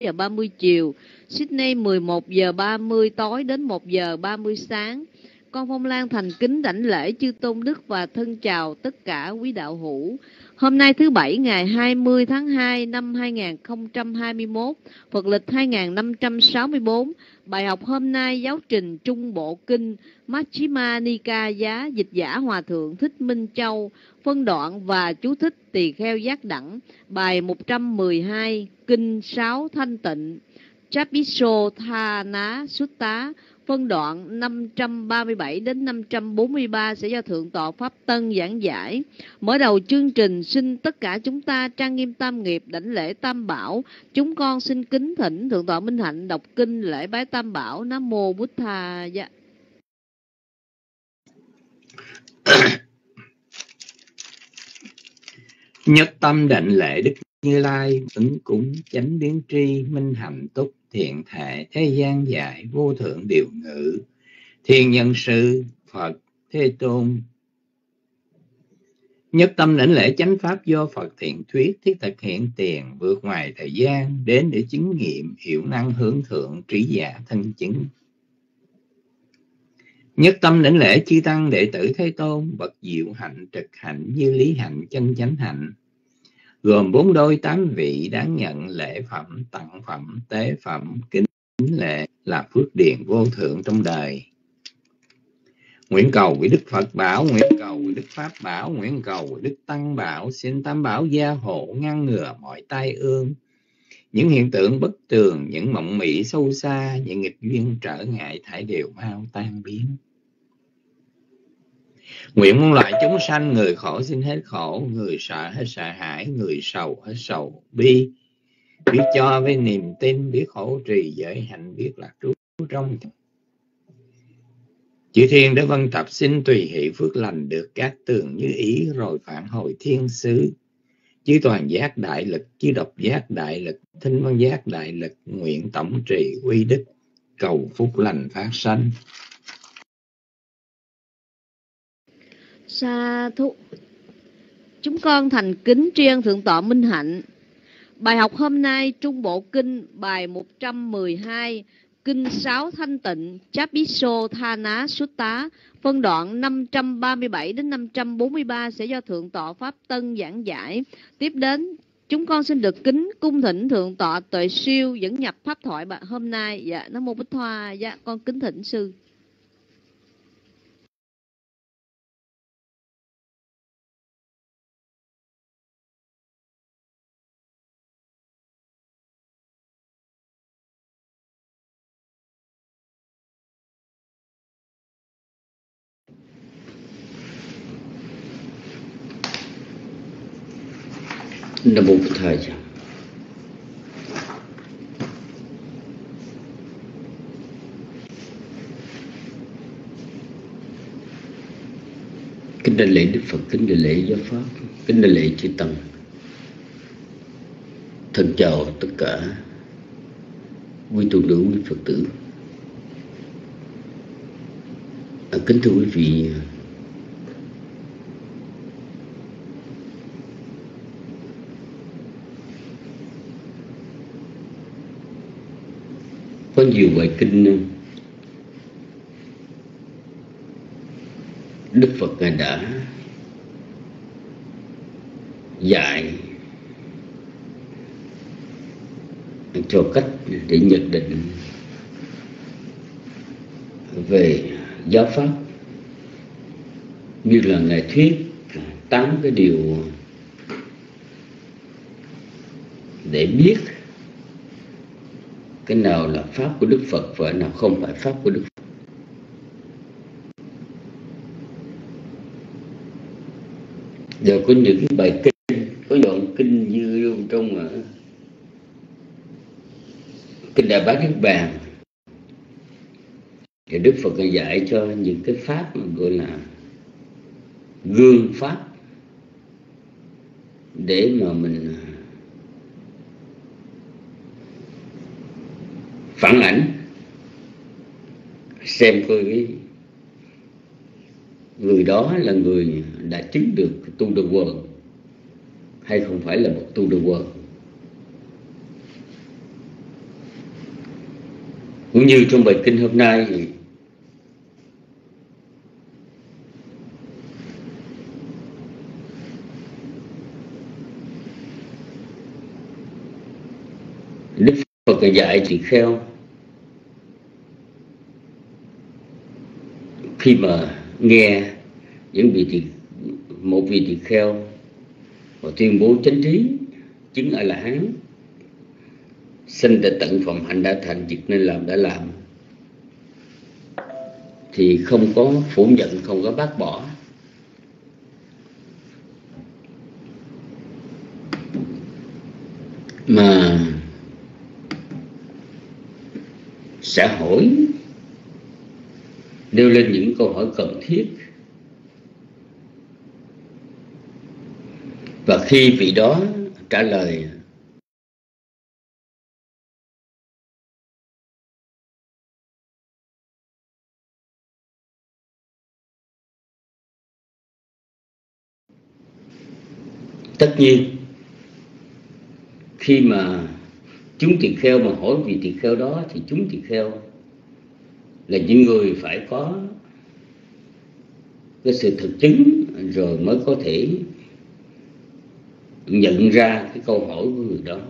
giờ 30 chiều, Sydney 11 giờ 30 tối đến 1 giờ 30 sáng. Con Phong Lan thành kính đảnh lễ chư tôn đức và thân chào tất cả quý đạo hữu. Hôm nay thứ Bảy ngày 20 tháng 2 năm 2021, Phật lịch 2564. Bài học hôm nay giáo trình Trung Bộ Kinh Majjhima Nikaya, dịch giả Hòa Thượng Thích Minh Châu, phân đoạn và chú thích tỳ kheo giác đẳng. Bài 112, Kinh 6 Thanh Tịnh, Chapisotthana Sutta, phân đoạn 537 đến 543 sẽ do Thượng tọa Pháp Tân giảng giải. Mở đầu chương trình, xin tất cả chúng ta trang nghiêm tam nghiệp, đảnh lễ tam bảo. Chúng con xin kính thỉnh Thượng tọa Minh Hạnh đọc kinh lễ bái tam bảo. Nam mô Bụt Thà. Dạ. Nhất tâm đảnh lễ Đức Như Lai, ứng cúng chánh biến tri, minh hạnh túc, thiện thể, thế gian giải, vô thượng điều ngữ, thiên nhân sư, Phật, Thế Tôn. Nhất tâm đảnh lễ chánh pháp do Phật thiện thuyết, thiết thực hiện tiền, vượt ngoài thời gian, đến để chứng nghiệm, hiểu năng hướng thượng, trí giả thân chứng. Nhất tâm đảnh lễ chư tăng đệ tử Thế Tôn, bậc diệu hạnh, trực hạnh, như lý hạnh, chân chánh hạnh, gồm 4 đôi 8 vị, đáng nhận lễ phẩm, tặng phẩm, tế phẩm, kính lễ là phước điền vô thượng trong đời. Nguyện cầu với Đức Phật bảo, nguyện cầu với Đức Pháp bảo, nguyện cầu với Đức Tăng bảo, xin tam bảo gia hộ, ngăn ngừa mọi tai ương, những hiện tượng bất tường, những mộng mị sâu xa, những nghịch duyên trở ngại thải đều mau tan biến. Nguyện muôn loại chúng sanh, người khổ xin hết khổ, người sợ hết sợ hãi, người sầu hết sầu bi, biết cho với niềm tin, biết hỗ trì giới hạnh, biết lạc trú trong. Chư thiên đã vân tập xin tùy hỷ phước lành, được các tường như ý rồi phản hồi thiên xứ. Chư toàn giác đại lực, chư độc giác đại lực, thính văn giác đại lực, nguyện tổng trì quy đức, cầu phúc lành phát sanh. Sa thú. Chúng con thành kính tri ân Thượng tọa Minh Hạnh. Bài học hôm nay Trung Bộ Kinh bài 112, Kinh 6 Thanh Tịnh, Chapisotthana Sutta, phân đoạn 537 đến 543 sẽ do Thượng tọa Pháp Tân giảng giải. Tiếp đến, chúng con xin được kính cung thỉnh Thượng tọa Tuệ Siêu dẫn nhập pháp thoại hôm nay. Dạ, Nam mô Bích Thoa. Dạ, con kính thỉnh sư. Nam mô Bụt Thầy. Kính đảnh lễ Đức Phật, kính đảnh lễ giáo pháp, kính đảnh lễ chư tăng. Thân chào tất cả quý tu nữ, quý Phật tử. Kính thưa quý vị, có nhiều bài kinh Đức Phật Ngài đã dạy cho cách để nhận định về giáo pháp, như là Ngài thuyết 8 cái điều để biết cái nào là pháp của Đức Phật và cái nào không phải pháp của Đức Phật. Giờ có những bài kinh, có đoạn kinh như trong kinh Đại Bát Niết Bàn thì Đức Phật dạy cho những cái pháp mà gọi là gương pháp để mà mình phản ảnh xem coi cái người đó là người đã chứng được tu đà quần hay không phải là một tu đà quần. Cũng như trong bài kinh hôm nay thì Đức Phật dạy tỳ kheo khi mà nghe một vị tỳ kheo và tuyên bố chánh trí chứng A La Hán, sanh đã tận phẩm, hạnh đã thành, việc nên làm đã làm, thì không có phủ nhận, không có bác bỏ, mà sẽ hỏi, nêu lên những câu hỏi cần thiết. Và khi vị đó trả lời tất nhiên, khi mà chúng tỳ kheo mà hỏi vị tỳ kheo đó thì chúng tỳ kheo là những người phải có cái sự thực chứng rồi mới có thể nhận ra cái câu hỏi của người đó.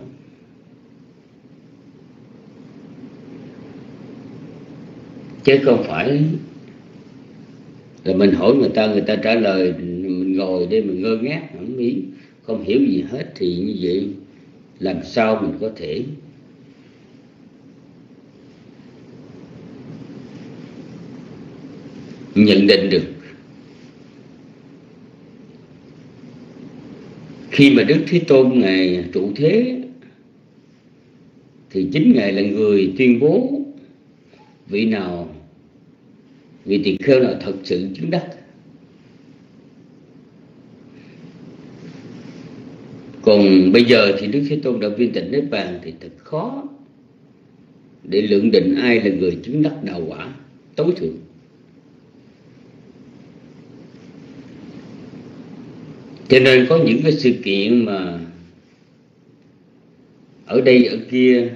Chứ không phải là mình hỏi người ta trả lời, mình ngồi đây mình ngơ ngác không hiểu gì hết, thì như vậy làm sao mình có thể nhận định được. Khi mà Đức Thế Tôn Ngài trụ thế thì chính Ngài là người tuyên bố vị tỳ kheo nào thật sự chứng đắc. Còn bây giờ thì Đức Thế Tôn đã viên tịch Niết Bàn thì thật khó để lượng định ai là người chứng đắc đạo quả tối thượng. Cho nên có những cái sự kiện mà ở đây ở kia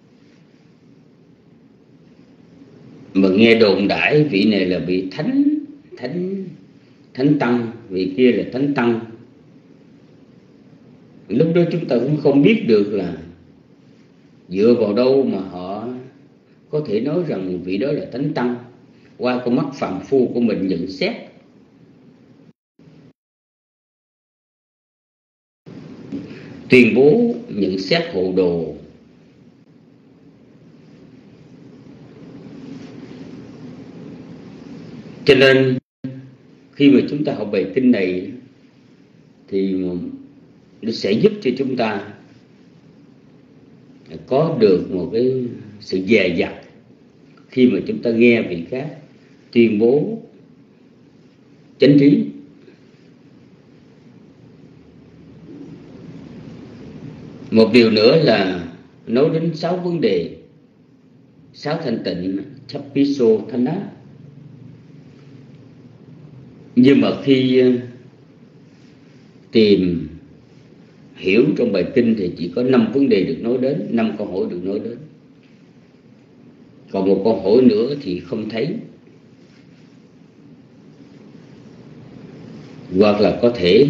mà nghe đồn đãi vị này là vị thánh tăng, vị kia là thánh tăng, lúc đó chúng ta cũng không biết được là dựa vào đâu mà họ có thể nói rằng vị đó là thánh tăng, qua con mắt phàm phu của mình nhận xét. Tuyên bố nhận xét hồ đồ. Cho nên khi mà chúng ta học bài kinh này thì nó sẽ giúp cho chúng ta có được một cái sự dè dặt khi mà chúng ta nghe vị khác tuyên bố chánh trí. Một điều nữa là nói đến 6 vấn đề, 6 thanh tịnh, Chappiso Thana. Nhưng mà khi tìm hiểu trong bài kinh thì chỉ có 5 vấn đề được nói đến, 5 câu hỏi được nói đến. Còn một câu hỏi nữa thì không thấy, hoặc là có thể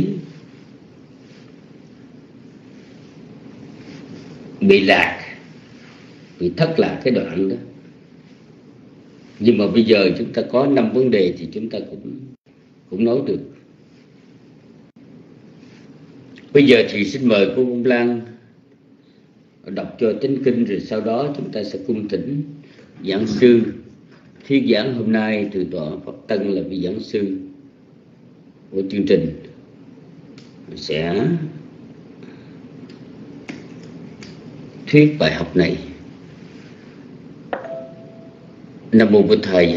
bị lạc, bị thất lạc cái đoạn đó. Nhưng mà bây giờ chúng ta có 5 vấn đề thì chúng ta cũng nói được. Bây giờ thì xin mời cô Bông Lan đọc cho chánh kinh, rồi sau đó chúng ta sẽ cung thỉnh giảng sư thuyết giảng hôm nay từ tọa Phật Tân là vị giảng sư của chương trình sẽ thuyết bài học này. Nam mô Bổn Thầy.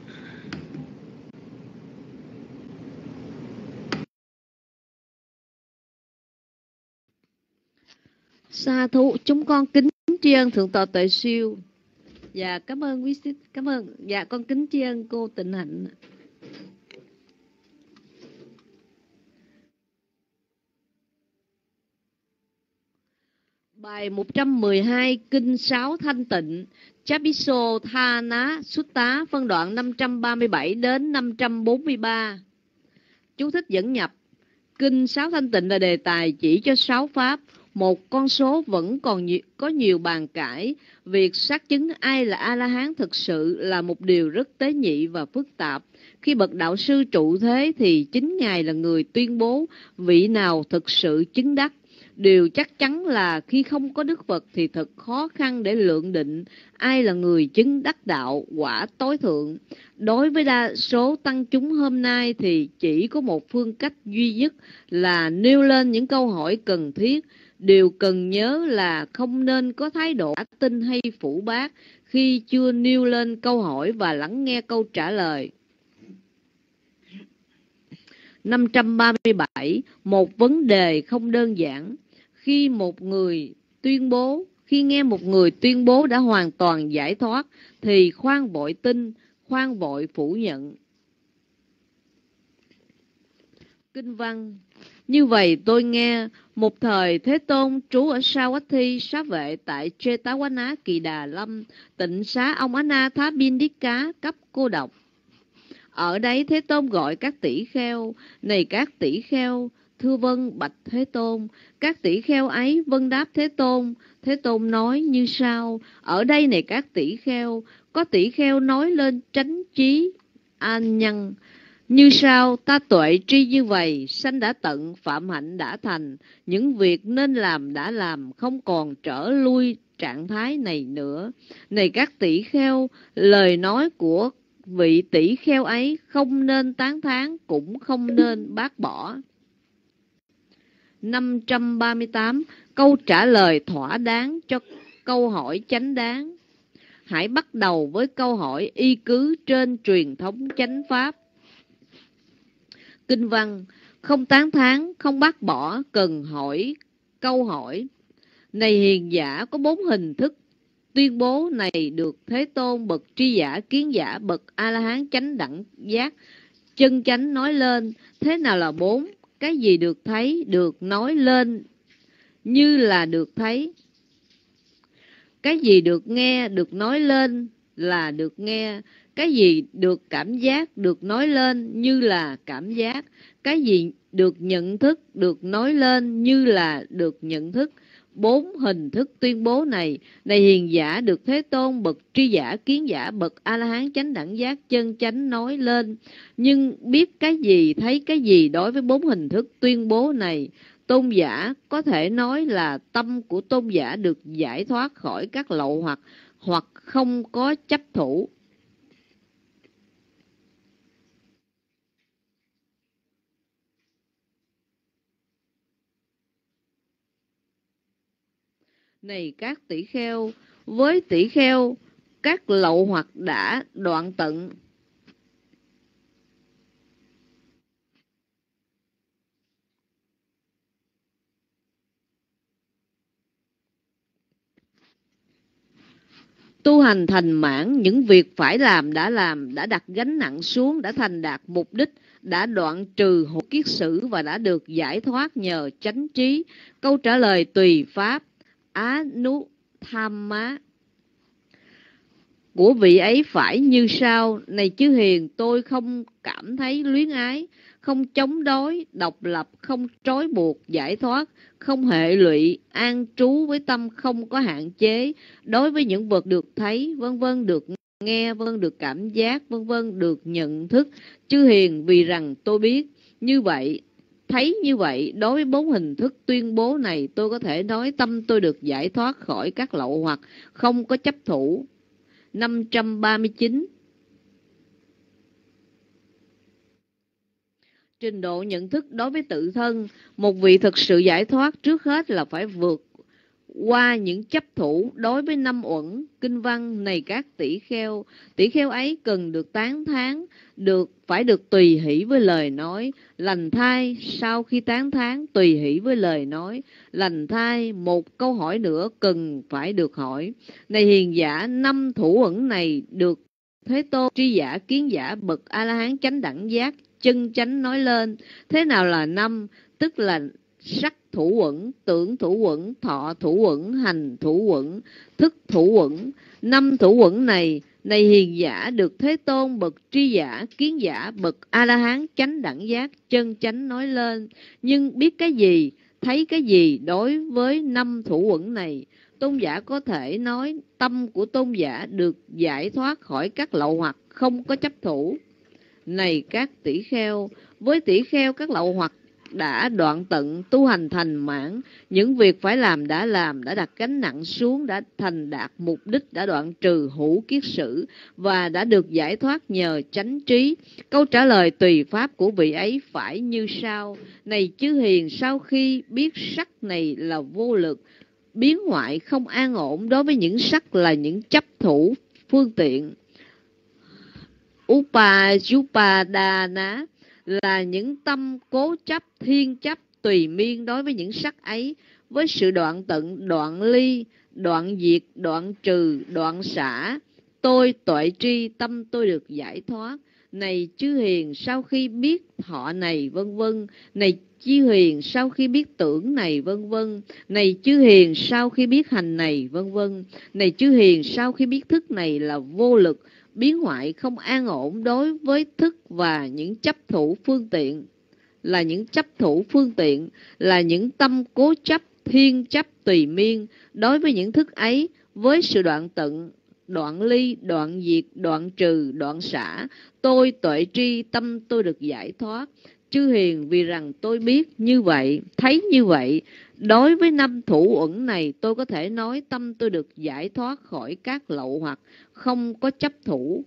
Sa thú, chúng con kính tri ân thượng tọa Tuệ Siêu. Dạ cảm ơn quý sĩ, cảm ơn. Dạ con kính tri ân cô Tịnh Hạnh. Bài 112 Kinh 6 Thanh Tịnh Chapiso Thana Sutta phân đoạn 537 đến 543. Chú thích dẫn nhập. Kinh 6 Thanh Tịnh là đề tài chỉ cho 6 pháp, một con số vẫn còn có nhiều bàn cãi. Việc xác chứng ai là A-la-hán thực sự là một điều rất tế nhị và phức tạp. Khi bậc đạo sư trụ thế thì chính Ngài là người tuyên bố vị nào thực sự chứng đắc. Điều chắc chắn là khi không có Đức Phật thì thật khó khăn để lượng định ai là người chứng đắc đạo quả tối thượng. Đối với đa số tăng chúng hôm nay thì chỉ có một phương cách duy nhất là nêu lên những câu hỏi cần thiết. Điều cần nhớ là không nên có thái độ cả tin hay phủ bác khi chưa nêu lên câu hỏi và lắng nghe câu trả lời. 537. Một vấn đề không đơn giản. Khi nghe một người tuyên bố đã hoàn toàn giải thoát thì khoan vội tin, khoan vội phủ nhận. Kinh văn. Như vậy tôi nghe, một thời Thế Tôn trú ở Savatthi Xá Vệ tại Jetavana Kỳ Đà Lâm, tịnh xá ông Anathapindika cấp cô độc. Ở đấy Thế Tôn gọi các tỷ kheo: này các tỷ kheo, thưa vâng bạch Thế Tôn. Các tỷ kheo ấy vâng đáp Thế Tôn. Thế Tôn nói như sau: ở đây này các tỷ kheo, có tỷ kheo nói lên chánh trí an nhân như sau: ta tuệ tri như vậy, sanh đã tận, phạm hạnh đã thành, những việc nên làm đã làm, không còn trở lui trạng thái này nữa. Này các tỷ kheo, lời nói của vị tỷ kheo ấy không nên tán thán, cũng không nên bác bỏ. 538. Câu trả lời thỏa đáng cho câu hỏi chánh đáng. Hãy bắt đầu với câu hỏi y cứ trên truyền thống chánh pháp. Kinh văn. Không tán thán, không bác bỏ, cần hỏi câu hỏi. Này hiền giả, có 4 hình thức tuyên bố này được Thế Tôn bậc tri giả, kiến giả, bậc A-la-hán chánh đẳng giác chân chánh nói lên. Thế nào là 4? Cái gì được thấy, được nói lên như là được thấy. Cái gì được nghe, được nói lên là được nghe. Cái gì được cảm giác, được nói lên như là cảm giác. Cái gì được nhận thức, được nói lên như là được nhận thức. 4 hình thức tuyên bố này, này hiền giả, được Thế Tôn bậc tri giả, kiến giả, bậc A-la-hán chánh đẳng giác chân chánh nói lên. Nhưng biết cái gì, thấy cái gì đối với 4 hình thức tuyên bố này? Tôn giả có thể nói là tâm của tôn giả được giải thoát khỏi các lậu hoặc không có chấp thủ. Này các tỷ kheo, với tỷ kheo, các lậu hoặc đã đoạn tận. Tu hành thành mãn, những việc phải làm, đã đặt gánh nặng xuống, đã thành đạt mục đích, đã đoạn trừ hộ kiết sử và đã được giải thoát nhờ chánh trí. Câu trả lời tùy pháp Anuthamma của vị ấy phải như sau: này chư hiền, tôi không cảm thấy luyến ái, không chống đối, độc lập, không trói buộc, giải thoát, không hệ lụy, an trú với tâm không có hạn chế. Đối với những vật được thấy, vân vân, được nghe, vân vân, được cảm giác, vân vân, được nhận thức. Chư hiền, vì rằng tôi biết như vậy, thấy như vậy, đối với 4 hình thức tuyên bố này, tôi có thể nói tâm tôi được giải thoát khỏi các lậu hoặc, không có chấp thủ. 539. Trình độ nhận thức đối với tự thân. Một vị thực sự giải thoát trước hết là phải vượt qua những chấp thủ đối với 5 uẩn. Kinh văn. Này các tỷ kheo ấy cần được tán thán, phải được tùy hỷ với lời nói. Lành thai, sau khi tán thán, tùy hỷ với lời nói. Lành thai, một câu hỏi nữa cần phải được hỏi. Này hiền giả, 5 thủ uẩn này được Thế Tôn tri giả, kiến giả, bậc A-la-hán chánh đẳng giác chân chánh nói lên. Thế nào là 5? Tức là sắc thủ uẩn, tưởng thủ uẩn, thọ thủ uẩn, hành thủ uẩn, thức thủ uẩn. 5 thủ uẩn này hiền giả được Thế Tôn bậc tri giả, kiến giả, bậc A-la-hán chánh đẳng giác, chân chánh nói lên. Nhưng biết cái gì, thấy cái gì đối với 5 thủ uẩn này? Tôn giả có thể nói tâm của tôn giả được giải thoát khỏi các lậu hoặc, không có chấp thủ. Này các tỷ kheo, với tỷ kheo các lậu hoặc đã đoạn tận, tu hành thành mãn, những việc phải làm, đã đặt gánh nặng xuống, đã thành đạt mục đích, đã đoạn trừ hữu kiết sử và đã được giải thoát nhờ chánh trí. Câu trả lời tùy pháp của vị ấy phải như sau: này chư hiền, sau khi biết sắc này là vô lực, biến hoại không an ổn, đối với những sắc là những chấp thủ phương tiện, Upajupadana là những tâm cố chấp, thiên chấp, tùy miên đối với những sắc ấy, với sự đoạn tận, đoạn ly, đoạn diệt, đoạn trừ, đoạn xả, tôi tuệ tri, tâm tôi được giải thoát. Này chư hiền, sau khi biết thọ này vân vân, này chư hiền, sau khi biết tưởng này vân vân, này chư hiền, sau khi biết hành này vân vân, này chư hiền, sau khi biết thức này là vô lực, biến hoại không an ổn đối với thức và những chấp thủ phương tiện, là những chấp thủ phương tiện, là những tâm cố chấp, thiên chấp, tùy miên đối với những thức ấy, với sự đoạn tận, đoạn ly, đoạn diệt, đoạn trừ, đoạn xả, tôi tuệ tri, tâm tôi được giải thoát. Chư hiền, vì rằng tôi biết như vậy, thấy như vậy, đối với 5 thủ uẩn này, tôi có thể nói tâm tôi được giải thoát khỏi các lậu hoặc, không có chấp thủ.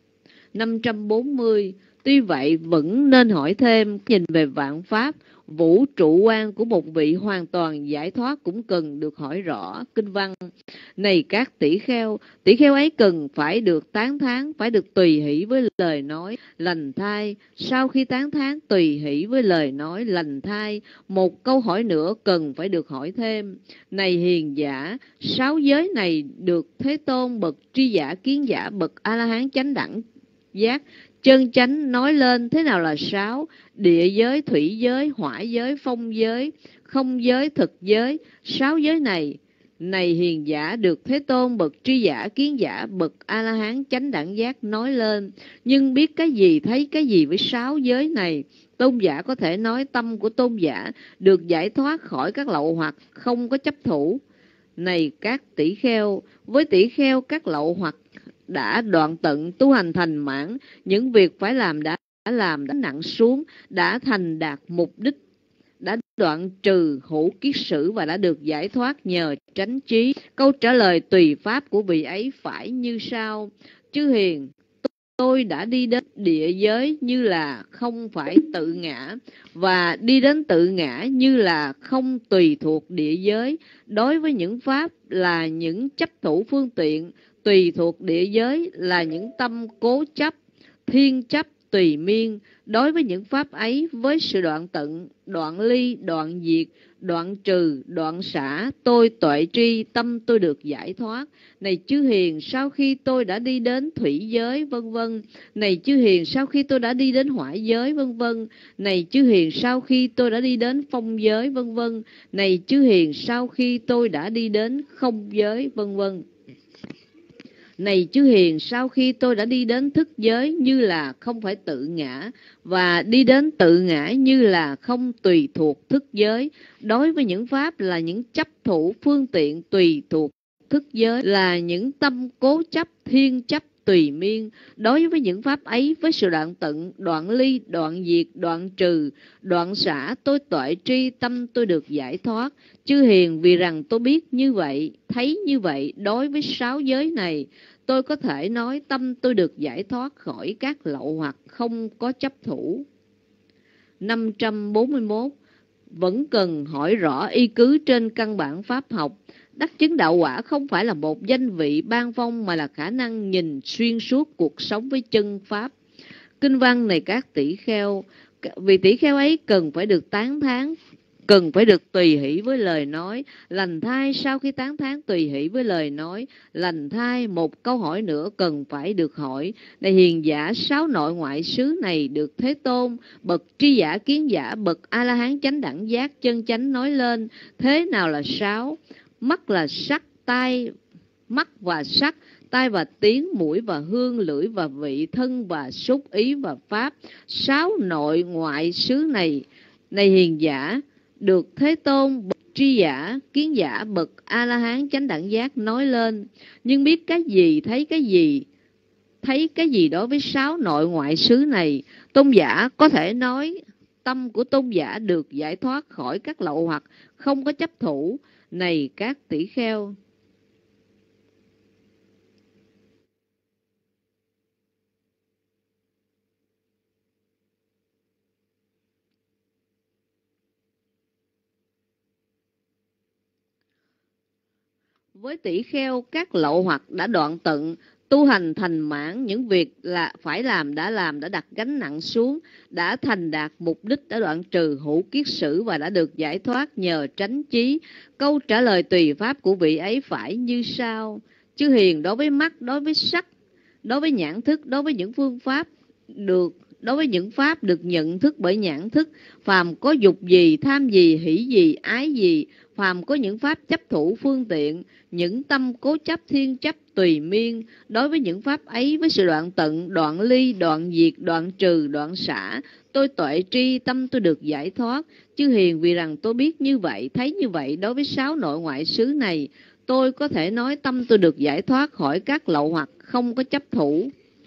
540. Tuy vậy vẫn nên hỏi thêm, nhìn về vạn pháp, vũ trụ quan của một vị hoàn toàn giải thoát cũng cần được hỏi rõ. Kinh văn: này các tỷ kheo ấy cần phải được tán thán, phải được tùy hỷ với lời nói lành thai. Sau khi tán thán tùy hỷ với lời nói lành thai, một câu hỏi nữa cần phải được hỏi thêm: này hiền giả, 6 giới này được Thế Tôn bậc tri giả, kiến giả, bậc A-la-hán chánh đẳng giác, chân chánh nói lên thế nào là 6? Địa giới, thủy giới, hỏa giới, phong giới, không giới, thực giới. 6 giới này hiền giả được Thế Tôn bậc tri giả, kiến giả, bậc A-la-hán chánh đẳng giác nói lên. Nhưng biết cái gì, thấy cái gì với 6 giới này? Tôn giả có thể nói tâm của tôn giả được giải thoát khỏi các lậu hoặc, không có chấp thủ. Này các tỷ kheo, với tỷ kheo các lậu hoặc đã đoạn tận, tu hành thành mãn, những việc phải làm đã nặng xuống, đã thành đạt mục đích, đã đoạn trừ hữu kiết sử và đã được giải thoát nhờ chánh trí. Câu trả lời tùy pháp của vị ấy phải như sau: chư hiền, tôi đã đi đến địa giới như là không phải tự ngã, và đi đến tự ngã như là không tùy thuộc địa giới. Đối với những pháp là những chấp thủ phương tiện, tùy thuộc địa giới là những tâm cố chấp, thiên chấp, tùy miên đối với những pháp ấy, với sự đoạn tận, đoạn ly, đoạn diệt, đoạn trừ, đoạn xả, tôi tuệ tri, tâm tôi được giải thoát. Này chư hiền, sau khi tôi đã đi đến thủy giới vân vân, này chư hiền, sau khi tôi đã đi đến hỏa giới vân vân, này chư hiền, sau khi tôi đã đi đến phong giới vân vân, này chư hiền, sau khi tôi đã đi đến không giới vân vân, này chư hiền, sau khi tôi đã đi đến thức giới như là không phải tự ngã, và đi đến tự ngã như là không tùy thuộc thức giới. Đối với những pháp là những chấp thủ phương tiện, tùy thuộc thức giới là những tâm cố chấp, thiên chấp, tùy miên đối với những pháp ấy, với sự đoạn tận, đoạn ly, đoạn diệt, đoạn trừ, đoạn xả, tôi tuệ tri, tâm tôi được giải thoát. Chư hiền, vì rằng tôi biết như vậy, thấy như vậy, đối với 6 giới này, tôi có thể nói tâm tôi được giải thoát khỏi các lậu hoặc, không có chấp thủ. 541. Vẫn cần hỏi rõ y cứ trên căn bản pháp học. Đắc chứng đạo quả không phải là một danh vị ban phong, mà là khả năng nhìn xuyên suốt cuộc sống với chân pháp. Kinh văn này các tỷ kheo, vì tỷ kheo ấy cần phải được tán thán, cần phải được tùy hỷ với lời nói. Lành thai sau khi tán thán tùy hỷ với lời nói. Lành thai một câu hỏi nữa cần phải được hỏi. Này hiền giả, sáu nội ngoại xứ này được Thế Tôn bậc tri giả kiến giả, bậc A La Hán chánh đẳng giác chân chánh nói lên. Thế nào là sáu? Mắt là sắc, tai mắt và sắc, tai và tiếng, mũi và hương, lưỡi và vị, thân và xúc, ý và pháp. Sáu nội ngoại xứ này, này hiền giả, được Thế Tôn bậc tri giả kiến giả, bậc A La Hán chánh đẳng giác nói lên. Nhưng biết cái gì, thấy cái gì, thấy cái gì đối với sáu nội ngoại xứ này? Tôn giả có thể nói tâm của tôn giả được giải thoát khỏi các lậu hoặc, không có chấp thủ. Này các tỷ kheo, với tỷ kheo các lậu hoặc đã đoạn tận, tu hành thành mãn, những việc là phải làm, đã đặt gánh nặng xuống, đã thành đạt mục đích, đã đoạn trừ hữu kiết sử và đã được giải thoát nhờ tránh trí. Câu trả lời tùy pháp của vị ấy phải như sau. Chư hiền, đối với mắt, đối với sắc, đối với nhãn thức, đối với những phương pháp được, đối với những pháp được nhận thức bởi nhãn thức, phàm có dục gì, tham gì, hỷ gì, ái gì, phàm có những pháp chấp thủ phương tiện, những tâm cố chấp, thiên chấp, tùy miên, đối với những pháp ấy với sự đoạn tận, đoạn ly, đoạn diệt, đoạn trừ, đoạn xả, tôi tuệ tri, tâm tôi được giải thoát. Chư hiền, vì rằng tôi biết như vậy, thấy như vậy, đối với sáu nội ngoại xứ này, tôi có thể nói tâm tôi được giải thoát khỏi các lậu hoặc, không có chấp thủ.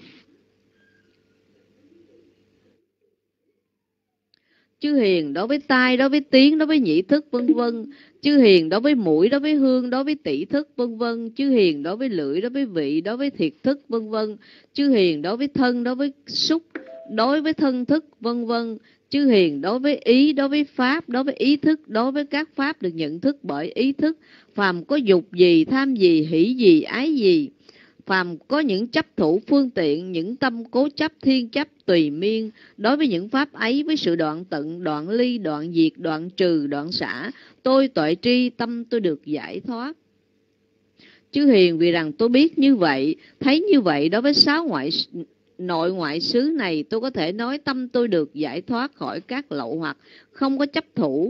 Chư hiền, đối với tai, đối với tiếng, đối với nhĩ thức, vân vân. Chư hiền, đối với mũi, đối với hương, đối với tỷ thức, vân vân. Chư hiền, đối với lưỡi, đối với vị, đối với thiệt thức, vân vân. Chư hiền, đối với thân, đối với xúc, đối với thân thức, vân vân. Chư hiền, đối với ý, đối với pháp, đối với ý thức, đối với các pháp được nhận thức bởi ý thức. Phàm có dục gì, tham gì, hỷ gì, ái gì, phàm có những chấp thủ phương tiện, những tâm cố chấp, thiên chấp, tùy miên, đối với những pháp ấy với sự đoạn tận, đoạn ly, đoạn diệt, đoạn trừ, đoạn xả, tôi tuệ tri, tâm tôi được giải thoát. Chư hiền, vì rằng tôi biết như vậy, thấy như vậy, đối với sáu nội ngoại xứ này, tôi có thể nói tâm tôi được giải thoát khỏi các lậu hoặc, không có chấp thủ.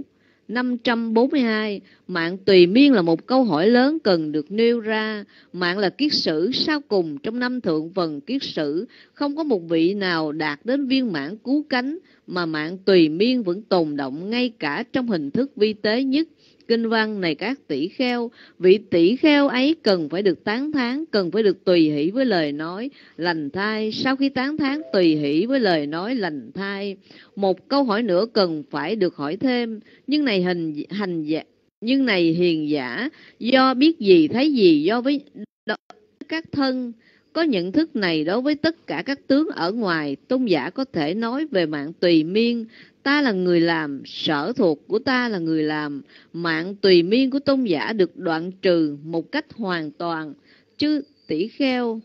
542. Mạng tùy miên là một câu hỏi lớn cần được nêu ra. Mạng là kiết sử sau cùng trong năm thượng phần kiết sử. Không có một vị nào đạt đến viên mãn cứu cánh, mà mạng tùy miên vẫn tồn động ngay cả trong hình thức vi tế nhất. Kinh văn này các tỷ kheo, vị tỷ kheo ấy cần phải được tán thán, cần phải được tùy hỷ với lời nói lành thai. Sau khi tán thán tùy hỷ với lời nói lành thai, một câu hỏi nữa cần phải được hỏi thêm. Nhưng này hiền giả, do biết gì thấy gì, do với các thân có nhận thức này đối với tất cả các tướng ở ngoài, tôn giả có thể nói về mạng tùy miên. Ta là người làm, sở thuộc của ta là người làm. Mạng tùy miên của tôn giả được đoạn trừ một cách hoàn toàn. Chứ tỷ kheo,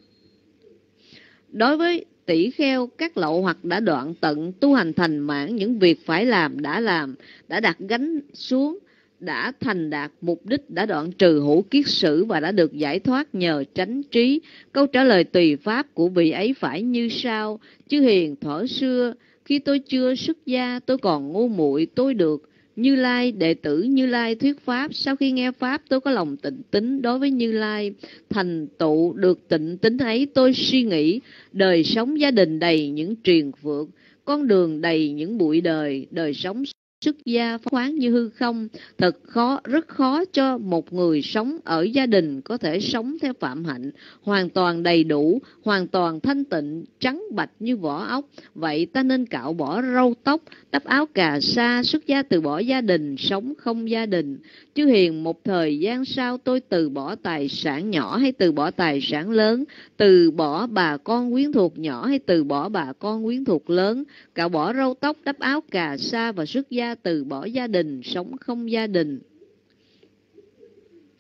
đối với tỷ kheo các lậu hoặc đã đoạn tận, tu hành thành mãn, những việc phải làm, đã đặt gánh xuống, đã thành đạt mục đích, đã đoạn trừ hữu kiết sử và đã được giải thoát nhờ tránh trí. Câu trả lời tùy pháp của vị ấy phải như sau. Chư hiền, thuở xưa khi tôi chưa xuất gia, tôi còn ngu muội, tôi được Như Lai, đệ tử Như Lai thuyết pháp. Sau khi nghe pháp, tôi có lòng tịnh tín đối với Như Lai. Thành tựu được tịnh tín ấy, tôi suy nghĩ đời sống gia đình đầy những triền vượt, con đường đầy những bụi đời, đời sống xuất gia phóng khoáng như hư không. Thật khó, rất khó cho một người sống ở gia đình có thể sống theo phạm hạnh, hoàn toàn đầy đủ, hoàn toàn thanh tịnh, trắng bạch như vỏ ốc. Vậy ta nên cạo bỏ râu tóc, đắp áo cà sa, xuất gia từ bỏ gia đình, sống không gia đình. Chư hiền, một thời gian sau tôi từ bỏ tài sản nhỏ hay từ bỏ tài sản lớn, từ bỏ bà con quyến thuộc nhỏ hay từ bỏ bà con quyến thuộc lớn, cạo bỏ râu tóc, đắp áo cà sa và xuất gia từ bỏ gia đình, sống không gia đình.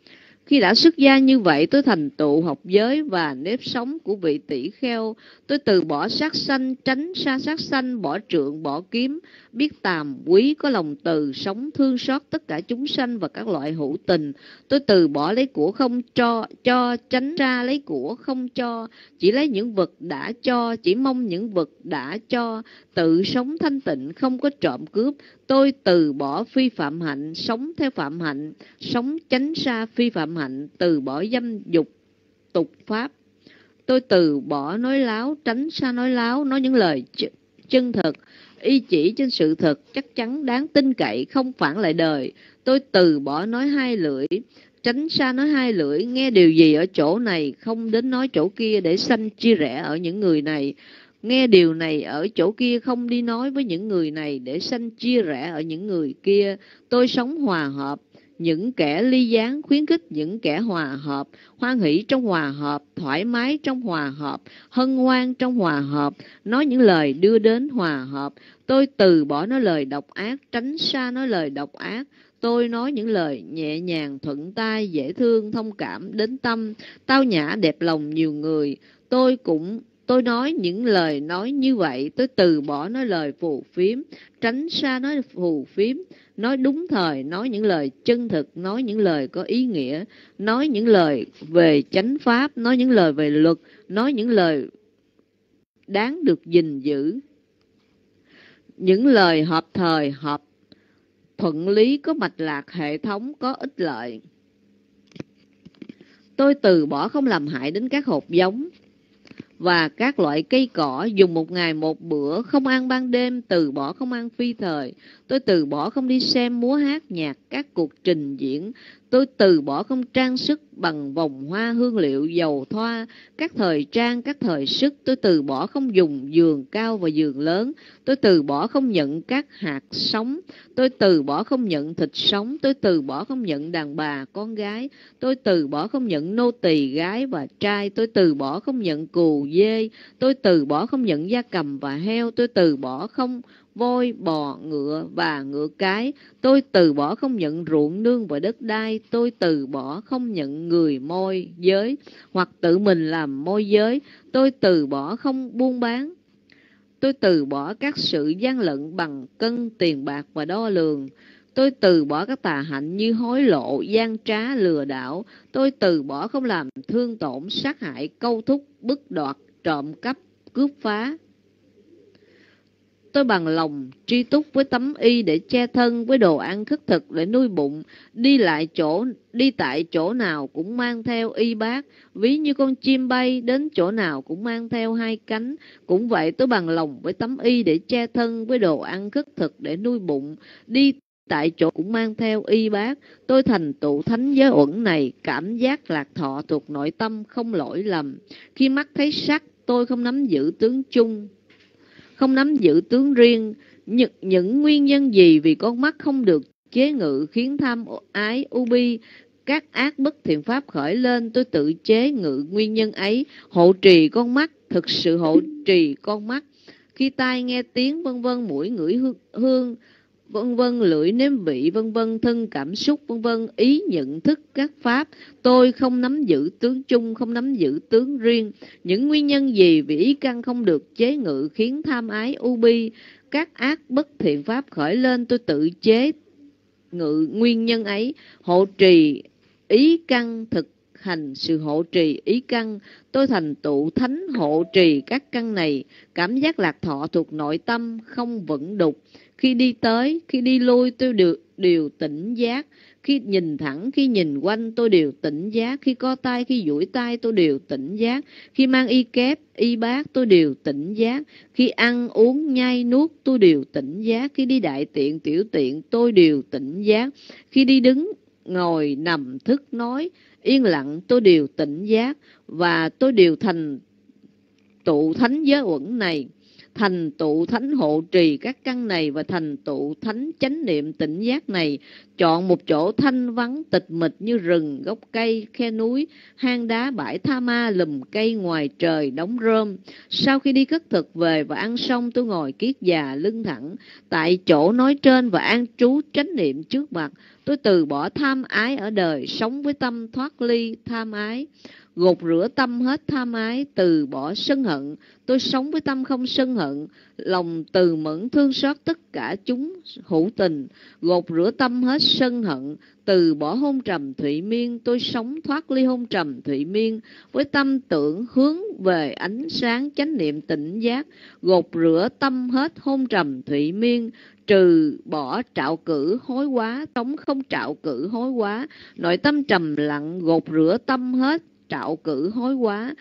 Khi đã xuất gia như vậy, tôi thành tựu học giới và nếp sống của vị tỷ kheo. Tôi từ bỏ sát sanh, tránh xa sát sanh, bỏ trượng, bỏ kiếm, biết tàm quý, có lòng từ, sống thương xót tất cả chúng sanh và các loại hữu tình. Tôi từ bỏ lấy của không cho, tránh ra lấy của không cho, chỉ lấy những vật đã cho, chỉ mong những vật đã cho, tự sống thanh tịnh, không có trộm cướp. Tôi từ bỏ phi phạm hạnh, sống theo phạm hạnh, sống tránh xa phi phạm hạnh, từ bỏ dâm dục tục pháp. Tôi từ bỏ nói láo, tránh xa nói láo, nói những lời chân thật, y chỉ trên sự thật, chắc chắn, đáng tin cậy, không phản lại đời. Tôi từ bỏ nói hai lưỡi, tránh xa nói hai lưỡi, nghe điều gì ở chỗ này không đến nói chỗ kia để sanh chia rẽ ở những người này. Nghe điều này ở chỗ kia không đi nói với những người này để sanh chia rẽ ở những người kia. Tôi sống hòa hợp, những kẻ ly gián, khuyến khích những kẻ hòa hợp, hoan hỷ trong hòa hợp, thoải mái trong hòa hợp, hân hoan trong hòa hợp, nói những lời đưa đến hòa hợp. Tôi từ bỏ nói lời độc ác, tránh xa nói lời độc ác. Tôi nói những lời nhẹ nhàng, thuận tai, dễ thương, thông cảm, đến tâm, tao nhã, đẹp lòng nhiều người. Tôi nói những lời nói như vậy. Tôi từ bỏ nói lời phù phiếm, tránh xa nói phù phiếm, nói đúng thời, nói những lời chân thực, nói những lời có ý nghĩa, nói những lời về chánh pháp, nói những lời về luật, nói những lời đáng được gìn giữ, những lời hợp thời, hợp thuận lý, có mạch lạc, hệ thống, có ích lợi. Tôi từ bỏ không làm hại đến các hột giống và các loại cây cỏ, dùng một ngày một bữa, không ăn ban đêm, từ bỏ không ăn phi thời. Tôi từ bỏ không đi xem múa hát nhạc, các cuộc trình diễn. Tôi từ bỏ không trang sức bằng vòng hoa, hương liệu, dầu thoa, các thời trang, các thời sức. Tôi từ bỏ không dùng giường cao và giường lớn. Tôi từ bỏ không nhận các hạt sống. Tôi từ bỏ không nhận thịt sống. Tôi từ bỏ không nhận đàn bà, con gái. Tôi từ bỏ không nhận nô tỳ, gái và trai. Tôi từ bỏ không nhận cừu, dê. Tôi từ bỏ không nhận gia cầm và heo. Tôi từ bỏ không voi, bò, ngựa và ngựa cái. Tôi từ bỏ không nhận ruộng nương và đất đai. Tôi từ bỏ không nhận người môi giới hoặc tự mình làm môi giới. Tôi từ bỏ không buôn bán. Tôi từ bỏ các sự gian lận bằng cân, tiền bạc và đo lường. Tôi từ bỏ các tà hạnh như hối lộ, gian trá, lừa đảo. Tôi từ bỏ không làm thương tổn, sát hại, câu thúc, bức đoạt, trộm cắp, cướp phá. Tôi bằng lòng tri túc với tấm y để che thân, với đồ ăn khất thực để nuôi bụng, đi tại chỗ nào cũng mang theo y bát, ví như con chim bay, đến chỗ nào cũng mang theo hai cánh. Cũng vậy, tôi bằng lòng với tấm y để che thân, với đồ ăn khất thực để nuôi bụng, đi tại chỗ cũng mang theo y bát. Tôi thành tựu thánh giới uẩn này, cảm giác lạc thọ thuộc nội tâm, không lỗi lầm. Khi mắt thấy sắc, tôi không nắm giữ tướng chung, không nắm giữ tướng riêng. Những nguyên nhân gì vì con mắt không được chế ngự khiến tham ái u bi các ác bất thiện pháp khởi lên? Tôi tự chế ngự nguyên nhân ấy, hộ trì con mắt, thực sự hộ trì con mắt. Khi tai nghe tiếng, vân vân, mũi ngửi hương, vân vân, lưỡi nếm vị, vân vân, thân cảm xúc, vân vân, ý nhận thức các pháp, tôi không nắm giữ tướng chung, không nắm giữ tướng riêng. Những nguyên nhân gì vì ý căn không được chế ngự khiến tham ái u bi các ác bất thiện pháp khởi lên? Tôi tự chế ngự nguyên nhân ấy, hộ trì ý căn, thực hành sự hộ trì ý căn. Tôi thành tựu thánh hộ trì các căn này, cảm giác lạc thọ thuộc nội tâm, không vẩn đục. Khi đi tới, khi đi lui, tôi đều tỉnh giác. Khi nhìn thẳng, khi nhìn quanh, tôi đều tỉnh giác. Khi co tay, khi duỗi tay, tôi đều tỉnh giác. Khi mang y kép, y bát, tôi đều tỉnh giác. Khi ăn, uống, nhai, nuốt, tôi đều tỉnh giác. Khi đi đại tiện, tiểu tiện, tôi đều tỉnh giác. Khi đi đứng, ngồi, nằm, thức, nói, yên lặng, tôi đều tỉnh giác. Và tôi đều thành tựu thánh giới uẩn này, thành tựu thánh hộ trì các căn này, và thành tựu thánh chánh niệm tỉnh giác này, chọn một chỗ thanh vắng tịch mịch như rừng, gốc cây, khe núi, hang đá, bãi tha ma, lùm cây ngoài trời đóng rơm. Sau khi đi khất thực về và ăn xong, tôi ngồi kiết già lưng thẳng tại chỗ nói trên và an trú chánh niệm trước mặt. Tôi từ bỏ tham ái ở đời, sống với tâm thoát ly tham ái, gột rửa tâm hết tham ái, từ bỏ sân hận. Tôi sống với tâm không sân hận, lòng từ mẫn thương xót tất cả chúng hữu tình, gột rửa tâm hết sân hận, từ bỏ hôn trầm thụy miên. Tôi sống thoát ly hôn trầm thụy miên với tâm tưởng hướng về ánh sáng chánh niệm tỉnh giác, gột rửa tâm hết hôn trầm thụy miên, trừ bỏ trạo cử hối quá, sống không trạo cử hối quá, nội tâm trầm lặng, gột rửa tâm hết trạo cử hối quá,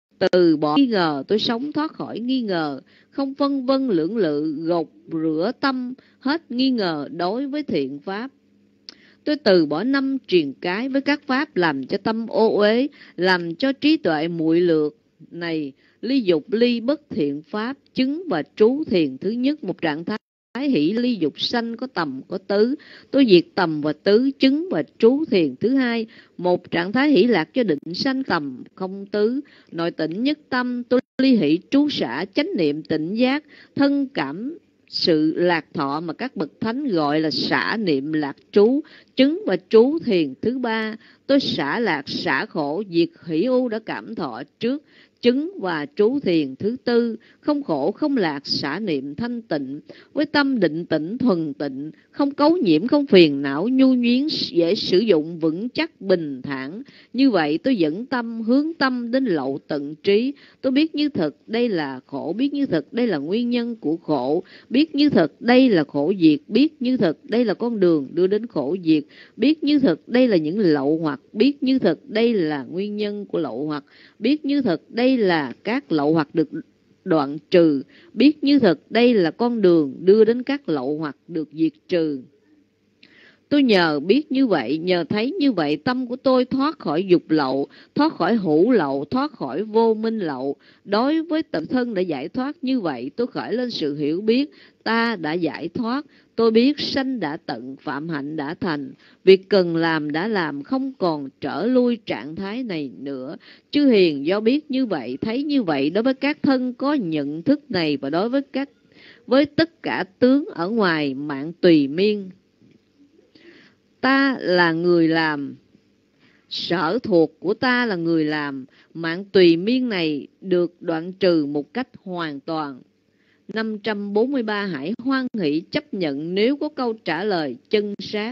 từ bỏ nghi ngờ. Tôi sống thoát khỏi nghi ngờ, không phân vân lưỡng lự, gột rửa tâm hết nghi ngờ đối với thiện pháp. Tôi từ bỏ năm triền cái với các pháp làm cho tâm ô uế, làm cho trí tuệ muội lược này, ly dục ly bất thiện pháp, chứng và trú thiền thứ nhất, một trạng thái hỷ ly dục sanh có tầm có tứ. Tôi diệt tầm và tứ, chứng và trú thiền thứ hai, một trạng thái hỷ lạc cho định sanh tầm không tứ, nội tĩnh nhất tâm. Tôi ly hỷ trú xả chánh niệm tỉnh giác, thân cảm sự lạc thọ mà các bậc thánh gọi là xả niệm lạc trú, chứng và trú thiền thứ ba. Tôi xả lạc xả khổ, diệt hỷ ưu đã cảm thọ trước, chứng và trú thiền thứ tư, không khổ không lạc xả niệm thanh tịnh với tâm định tĩnh thuần tịnh, không cấu nhiễm không phiền não, nhu nhuyến dễ sử dụng, vững chắc bình thản. Như vậy tôi dẫn tâm hướng tâm đến lậu tận trí. Tôi biết như thực đây là khổ, biết như thực đây là nguyên nhân của khổ, biết như thực đây là khổ diệt, biết như thực đây là con đường đưa đến khổ diệt, biết như thực đây là những lậu hoặc, biết như thực đây là nguyên nhân của lậu hoặc, biết như thực đây là các lậu hoặc được đoạn trừ, biết như thực đây là con đường đưa đến các lậu hoặc được diệt trừ. Tôi nhờ biết như vậy, nhờ thấy như vậy, tâm của tôi thoát khỏi dục lậu, thoát khỏi hữu lậu, thoát khỏi vô minh lậu. Đối với tự thân đã giải thoát như vậy, tôi khởi lên sự hiểu biết, ta đã giải thoát. Tôi biết sanh đã tận, phạm hạnh đã thành, việc cần làm đã làm, không còn trở lui trạng thái này nữa. Chư hiền do biết như vậy, thấy như vậy, đối với các thân có nhận thức này và đối với tất cả tướng ở ngoài mạng tùy miên, ta là người làm, sở thuộc của ta là người làm, mạng tùy miên này được đoạn trừ một cách hoàn toàn. 543 hãy hoan hỷ chấp nhận nếu có câu trả lời chân xác.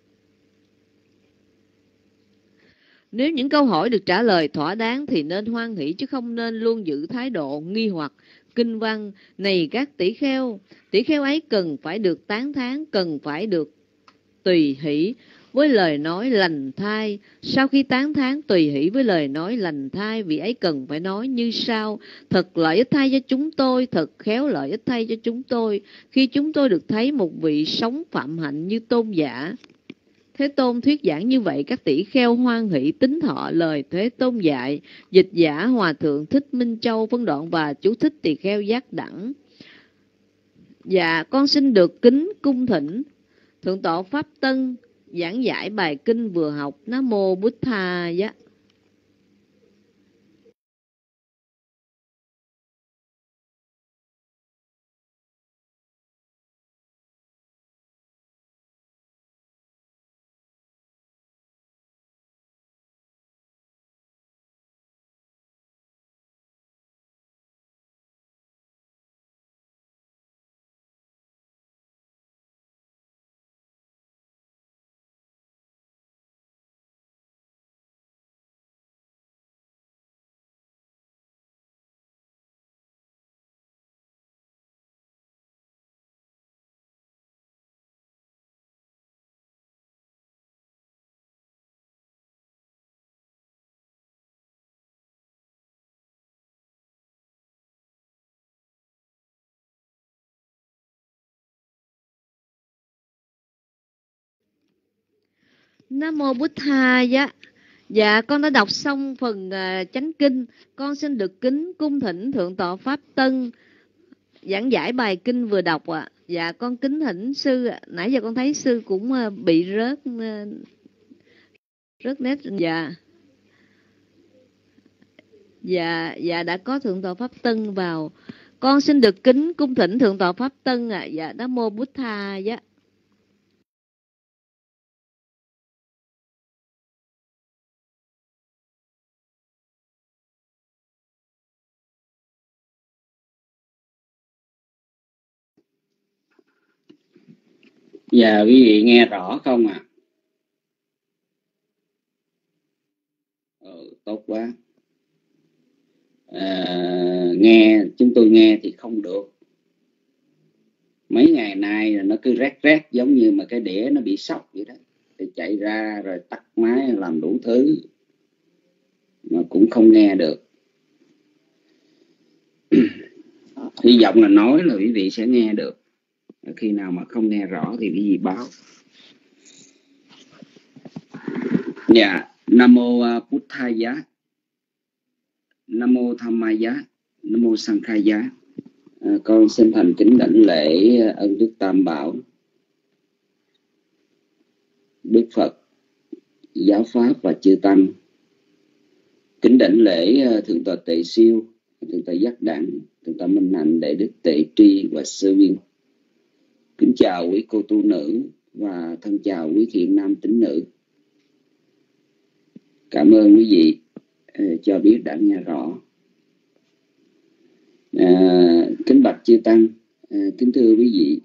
Nếu những câu hỏi được trả lời thỏa đáng thì nên hoan hỷ, chứ không nên luôn giữ thái độ nghi hoặc kinh văn. Này các tỷ kheo ấy cần phải được tán thán, cần phải được tùy hỷ với lời nói lành thai. Sau khi tán thán tùy hỷ với lời nói lành thai, vị ấy cần phải nói như sau: thật lợi ích thay cho chúng tôi, thật khéo lợi ích thay cho chúng tôi, khi chúng tôi được thấy một vị sống phạm hạnh như tôn giả Thế Tôn thuyết giảng như vậy, các tỷ kheo hoan hỷ tín thọ lời Thế Tôn dạy. Dịch giả Hòa Thượng Thích Minh Châu phân đoạn và chú thích tỳ kheo giác đẳng. Dạ, con xin được kính cung thỉnh Thượng tọa Pháp Tân giảng giải bài kinh vừa học. Nam mô Bụt Thaya. Nam mô Bụt Thaya. Dạ, con đã đọc xong phần chánh kinh. Con xin được kính cung thỉnh Thượng tọa Pháp Tân giảng giải bài kinh vừa đọc ạ. Dạ con kính thỉnh sư ạ. Nãy giờ con thấy sư cũng bị rớt nét. Dạ. Dạ đã có thượng tọa Pháp Tân vào. Con xin được kính cung thỉnh thượng tọa Pháp Tân ạ. Dạ Nam mô Bụt Tha. Dạ. Dạ quý vị nghe rõ không ạ? Tốt quá. Nghe chúng tôi nghe thì không được. Mấy ngày nay là nó cứ rét rét giống như mà cái đĩa nó bị sốc vậy đó. Thì chạy ra rồi tắt máy làm đủ thứ mà cũng không nghe được. Hy vọng là nói là quý vị sẽ nghe được. Khi nào mà không nghe rõ thì quý vị báo. Dạ, Nam mô Bụt Thaya, Nam mô Dhammaya, Nam mô Sankhaya. Con xin thành kính đảnh lễ ân Đức Tam Bảo, Đức Phật, Giáo Pháp và chư Tăng. Kính đảnh lễ Thượng tọa Tệ Siêu, Thượng tọa Giác Đẳng, Thượng tọa Minh Hạnh, Đại Đức Tệ Tri và Sư Viên. Kính chào quý cô tu nữ và thân chào quý thiện nam tín nữ. Cảm ơn quý vị cho biết đã nghe rõ. Kính bạch chư Tăng, kính thưa quý vị,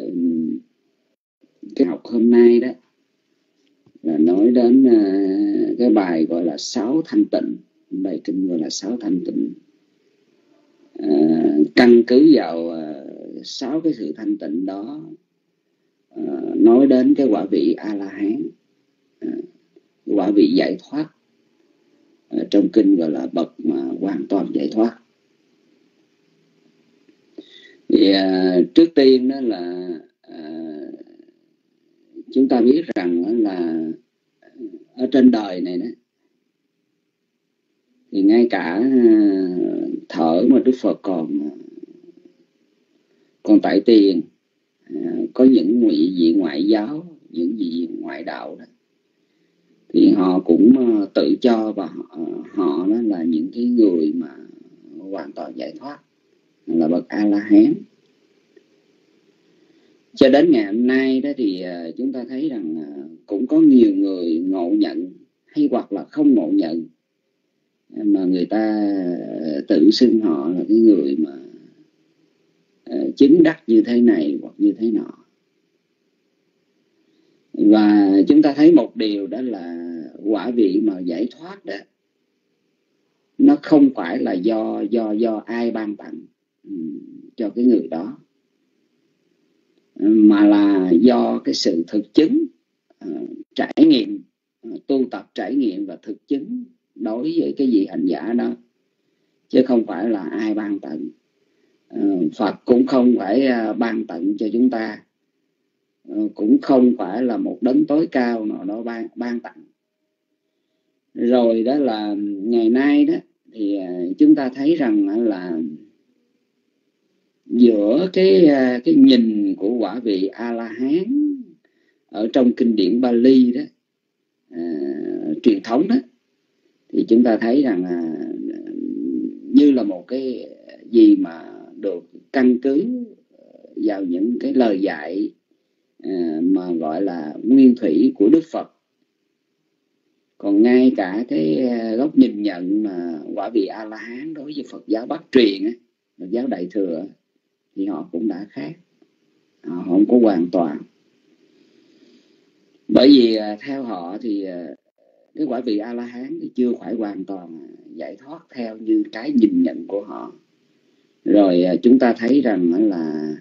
cái học hôm nay đó là nói đến cái bài gọi là 6 thanh tịnh, bài kinh gọi là 6 thanh tịnh. Căn cứ vào 6 cái sự thanh tịnh đó, nói đến cái quả vị A-la-hán, quả vị giải thoát, trong kinh gọi là bậc mà hoàn toàn giải thoát. Thì trước tiên đó là chúng ta biết rằng là ở trên đời này đó, thì ngay cả thở mà Đức Phật còn tại tiền, có những vị ngoại giáo, những vị ngoại đạo đó, thì họ cũng tự cho và họ đó là những cái người mà hoàn toàn giải thoát, là bậc A-la-hán. Cho đến ngày hôm nay đó thì chúng ta thấy rằng cũng có nhiều người ngộ nhận hay hoặc là không ngộ nhận, mà người ta tự xưng họ là cái người mà chứng đắc như thế này hoặc như thế nọ. Và chúng ta thấy một điều đó là quả vị mà giải thoát đó, nó không phải là do ai ban tặng cho cái người đó, mà là do cái sự thực chứng, trải nghiệm, tu tập trải nghiệm và thực chứng đối với cái vị hành giả đó, chứ không phải là ai ban tặng. Phật cũng không phải ban tặng cho chúng ta, cũng không phải là một đấng tối cao nào đó ban tặng. Rồi đó là ngày nay đó thì chúng ta thấy rằng là giữa cái nhìn của quả vị A-la-hán ở trong kinh điển Bali đó, truyền thống đó, thì chúng ta thấy rằng như là một cái gì mà được căn cứ vào những cái lời dạy mà gọi là nguyên thủy của Đức Phật. Còn ngay cả cái góc nhìn nhận mà quả vị A-la-hán đối với Phật giáo Bắc truyền, Phật giáo Đại thừa, thì họ cũng đã khác, họ không có hoàn toàn. Bởi vì theo họ thì cái quả vị A-la-hán thì chưa phải hoàn toàn giải thoát theo như cái nhìn nhận của họ. Rồi chúng ta thấy rằng là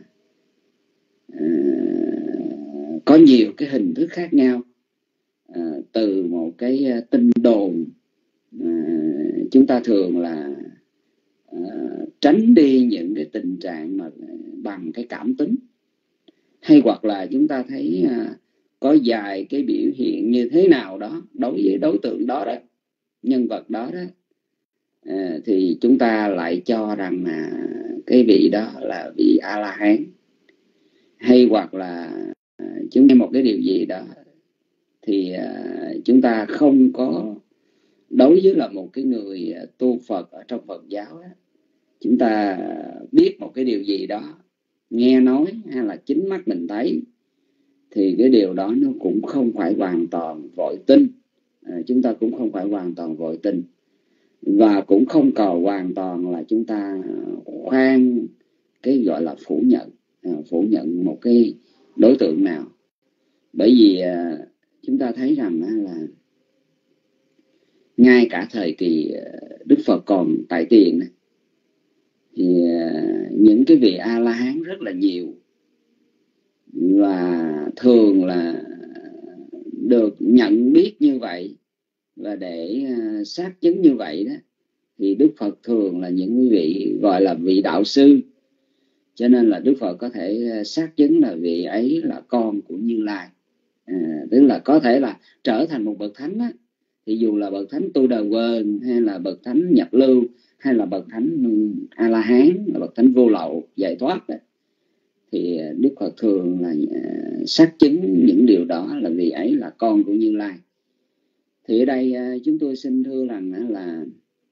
có nhiều cái hình thức khác nhau, từ một cái tin đồn, chúng ta thường là tránh đi những cái tình trạng mà bằng cái cảm tính, hay hoặc là chúng ta thấy có vài cái biểu hiện như thế nào đó đối với đối tượng đó đó, nhân vật đó đó, thì chúng ta lại cho rằng cái vị đó là vị A-la-hán. hay hoặc là chúng ta một cái điều gì đó thì chúng ta không có, đối với là một cái người tu Phật ở trong Phật giáo đó, chúng ta biết một cái điều gì đó, nghe nói hay là chính mắt mình thấy, thì cái điều đó nó cũng không phải hoàn toàn vội tin. Chúng ta cũng không phải hoàn toàn vội tin, và cũng không còn hoàn toàn là chúng ta khoan cái gọi là phủ nhận một cái đối tượng nào. Bởi vì chúng ta thấy rằng là ngay cả thời kỳ Đức Phật còn tại tiền thì những cái vị A-la-hán rất là nhiều, và thường là được nhận biết như vậy, và để xác chứng như vậy đó thì Đức Phật thường là những vị gọi là vị đạo sư. Cho nên là Đức Phật có thể xác chứng là vị ấy là con của Như Lai, tức là có thể là trở thành một bậc thánh á. Thì dù là bậc thánh Tu Đà Quần, hay là bậc thánh Nhập Lưu, hay là bậc thánh A-la-hán, là bậc thánh vô lậu giải thoát đó, thì Đức Phật thường là xác chứng những điều đó là vì ấy là con của Như Lai. Thì ở đây chúng tôi xin thưa rằng là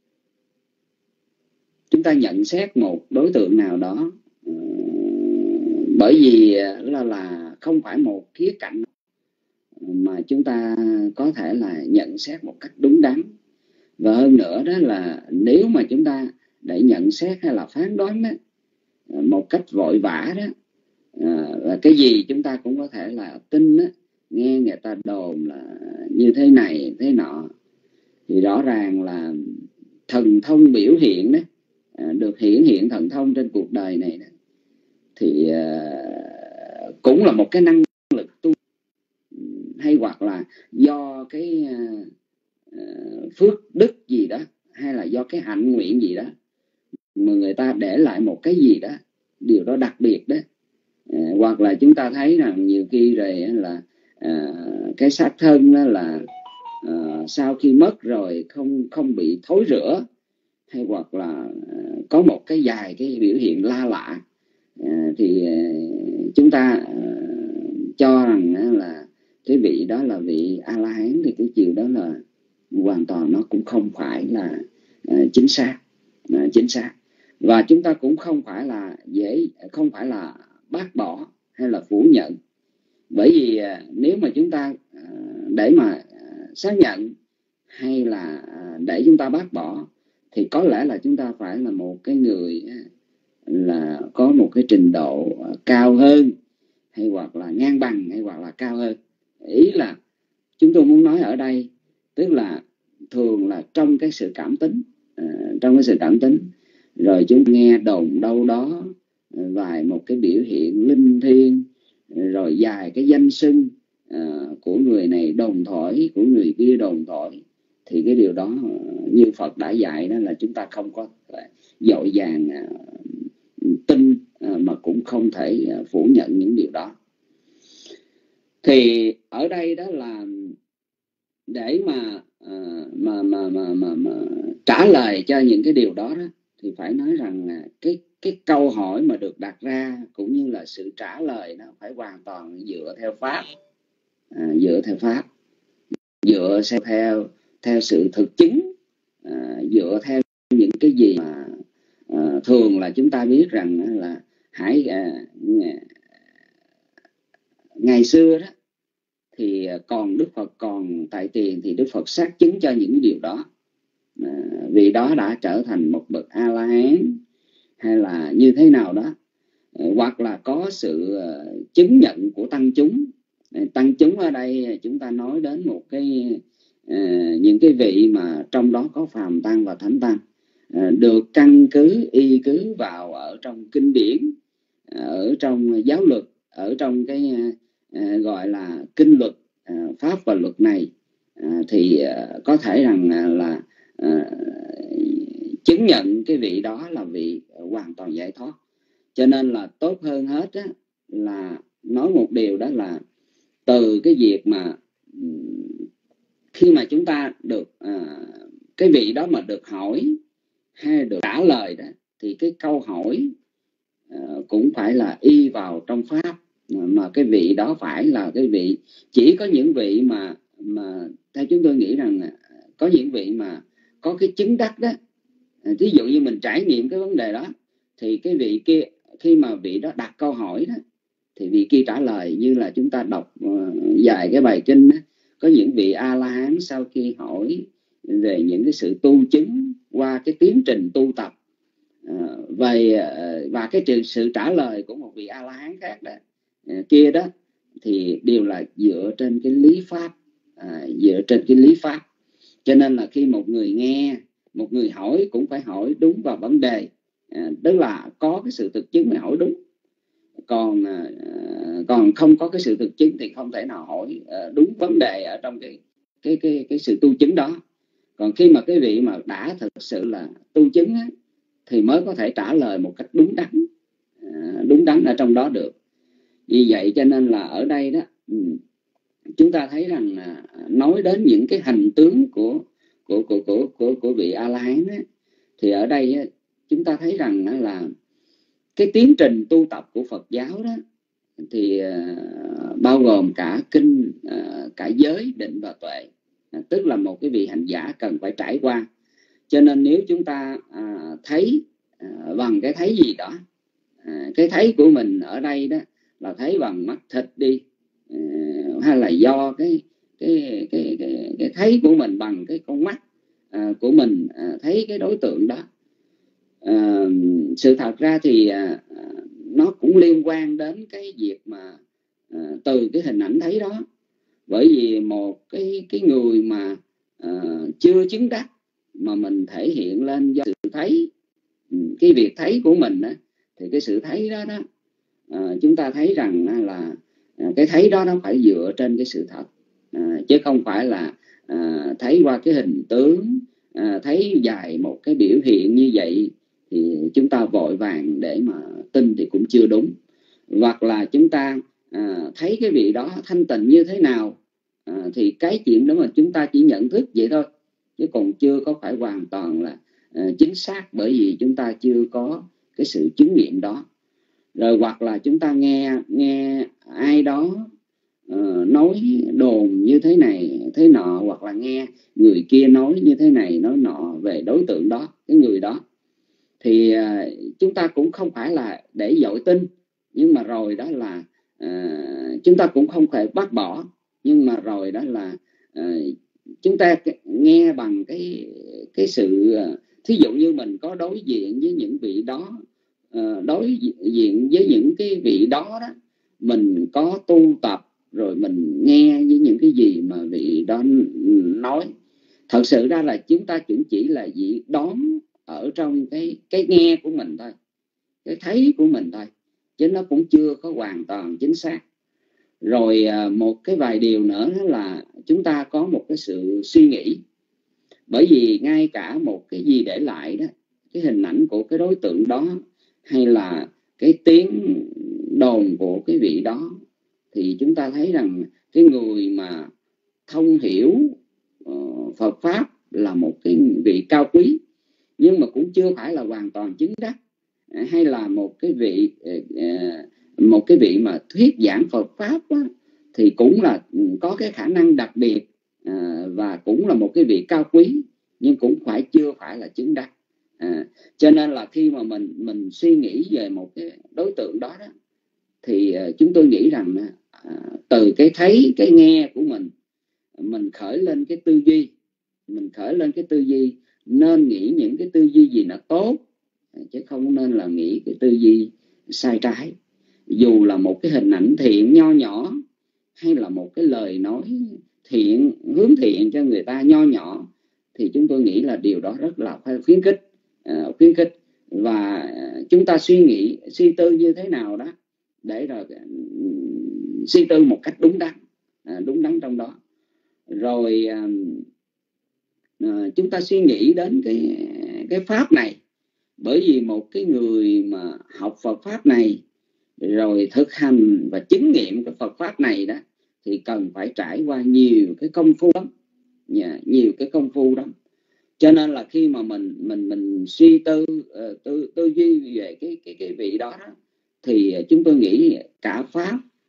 chúng ta nhận xét một đối tượng nào đó bởi vì là không phải một khía cạnh mà chúng ta có thể là nhận xét một cách đúng đắn. Và hơn nữa đó là nếu mà chúng ta để nhận xét hay là phán đoán đó một cách vội vã đó, là cái gì chúng ta cũng có thể là tin đó, nghe người ta đồn là như thế này thế nọ, thì rõ ràng là thần thông biểu hiện đó, được hiển hiện thần thông trên cuộc đời này đó, thì cũng là một cái năng lực tu, hay hoặc là do cái phước đức gì đó, hay là do cái hạnh nguyện gì đó mà người ta để lại một cái gì đó, điều đó đặc biệt đó. Hoặc là chúng ta thấy rằng nhiều khi rồi là cái xác thân đó là sau khi mất rồi không bị thối rữa, hay hoặc là có một cái vài cái biểu hiện la lạ, thì chúng ta cho rằng là cái vị đó là vị A-la-hán, thì cái chiều đó là hoàn toàn nó cũng không phải là chính xác. Và chúng ta cũng không phải là bác bỏ hay là phủ nhận. Bởi vì nếu mà chúng ta để mà xác nhận hay là để chúng ta bác bỏ, thì có lẽ là chúng ta phải là một cái người là có một cái trình độ cao hơn, hay hoặc là ngang bằng, hay hoặc là cao hơn. Ý là chúng tôi muốn nói ở đây, tức là thường là trong cái sự cảm tính, rồi chúng nghe đồn đâu đó vài một cái biểu hiện linh thiêng, rồi vài cái danh xưng của người này đồn thổi, của người kia đồn thổi, thì cái điều đó như Phật đã dạy đó là chúng ta không có vội vàng tin, mà cũng không thể phủ nhận những điều đó. Thì ở đây đó là để mà trả lời cho những cái điều đó, thì phải nói rằng cái câu hỏi mà được đặt ra cũng như là sự trả lời nó phải hoàn toàn dựa theo pháp, dựa theo sự thực chứng, dựa theo những cái gì mà thường là chúng ta biết rằng là ngày xưa đó thì còn Đức Phật còn tại tiền thì Đức Phật xác chứng cho những điều đó. Vì đó đã trở thành một bậc A-la-hán hay là như thế nào đó, hoặc là có sự chứng nhận của tăng chúng. Tăng chúng ở đây chúng ta nói đến một cái những cái vị mà trong đó có phàm tăng và thánh tăng, được căn cứ y cứ vào ở trong kinh điển, ở trong giáo luật, ở trong cái gọi là kinh luật, pháp và luật này, thì có thể rằng là chứng nhận cái vị đó là vị hoàn toàn giải thoát. Cho nên là tốt hơn hết á, là nói một điều đó là từ cái việc mà khi mà chúng ta được cái vị đó mà được hỏi hay được trả lời đó, thì cái câu hỏi cũng phải là y vào trong pháp, mà cái vị đó phải là cái vị, chỉ có những vị mà theo chúng tôi nghĩ rằng có những vị mà có cái chứng đắc đó, ví dụ như mình trải nghiệm cái vấn đề đó, thì cái vị kia khi mà vị đó đặt câu hỏi đó thì vị kia trả lời. Như là chúng ta đọc vài cái bài kinh đó, có những vị A-la-hán sau khi hỏi về những cái sự tu chứng qua cái tiến trình tu tập và cái sự trả lời của một vị A-la-hán khác đó kia đó, thì đều là dựa trên cái lý pháp, dựa trên cái lý pháp. Cho nên là khi một người nghe, một người hỏi cũng phải hỏi đúng vào vấn đề, tức là có cái sự thực chứng mới hỏi đúng. Còn không có cái sự thực chứng thì không thể nào hỏi đúng vấn đề ở trong cái sự tu chứng đó. Còn khi mà cái vị mà đã thực sự là tu chứng á, thì mới có thể trả lời một cách đúng đắn ở trong đó được. Vì vậy cho nên là ở đây đó chúng ta thấy rằng nói đến những cái hành tướng của vị A-la-hán á, thì ở đây á, chúng ta thấy rằng là cái tiến trình tu tập của Phật giáo đó thì bao gồm cả kinh, cả giới, định và tuệ, tức là một cái vị hành giả cần phải trải qua. Cho nên nếu chúng ta thấy bằng cái thấy gì đó, cái thấy của mình ở đây đó là thấy bằng mắt thịt đi, hay là do cái thấy của mình bằng cái con mắt của mình thấy cái đối tượng đó, sự thật ra thì nó cũng liên quan đến cái việc mà từ cái hình ảnh thấy đó. Bởi vì một cái người mà chưa chứng đắc mà mình thể hiện lên do sự thấy, cái việc thấy của mình đó, thì cái sự thấy đó chúng ta thấy rằng là cái thấy đó nó phải dựa trên cái sự thật, chứ không phải là thấy qua cái hình tướng, thấy dài một cái biểu hiện như vậy thì chúng ta vội vàng để mà tin thì cũng chưa đúng. Hoặc là chúng ta thấy cái vị đó thanh tịnh như thế nào, thì cái chuyện đó mà chúng ta chỉ nhận thức vậy thôi, chứ còn chưa có phải hoàn toàn là chính xác, bởi vì chúng ta chưa có cái sự chứng nghiệm đó. Rồi hoặc là chúng ta nghe ai đó nói đồn như thế này thế nọ, hoặc là nghe người kia nói như thế này nói nọ về đối tượng đó, cái người đó, thì chúng ta cũng không phải là để dội tin, nhưng mà rồi đó là chúng ta cũng không thể bác bỏ, nhưng mà rồi đó là chúng ta nghe bằng cái sự thí dụ như mình có đối diện với những vị đó, đối diện với những cái vị đó đó, mình có tu tập rồi mình nghe với những cái gì mà vị đó nói, thật sự ra là chúng ta cũng chỉ là chỉ đón ở trong cái nghe của mình thôi, cái thấy của mình thôi, chứ nó cũng chưa có hoàn toàn chính xác. Rồi một cái vài điều nữa là chúng ta có một cái sự suy nghĩ, bởi vì ngay cả một cái gì để lại đó, cái hình ảnh của cái đối tượng đó hay là cái tiếng đồn của cái vị đó, thì chúng ta thấy rằng cái người mà thông hiểu Phật Pháp là một cái vị cao quý, nhưng mà cũng chưa phải là hoàn toàn chứng đắc, hay là một cái vị mà thuyết giảng Phật Pháp đó, thì cũng là có cái khả năng đặc biệt, và cũng là một cái vị cao quý, nhưng cũng chưa phải là chứng đắc. Cho nên là khi mà mình suy nghĩ về một cái đối tượng đó, thì chúng tôi nghĩ rằng từ cái thấy cái nghe của mình khởi lên cái tư duy, nên nghĩ những cái tư duy gì là tốt, chứ không nên là nghĩ cái tư duy sai trái. Dù là một cái hình ảnh thiện nho nhỏ, hay là một cái lời nói thiện, hướng thiện cho người ta nho nhỏ, thì chúng tôi nghĩ là điều đó rất là phải khuyến khích. Và chúng ta suy tư như thế nào đó để rồi suy tư một cách đúng đắn trong đó. Rồi chúng ta suy nghĩ đến cái pháp này, bởi vì một cái người mà học Phật Pháp này rồi thực hành và chứng nghiệm cái Phật Pháp này đó, thì cần phải trải qua nhiều cái công phu lắm. Cho nên là khi mà mình suy tư duy về cái vị đó, thì chúng tôi nghĩ cả Pháp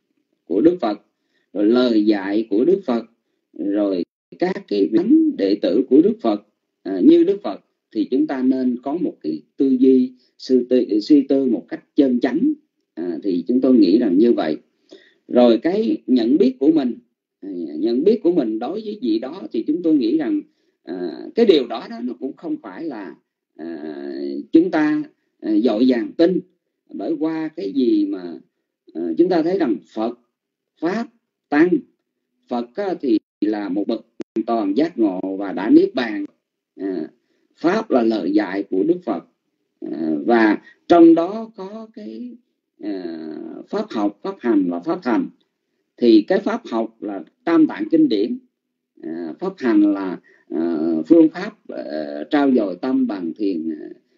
của Đức Phật, rồi lời dạy của Đức Phật, rồi các cái đấng đệ tử của Đức Phật như Đức Phật, thì chúng ta nên có một cái tư duy suy tư một cách chân chánh. Thì chúng tôi nghĩ rằng như vậy. Rồi cái nhận biết của mình đối với gì đó, thì chúng tôi nghĩ rằng cái điều đó nó cũng không phải là chúng ta dội vàng tin. Bởi qua cái gì mà chúng ta thấy rằng Phật, Pháp, Tăng. Phật thì là một bậc hoàn toàn giác ngộ và đã niết bàn. Pháp là lời dạy của Đức Phật, và trong đó có cái pháp học, pháp hành và pháp thành. Thì cái pháp học là Tam Tạng kinh điển, pháp hành là phương pháp trao dồi tâm bằng thiền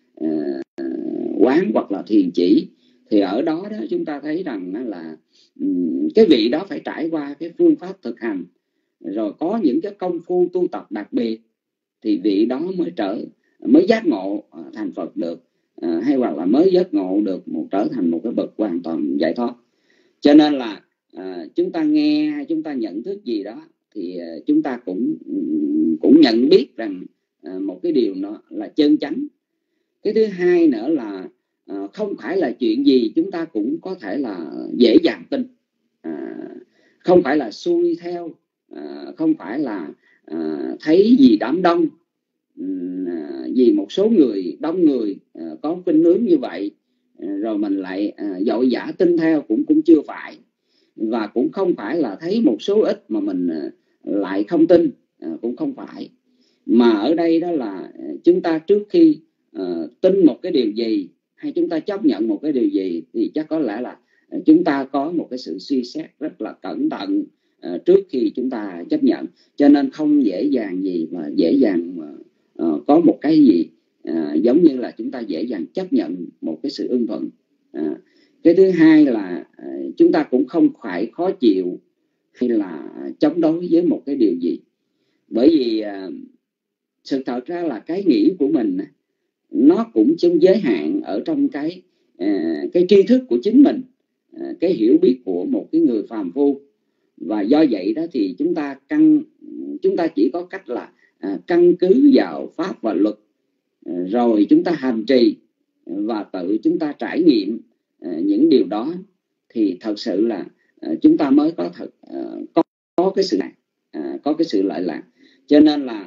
quán hoặc là thiền chỉ. Thì ở đó chúng ta thấy rằng là cái vị đó phải trải qua cái phương pháp thực hành, rồi có những cái công phu tu tập đặc biệt, thì vị đó mới giác ngộ thành Phật được, hay hoặc là mới giác ngộ được trở thành một cái bậc hoàn toàn giải thoát. Cho nên là chúng ta nghe, chúng ta nhận thức gì đó, thì chúng ta cũng nhận biết rằng một cái điều nó là chân chánh. Cái thứ hai nữa là không phải là chuyện gì chúng ta cũng có thể là dễ dàng tin, không phải là xuôi theo, không phải là thấy gì đám đông, vì một số người, đông người có khuynh hướng như vậy rồi mình lại vội vã tin theo, cũng chưa phải. Và cũng không phải là thấy một số ít mà mình lại không tin, cũng không phải. Mà ở đây đó là chúng ta trước khi tin một cái điều gì, hay chúng ta chấp nhận một cái điều gì, thì chắc có lẽ là chúng ta có một cái sự suy xét rất là cẩn thận trước khi chúng ta chấp nhận. Cho nên không dễ dàng gì mà dễ dàng có một cái gì giống như là chúng ta dễ dàng chấp nhận một cái sự ưng thuận. Cái thứ hai là chúng ta cũng không phải khó chịu hay là chống đối với một cái điều gì. Bởi vì sự thật ra là cái nghĩ của mình nó cũng chung giới hạn ở trong cái tri thức của chính mình, cái hiểu biết của một cái người phàm phu. Và do vậy đó thì chúng ta chỉ có cách là căn cứ vào pháp và luật, rồi chúng ta hành trì và tự chúng ta trải nghiệm những điều đó, thì thật sự là chúng ta mới có cái sự này, có cái sự lợi lạc. Cho nên là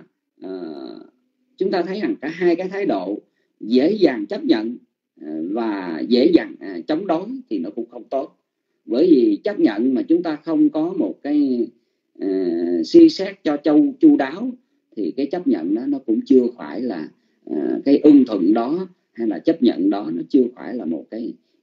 chúng ta thấy rằng cả hai cái thái độ dễ dàng chấp nhận và dễ dàng chống đối thì nó cũng không tốt. Bởi vì chấp nhận mà chúng ta không có một cái suy xét cho chu đáo, thì cái chấp nhận đó nó cũng chưa phải là cái ưng thuận đó, hay là chấp nhận đó nó chưa phải là một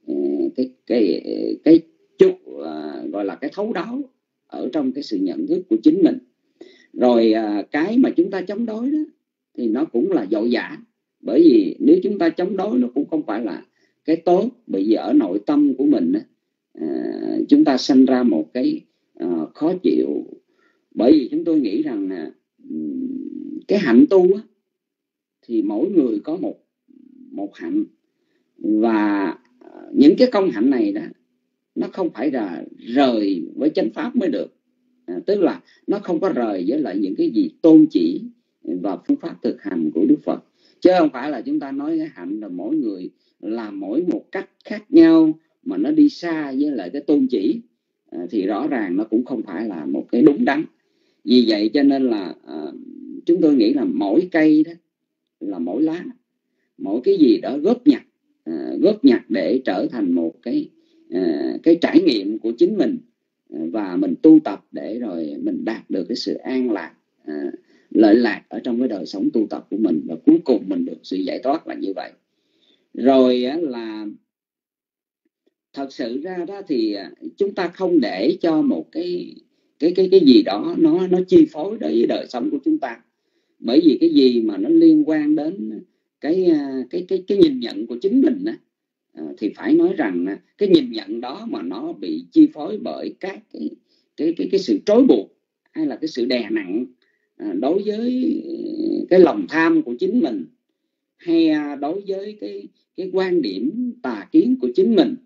cái chút gọi là cái thấu đáo ở trong cái sự nhận thức của chính mình. Rồi cái mà chúng ta chống đối đó thì nó cũng là vội vã. Bởi vì nếu chúng ta chống đối nó cũng không phải là cái tốt. Bởi vì ở nội tâm của mình chúng ta sanh ra một cái khó chịu. Bởi vì chúng tôi nghĩ rằng cái hạnh tu thì mỗi người có một hạnh, và những cái công hạnh này đó nó không phải là rời với chánh pháp mới được. Tức là nó không có rời với lại những cái gì tôn chỉ và phương pháp thực hành của Đức Phật. Chứ không phải là chúng ta nói cái hạnh là mỗi người làm mỗi một cách khác nhau mà nó đi xa với lại cái tôn chỉ, thì rõ ràng nó cũng không phải là một cái đúng đắn. Vì vậy cho nên là chúng tôi nghĩ là mỗi cây đó là mỗi lá, mỗi cái gì đó góp nhặt để trở thành một cái trải nghiệm của chính mình, và mình tu tập để rồi mình đạt được cái sự an lạc, lợi lạc ở trong cái đời sống tu tập của mình, và cuối cùng mình được sự giải thoát là như vậy. Rồi là thật sự ra đó thì chúng ta không để cho một cái gì đó nó chi phối đối với đời sống của chúng ta. Bởi vì cái gì mà nó liên quan đến cái nhìn nhận của chính mình thì phải nói rằng cái nhìn nhận đó mà nó bị chi phối bởi các cái sự trói buộc, hay là cái sự đè nặng đối với cái lòng tham của chính mình, hay đối với cái quan điểm tà kiến của chính mình,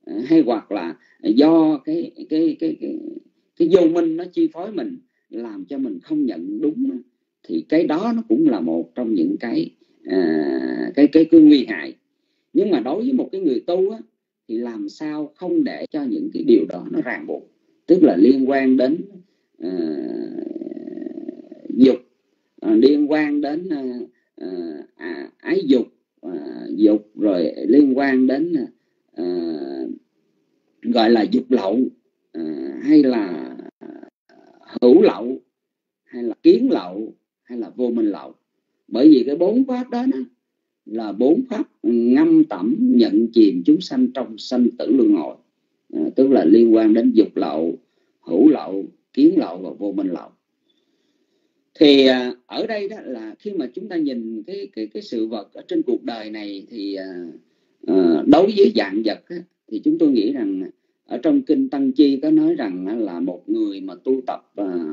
hay hoặc là do cái vô minh nó chi phối mình, làm cho mình không nhận đúng, thì cái đó nó cũng là một trong những cái nguy hại. Nhưng mà đối với một cái người tu á, thì làm sao không để cho những cái điều đó nó ràng buộc, tức là liên quan đến dục, liên quan đến ái dục, dục, rồi liên quan đến gọi là dục lậu, hay là hữu lậu, hay là kiến lậu, hay là vô minh lậu. Bởi vì cái 4 pháp đó là 4 pháp ngâm tẩm nhận chìm chúng sanh trong sanh tử luân hồi, tức là liên quan đến dục lậu, hữu lậu, kiến lậu và vô minh lậu. Thì ở đây đó là khi mà chúng ta nhìn cái sự vật ở trên cuộc đời này, thì đối với dạng vật á, thì chúng tôi nghĩ rằng ở trong kinh Tăng Chi có nói rằng là một người mà tu tập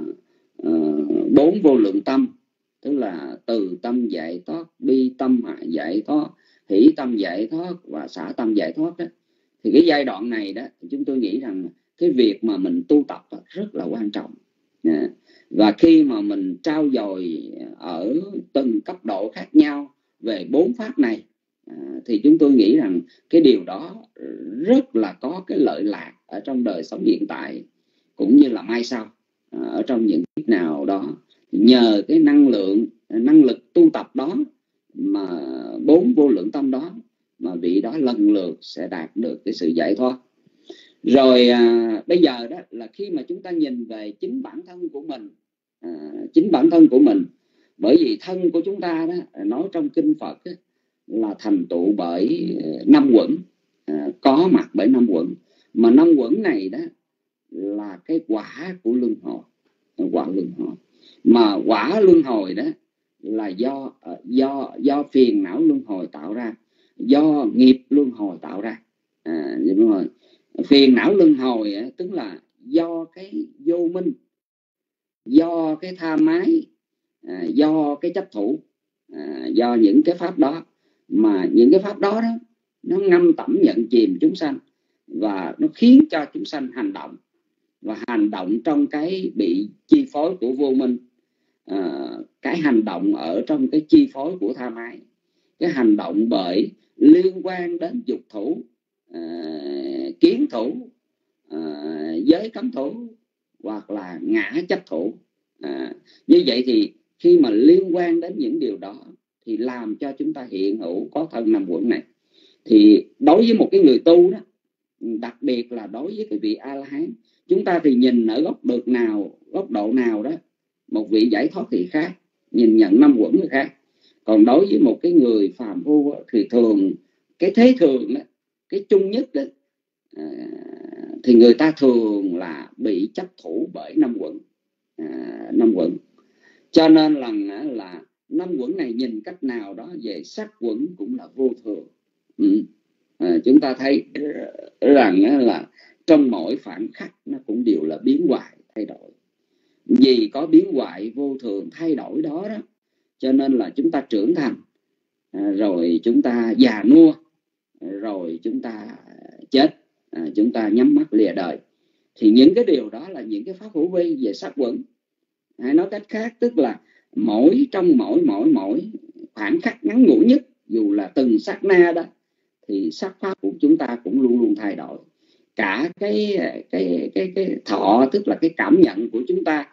4 vô lượng tâm, tức là từ tâm giải thoát, bi tâm giải thoát, hỷ tâm giải thoát và xả tâm giải thoát đó, thì cái giai đoạn này đó chúng tôi nghĩ rằng cái việc mà mình tu tập rất là quan trọng. Và khi mà mình trau dồi ở từng cấp độ khác nhau về 4 pháp này, thì chúng tôi nghĩ rằng cái điều đó rất là có cái lợi lạc ở trong đời sống hiện tại cũng như là mai sau, ở trong những kiếp nào đó. Nhờ cái năng lực tu tập đó, mà 4 vô lượng tâm đó, mà vị đó lần lượt sẽ đạt được cái sự giải thoát. Rồi bây giờ đó là khi mà chúng ta nhìn về chính bản thân của mình, bởi vì thân của chúng ta đó, nói trong kinh Phật đó, là thành tựu bởi 5 quẩn, có mặt bởi 5 quẩn, mà 5 quẩn này đó là cái quả của luân hồi, quả luân hồi. Mà quả luân hồi đó là do phiền não luân hồi tạo ra, do nghiệp luân hồi tạo ra. Đúng rồi. Phiền não luân hồi tức là do cái vô minh, do cái tham ái, do cái chấp thủ, do những cái pháp đó, mà những cái pháp đó nó ngâm tẩm nhận chìm chúng sanh, và nó khiến cho chúng sanh hành động, và hành động trong cái bị chi phối của vô minh, cái hành động ở trong cái chi phối của tham ái, cái hành động bởi liên quan đến dục thủ, kiến thủ, giới cấm thủ, hoặc là ngã chấp thủ. Như vậy thì khi mà liên quan đến những điều đó thì làm cho chúng ta hiện hữu có thân 5 quẩn này. Thì đối với một cái người tu đó, đặc biệt là đối với cái vị A-la-hán, chúng ta thì nhìn ở góc độ nào đó, một vị giải thoát thì khác, nhìn nhận 5 quẩn thì khác. Còn đối với một cái người phàm phu thì thường cái thế thường đó, cái chung nhất đó, thì người ta thường là bị chấp thủ bởi 5 quẩn. 5 quẩn. Cho nên là 5 quẩn này nhìn cách nào đó về sắc quẩn cũng là vô thường. Chúng ta thấy rằng là trong mỗi phản khắc nó cũng đều là biến hoại, thay đổi. Vì có biến hoại vô thường thay đổi đó, cho nên là chúng ta trưởng thành, rồi chúng ta già nua, rồi chúng ta chết, chúng ta nhắm mắt lìa đời. Thì những cái điều đó là những cái pháp hữu vi về sắc quẩn. Hay nói cách khác, tức là trong mỗi khoảng khắc ngắn ngủi nhất, dù là từng sát na đó, thì sắc pháp của chúng ta cũng luôn luôn thay đổi. Cả cái thọ, tức là cái cảm nhận của chúng ta,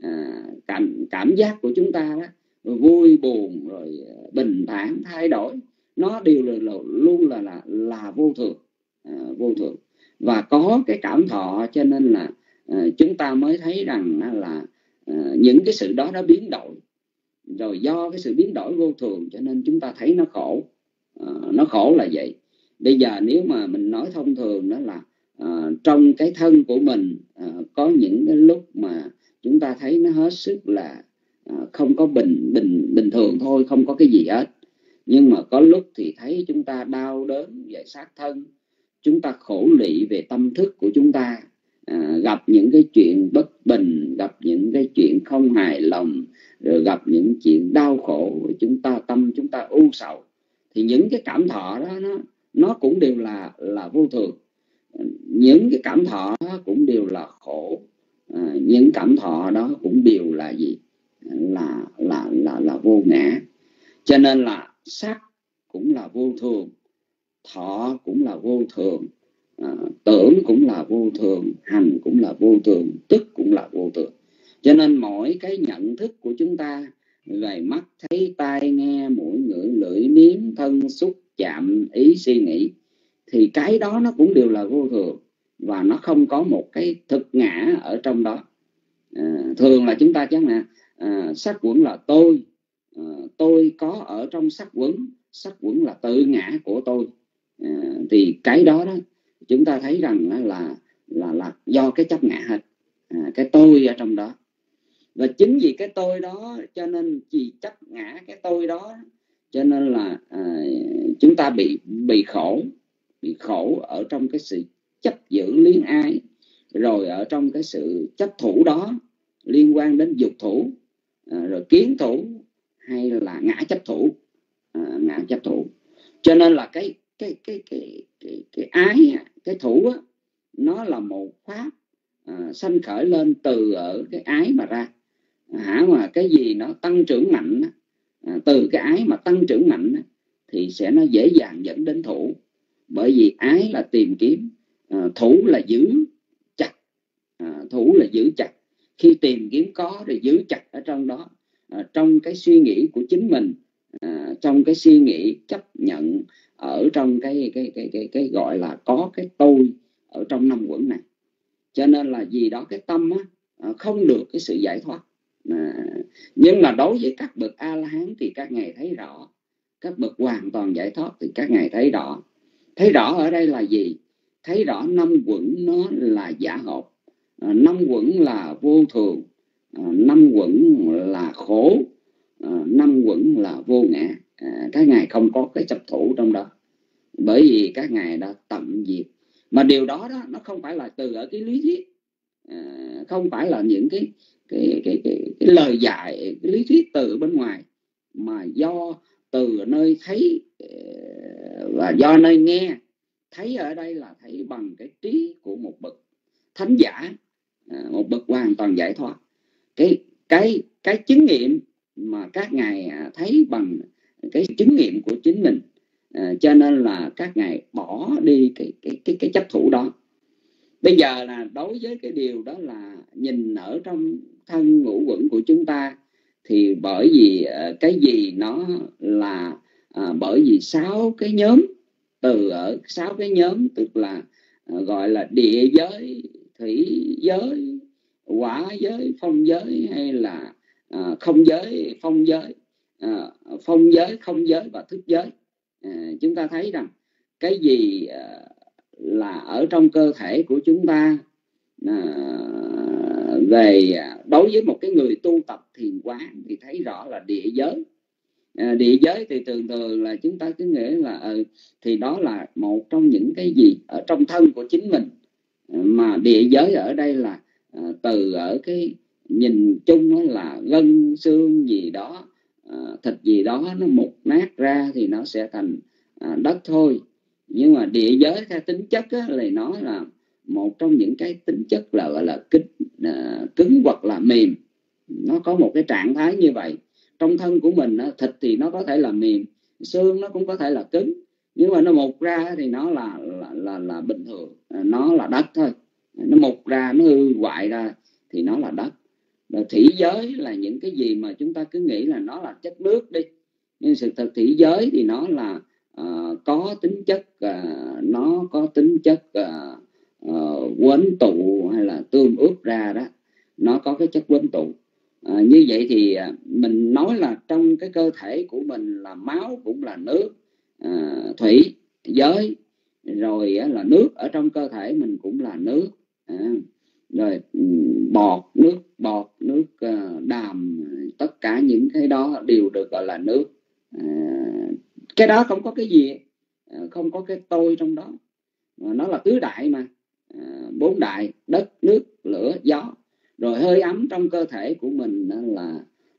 cảm giác của chúng ta đó, vui buồn rồi bình thản thay đổi, nó đều luôn là vô thường, vô thường. Và có cái cảm thọ, cho nên là chúng ta mới thấy rằng là những cái sự đó nó biến đổi. Rồi do cái sự biến đổi vô thường cho nên chúng ta thấy nó khổ. Nó khổ là vậy. Bây giờ nếu mà mình nói thông thường đó là trong cái thân của mình có những cái lúc mà chúng ta thấy nó hết sức là không có bình thường thôi, không có cái gì hết. Nhưng mà có lúc thì thấy chúng ta đau đớn về xác thân, chúng ta khổ lụy về tâm thức của chúng ta, gặp những cái chuyện bất bình, gặp những cái chuyện không hài lòng, rồi gặp những chuyện đau khổ, tâm chúng ta u sầu. Thì những cái cảm thọ đó nó cũng đều là vô thường. những cái cảm thọ đó cũng đều là khổ, những cảm thọ đó cũng đều là gì, là vô ngã. Cho nên là sắc cũng là vô thường, thọ cũng là vô thường, tưởng cũng là vô thường, hành cũng là vô thường, tức cũng là vô thường. Cho nên mỗi cái nhận thức của chúng ta về mắt thấy, tai nghe, mũi ngửi, lưỡi nếm, thân xúc chạm, ý suy nghĩ, thì cái đó nó cũng đều là vô thường, và nó không có một cái thực ngã ở trong đó. Thường là chúng ta chắc là sắc quẩn là tôi có ở trong sắc quẩn là tự ngã của tôi. Thì cái đó chúng ta thấy rằng là do cái chấp ngã hết, cái tôi ở trong đó. Và chính vì cái tôi đó cho nên chỉ chấp ngã cái tôi đó, cho nên là chúng ta bị khổ ở trong cái sự chấp giữ luyến ái, rồi ở trong cái sự chấp thủ đó liên quan đến dục thủ, rồi kiến thủ, hay là ngã chấp thủ. Cho nên là cái ái, cái thủ á, nó là một pháp sanh khởi lên từ ở cái ái mà ra. Mà cái gì nó tăng trưởng mạnh, từ cái ái mà tăng trưởng mạnh thì sẽ nó dễ dàng dẫn đến thủ. Bởi vì ái là tìm kiếm, thủ là giữ chặt, Khi tìm kiếm có thì giữ chặt ở trong đó, trong cái suy nghĩ của chính mình, trong cái suy nghĩ chấp nhận ở trong cái gọi là có cái tôi ở trong năm quẩn này. Cho nên là vì đó cái tâm không được cái sự giải thoát. Nhưng mà đối với các bậc A-la-hán thì các ngài thấy rõ, các bậc hoàn toàn giải thoát thì các ngài thấy rõ. Thấy rõ ở đây là gì? Thấy rõ năm quẩn nó là giả hợp, năm quẩn là vô thường, năm quẩn là khổ, năm quẩn là vô ngã. Các ngài không có cái chấp thủ trong đó, bởi vì các ngài đã tận diệt. Mà điều đó nó không phải là từ ở cái lý thuyết, không phải là những cái lời dạy, cái lý thuyết từ bên ngoài, mà do từ nơi thấy và do nơi nghe. Thấy ở đây là thấy bằng cái trí của một bậc thánh giả, một bậc hoàn toàn giải thoát. Cái chứng nghiệm mà các ngài thấy bằng cái chứng nghiệm của chính mình, cho nên là các ngài bỏ đi cái chấp thủ đó. Bây giờ là đối với cái điều đó là nhìn ở trong thân ngũ quẩn của chúng ta, thì bởi vì cái gì nó là bởi vì 6 cái nhóm, từ ở 6 cái nhóm, tức là gọi là địa giới, thủy giới, hỏa giới, phong giới, hay là không giới, phong giới, phong giới, không giới và thức giới. Chúng ta thấy rằng cái gì là ở trong cơ thể của chúng ta, về đối với một cái người tu tập thiền quán thì thấy rõ là địa giới. Địa giới thì thường là chúng ta cứ nghĩ là thì đó là một trong những cái gì ở trong thân của chính mình. Mà địa giới ở đây là từ ở cái nhìn chung nó là gân xương gì đó, thịt gì đó nó mục nát ra thì nó sẽ thành đất thôi. Nhưng mà địa giới theo tính chất là nó là một trong những cái tính chất là gọi là cứng hoặc là mềm. Nó có một cái trạng thái như vậy. Trong thân của mình thịt thì nó có thể là mềm, xương nó cũng có thể là cứng, nhưng mà nó mục ra thì nó là bình thường, nó là đất thôi. Nó mục ra, nó hư hoại ra thì nó là đất. Rồi thủy giới là những cái gì mà chúng ta cứ nghĩ là nó là chất nước đi, nhưng sự thật thủy giới thì nó là có tính chất quấn tụ hay là tương ướp ra đó, nó có cái chất quấn tụ. Như vậy thì mình nói là trong cái cơ thể của mình là máu cũng là nước, thủy giới, rồi là nước ở trong cơ thể mình cũng là nước, rồi bọt nước đàm, tất cả những cái đó đều được gọi là nước. Cái đó không có cái gì, không có cái tôi trong đó, nó là tứ đại mà, 4 đại: đất, nước, lửa, gió. Rồi hơi ấm trong cơ thể của mình là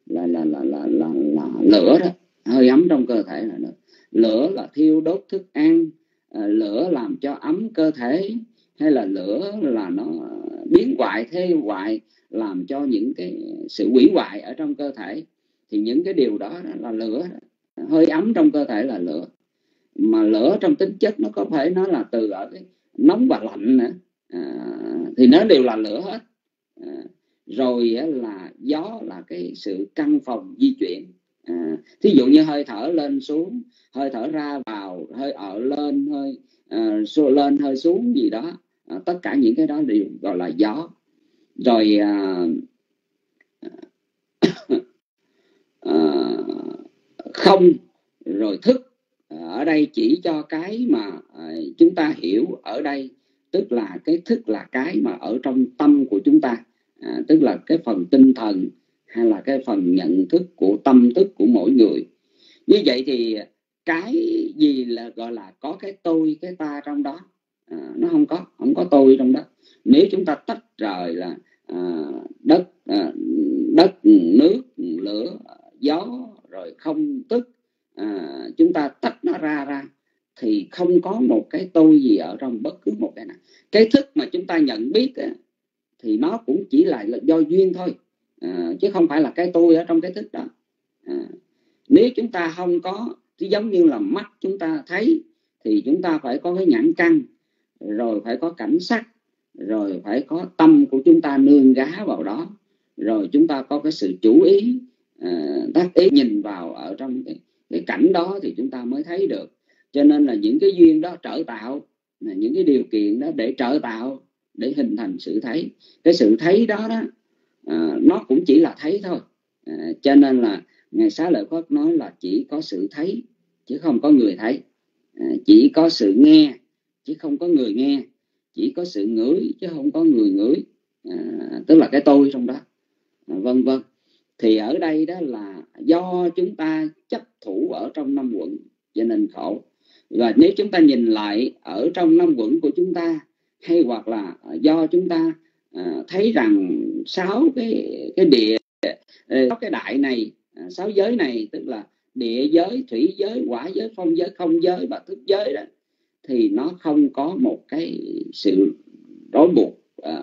lửa đó. Hơi ấm trong cơ thể là lửa là thiêu đốt thức ăn, lửa làm cho ấm cơ thể, hay là lửa là nó biến hoại, thế hoại, làm cho những cái sự hủy hoại ở trong cơ thể, thì những cái điều đó là lửa. Hơi ấm trong cơ thể là lửa, mà lửa trong tính chất nó có phải nó là từ ở cái nóng và lạnh nữa, thì nó đều là lửa hết. Rồi là gió là cái sự căn phòng di chuyển. Thí dụ như hơi thở lên xuống, hơi thở ra vào, hơi ở lên, hơi lên hơi xuống gì đó, tất cả những cái đó đều gọi là gió. Rồi không, rồi thức, ở đây chỉ cho cái mà chúng ta hiểu ở đây, tức là cái thức là cái mà ở trong tâm của chúng ta, tức là cái phần tinh thần hay là cái phần nhận thức của tâm thức của mỗi người. Như vậy thì cái gì là gọi là có cái tôi, cái ta trong đó? Nó không có tôi trong đó. Nếu chúng ta tách rời là đất, nước, lửa, gió, rồi không tức, chúng ta tách nó ra thì không có một cái tôi gì ở trong bất cứ một cái nào. Cái thức mà chúng ta nhận biết thì nó cũng chỉ là do duyên thôi, chứ không phải là cái tôi ở trong cái thức đó. Nếu chúng ta không có, thì giống như là mắt chúng ta thấy thì chúng ta phải có cái nhãn căn, rồi phải có cảnh sắc, rồi phải có tâm của chúng ta nương gá vào đó, rồi chúng ta có cái sự chú ý, tác ý nhìn vào ở trong cái cảnh đó thì chúng ta mới thấy được. Cho nên là những cái duyên đó trở tạo, những cái điều kiện đó để trở tạo, để hình thành sự thấy. Cái sự thấy đó nó cũng chỉ là thấy thôi. Cho nên là Ngài Xá Lợi Phất nói là chỉ có sự thấy chứ không có người thấy, chỉ có sự nghe chứ không có người nghe, chỉ có sự ngửi chứ không có người ngửi, tức là cái tôi trong đó, vân vân. Thì ở đây đó là do chúng ta chấp thủ ở trong năm quẩn cho nên khổ. Và nếu chúng ta nhìn lại ở trong năm quẩn của chúng ta, hay hoặc là do chúng ta thấy rằng 6 cái địa, 6 cái đại này, 6 giới này, tức là địa giới, thủy giới, hỏa giới, phong giới, không giới và thức giới đó, thì nó không có một cái sự rối buộc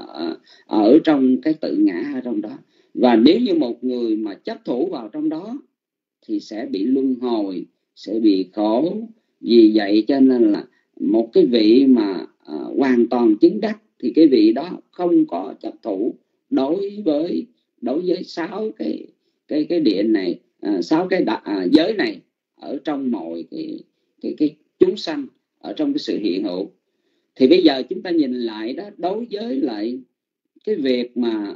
ở trong cái tự ngã ở trong đó. Và nếu như một người mà chấp thủ vào trong đó thì sẽ bị luân hồi, sẽ bị khổ. Vì vậy cho nên là một cái vị mà hoàn toàn chứng đắc thì cái vị đó không có chấp thủ đối với 6 cái địa này, 6 cái giới này ở trong mọi cái chúng sanh ở trong cái sự hiện hữu. Thì bây giờ chúng ta nhìn lại đó, đối với lại cái việc mà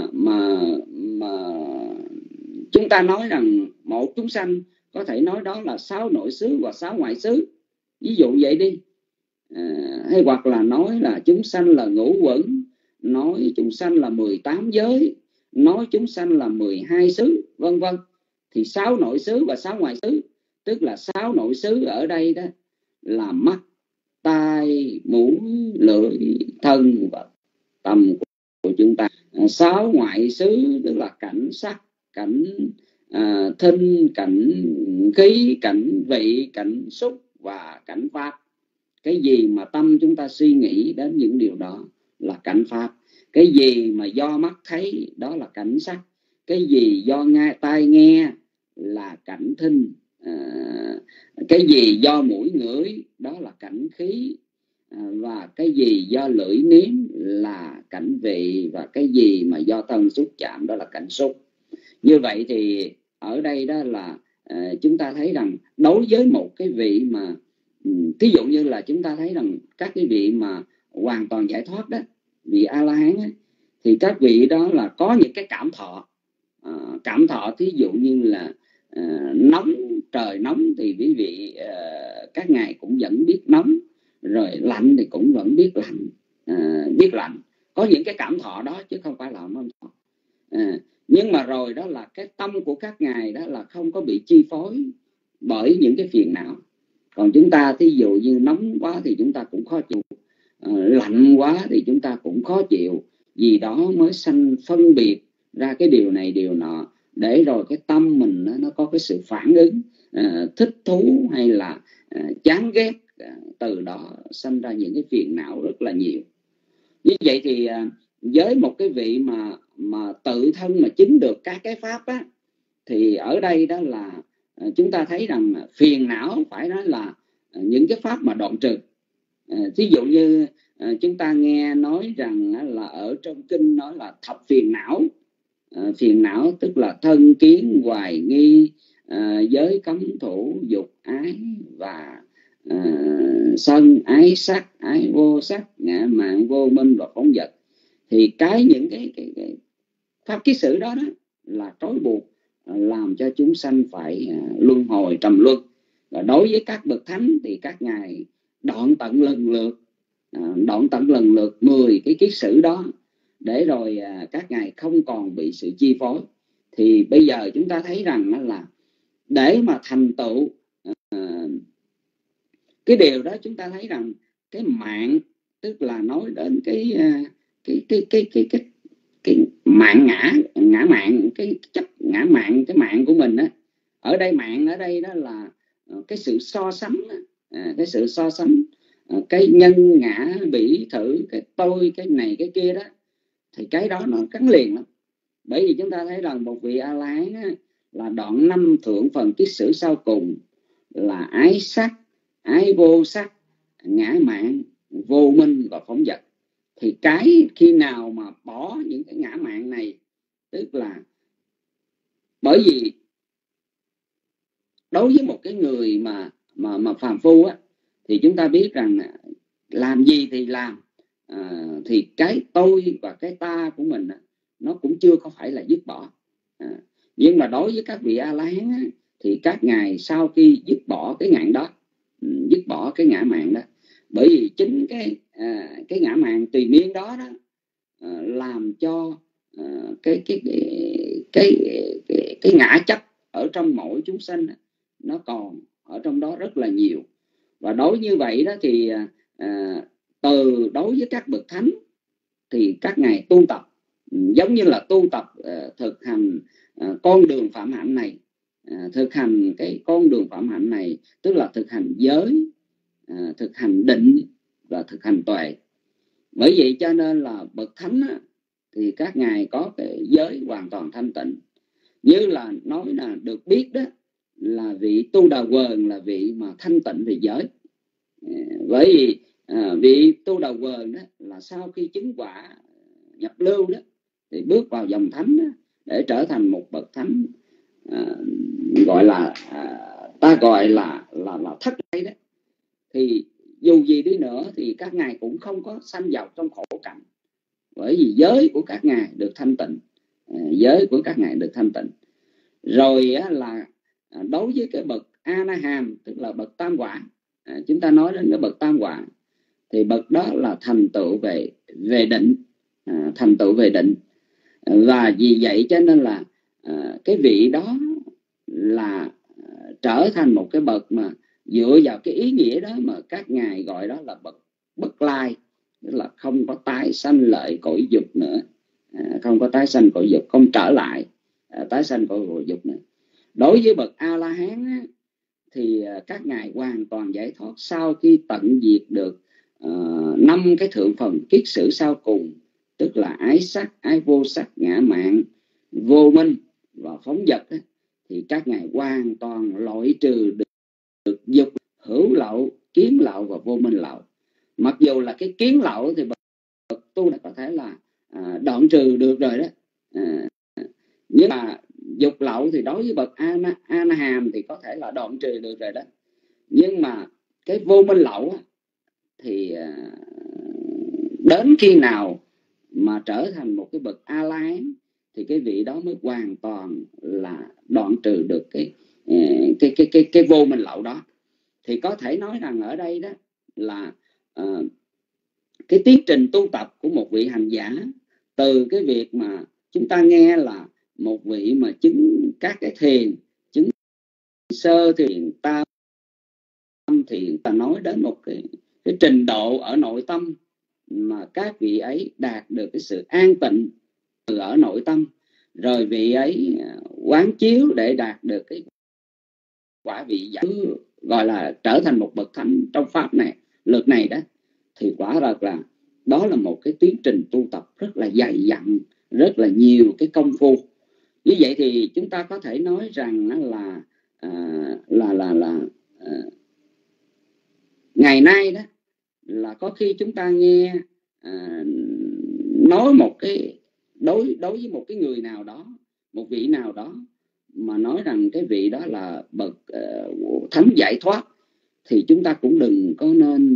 chúng ta nói rằng một chúng sanh có thể nói đó là 6 nội xứ và 6 ngoại xứ, ví dụ vậy đi, hay hoặc là nói là chúng sanh là ngũ quẩn, nói chúng sanh là 18 giới, nói chúng sanh là 12 xứ, vân vân. Thì 6 nội xứ và 6 ngoại xứ, tức là 6 nội xứ ở đây đó là mắt, tai, mũi, lưỡi, thân và tâm của chúng ta. 6 ngoại xứ tức là cảnh sắc, cảnh thinh, cảnh khí, cảnh vị, cảnh xúc và cảnh pháp. Cái gì mà tâm chúng ta suy nghĩ đến những điều đó là cảnh pháp. Cái gì mà do mắt thấy đó là cảnh sắc. Cái gì do tai nghe là cảnh thinh. Cái gì do mũi ngửi đó là cảnh khí. Và cái gì do lưỡi nếm là cảnh vị. Và cái gì mà do thân xúc chạm đó là cảnh xúc. Như vậy thì ở đây đó là chúng ta thấy rằng đối với một cái vị mà thí dụ như là chúng ta thấy rằng các cái vị mà hoàn toàn giải thoát đó, vị A-la-hán ấy, thì các vị đó là có những cái cảm thọ. Cảm thọ thí dụ như là nóng, trời nóng thì quý vị các ngài cũng vẫn biết nóng, rồi lạnh thì cũng vẫn biết lạnh, biết lạnh. Có những cái cảm thọ đó chứ không phải là không thọ. Nhưng mà rồi đó là cái tâm của các ngài đó là không có bị chi phối bởi những cái phiền não. Còn chúng ta thí dụ như nóng quá thì chúng ta cũng khó chịu, lạnh quá thì chúng ta cũng khó chịu. Vì đó mới sanh phân biệt ra cái điều này điều nọ, để rồi cái tâm mình nó có cái sự phản ứng thích thú hay là chán ghét, từ đó sanh ra những cái phiền não rất là nhiều. Như vậy thì với một cái vị mà tự thân mà chứng được các cái pháp á, thì ở đây đó là chúng ta thấy rằng phiền não phải nói là những cái pháp mà đoạn trừ. Ví dụ như chúng ta nghe nói rằng là ở trong kinh nói là thập phiền não. Phiền não tức là thân kiến, hoài nghi, giới cấm thủ, dục ái và sân, ái sắc, ái vô sắc, ngã mạn, vô minh và phóng dật. Thì những cái pháp kiết sử đó là trói buộc, làm cho chúng sanh phải luân hồi trầm luân. Và đối với các bậc thánh thì các ngài đoạn tận lần lượt 10 cái kiết sử đó, để rồi các ngài không còn bị sự chi phối. Thì bây giờ chúng ta thấy rằng là để mà thành tựu cái điều đó, chúng ta thấy rằng cái mạng, tức là nói đến cái mạng ngã mạng, cái chấp ngã mạng, cái mạng của mình á. Ở đây mạng ở đây đó là cái sự so sánh, cái sự so sánh, cái nhân ngã bỉ thử, cái tôi, cái này cái kia đó, thì cái đó nó gắn liền lắm. Bởi vì chúng ta thấy rằng một vị A La Hán là đoạn 5 thượng phần kiết sử sau cùng là ái sắc, ái vô sắc, ngã mạn, vô minh và phóng dật. Thì cái khi nào mà bỏ những cái ngã mạn này, tức là bởi vì đối với một cái người mà phàm phu á, thì chúng ta biết rằng làm gì thì làm, thì cái tôi và cái ta của mình nó cũng chưa có phải là dứt bỏ. Nhưng mà đối với các vị A La Hán á, thì các ngài sau khi dứt bỏ cái ngạn đó, dứt bỏ cái ngã mạn đó, bởi vì chính cái ngã mạn tùy miên đó làm cho cái ngã chấp ở trong mỗi chúng sanh nó còn ở trong đó rất là nhiều. Và đối như vậy đó thì từ đối với các bậc thánh thì các ngài tu tập giống như là tu tập thực hành con đường phạm hạnh này. Thực hành cái con đường phạm hạnh này tức là thực hành giới, thực hành định và thực hành tuệ. Bởi vậy cho nên là bậc thánh thì các ngài có cái giới hoàn toàn thanh tịnh. Như là nói là được biết đó là vị Tu Đà Quần là vị mà thanh tịnh về giới. Bởi vì vị Tu Đà Quần đó là sau khi chứng quả nhập lưu đó thì bước vào dòng thánh đó, để trở thành một bậc thánh, gọi là ta gọi là thất đây đó. Thì dù gì đi nữa thì các ngài cũng không có sanh vào trong khổ cảnh, bởi vì giới của các ngài được thanh tịnh, giới của các ngài được thanh tịnh. Rồi là đối với cái bậc A Na Hàm, tức là bậc tam quả, chúng ta nói đến cái bậc tam quả thì bậc đó là thành tựu về định, thành tựu về định. Và vì vậy cho nên là cái vị đó là trở thành một cái bậc mà dựa vào cái ý nghĩa đó mà các ngài gọi đó là bậc bất lai, tức là không có tái sanh lại cõi dục nữa, không có tái sanh cõi dục, không trở lại tái sanh cõi dục nữa. Đối với bậc A La Hán thì các ngài hoàn toàn giải thoát sau khi tận diệt được 5 cái thượng phần kiết sử sau cùng, tức là ái sắc, ái vô sắc, ngã mạn, vô minh và phóng dật. Thì các ngài hoàn toàn loại trừ được dục, hữu lậu, kiến lậu và vô minh lậu. Mặc dù là cái kiến lậu thì bậc tu đã có thể là đoạn trừ được rồi đó, nhưng mà dục lậu thì đối với bậc A Na Hàm thì có thể là đoạn trừ được rồi đó. Nhưng mà cái vô minh lậu thì đến khi nào mà trở thành một cái bậc A La Hán thì cái vị đó mới hoàn toàn là đoạn trừ được cái vô minh lậu đó. Thì có thể nói rằng ở đây đó là cái tiến trình tu tập của một vị hành giả, từ cái việc mà chúng ta nghe là một vị mà chứng các cái thiền, chứng sơ thiền, tam thiền, ta nói đến một cái trình độ ở nội tâm mà các vị ấy đạt được cái sự an tịnh ở nội tâm, rồi vị ấy quán chiếu để đạt được cái quả vị giải, gọi là trở thành một bậc thánh trong pháp này, lượt này đó, thì quả thật là đó là một cái tiến trình tu tập rất là dày dặn, rất là nhiều cái công phu. Như vậy thì chúng ta có thể nói rằng là ngày nay đó là có khi chúng ta nghe nói một cái đối với một cái người nào đó, một vị nào đó, mà nói rằng cái vị đó là bậc thánh giải thoát, thì chúng ta cũng đừng có nên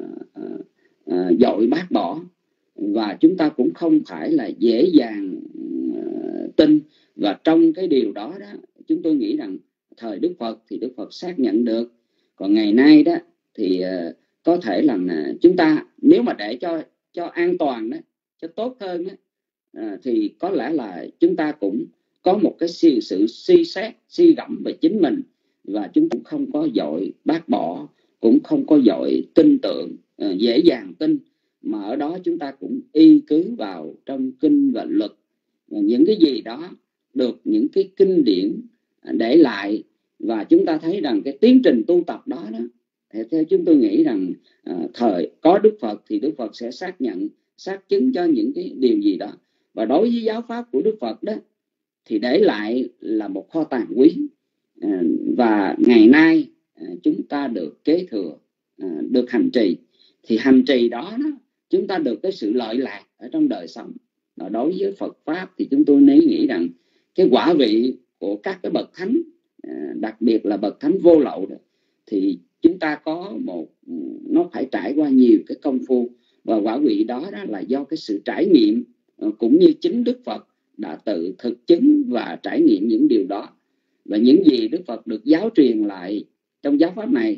dội bác bỏ, và chúng ta cũng không phải là dễ dàng tin. Và trong cái điều đó đó, chúng tôi nghĩ rằng thời Đức Phật thì Đức Phật xác nhận được, còn ngày nay đó thì có thể là chúng ta nếu mà để cho an toàn đó, cho tốt hơn đó, thì có lẽ là chúng ta cũng có một cái sự suy xét, suy gẫm về chính mình, và chúng ta cũng không có dội bác bỏ, cũng không có dội tin tưởng, dễ dàng tin, mà ở đó chúng ta cũng y cứ vào trong kinh và luật, những cái gì đó được những cái kinh điển để lại. Và chúng ta thấy rằng cái tiến trình tu tập đó theo chúng tôi nghĩ rằng thời có Đức Phật thì Đức Phật sẽ xác nhận, xác chứng cho những cái điều gì đó. Và đối với giáo pháp của Đức Phật đó thì để lại là một kho tàng quý, và ngày nay chúng ta được kế thừa, được hành trì. Thì hành trì đó chúng ta được cái sự lợi lạc ở trong đời sống. Và đối với Phật pháp thì chúng tôi nghĩ rằng cái quả vị của các cái bậc thánh, đặc biệt là bậc thánh vô lậu đó, thì chúng ta có nó phải trải qua nhiều cái công phu, và quả vị đó là do cái sự trải nghiệm, cũng như chính Đức Phật đã tự thực chứng và trải nghiệm những điều đó. Và những gì Đức Phật được giáo truyền lại trong giáo pháp này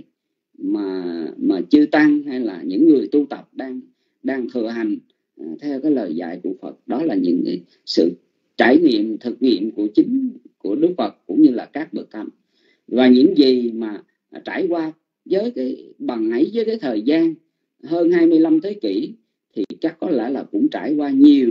mà chư tăng hay là những người tu tập đang thừa hành theo cái lời dạy của Phật, đó là những cái sự trải nghiệm, thực nghiệm của Đức Phật cũng như là các bậc thánh. Và những gì mà trải qua với cái bằng ấy, với cái thời gian hơn 25 thế kỷ, thì chắc có lẽ là cũng trải qua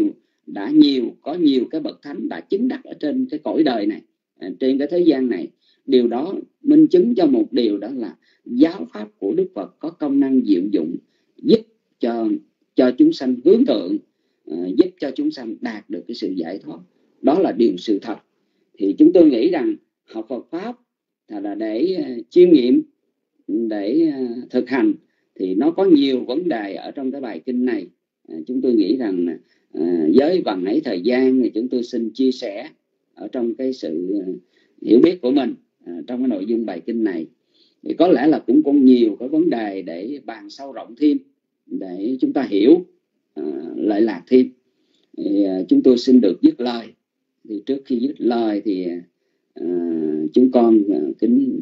có nhiều cái bậc thánh đã chứng đắc ở trên cái cõi đời này, trên cái thế gian này. Điều đó minh chứng cho một điều, đó là giáo pháp của Đức Phật có công năng diệu dụng, giúp cho chúng sanh hướng thượng, giúp cho chúng sanh đạt được cái sự giải thoát. Đó là điều sự thật. Thì chúng tôi nghĩ rằng học Phật pháp là để chiêm nghiệm, để thực hành, thì nó có nhiều vấn đề ở trong cái bài kinh này. Chúng tôi nghĩ rằng với bằng ấy thời gian thì chúng tôi xin chia sẻ ở trong cái sự hiểu biết của mình trong cái nội dung bài kinh này. Thì có lẽ là cũng có nhiều cái vấn đề để bàn sâu rộng thêm, để chúng ta hiểu lợi lạc thêm. Thì chúng tôi xin được dứt lời. Thì trước khi dứt lời thì chúng con kính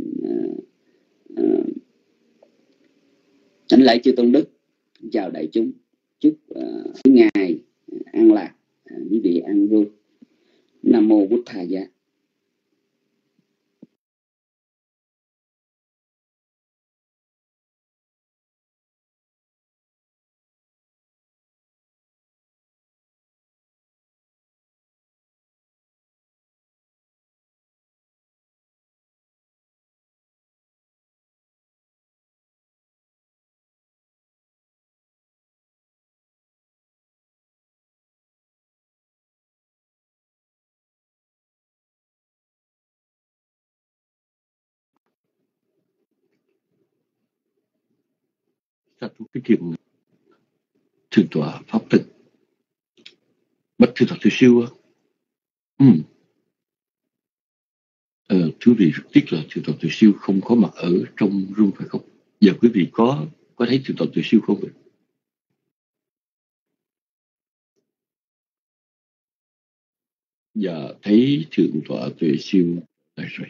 thỉnh lễ chư tôn đức, chào đại chúng, chúc ngày an lạc, quý vị an vui. Nam mô Bụt Thầy Giá. Sa thú cái chuyện thượng tọa pháp tịch bất thượng tọa Từ Siêu á. Thú vị rất tiếc là thượng tọa Từ Siêu không có mặt ở trong room, phải không? Giờ quý vị có thấy thượng tọa Từ Siêu không vậy? Dạ thấy thượng tọa Từ Siêu lại rồi.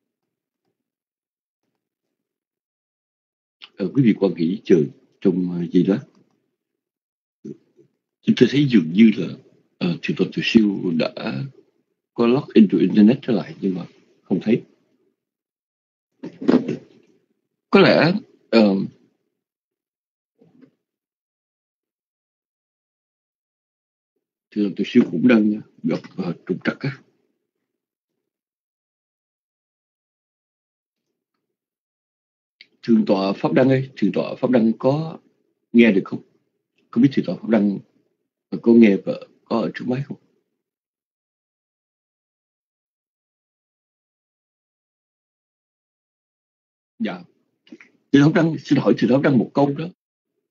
Quý vị quan nghĩ chờ trong giây lát. Chúng tôi thấy dường như là thượng tọa Từ Siêu đã có log into internet trở lại, nhưng mà không thấy. Có lẽ thượng tọa Từ Siêu cũng đang gặp trục trặc á. Thượng tọa Pháp Đăng ơi, thượng tọa Pháp Đăng có nghe được không? Không biết thầy tọa Pháp Đăng có nghe và có ở trước máy không? Dạ. Thầy Pháp Đăng xin hỏi thầy Pháp Đăng một câu đó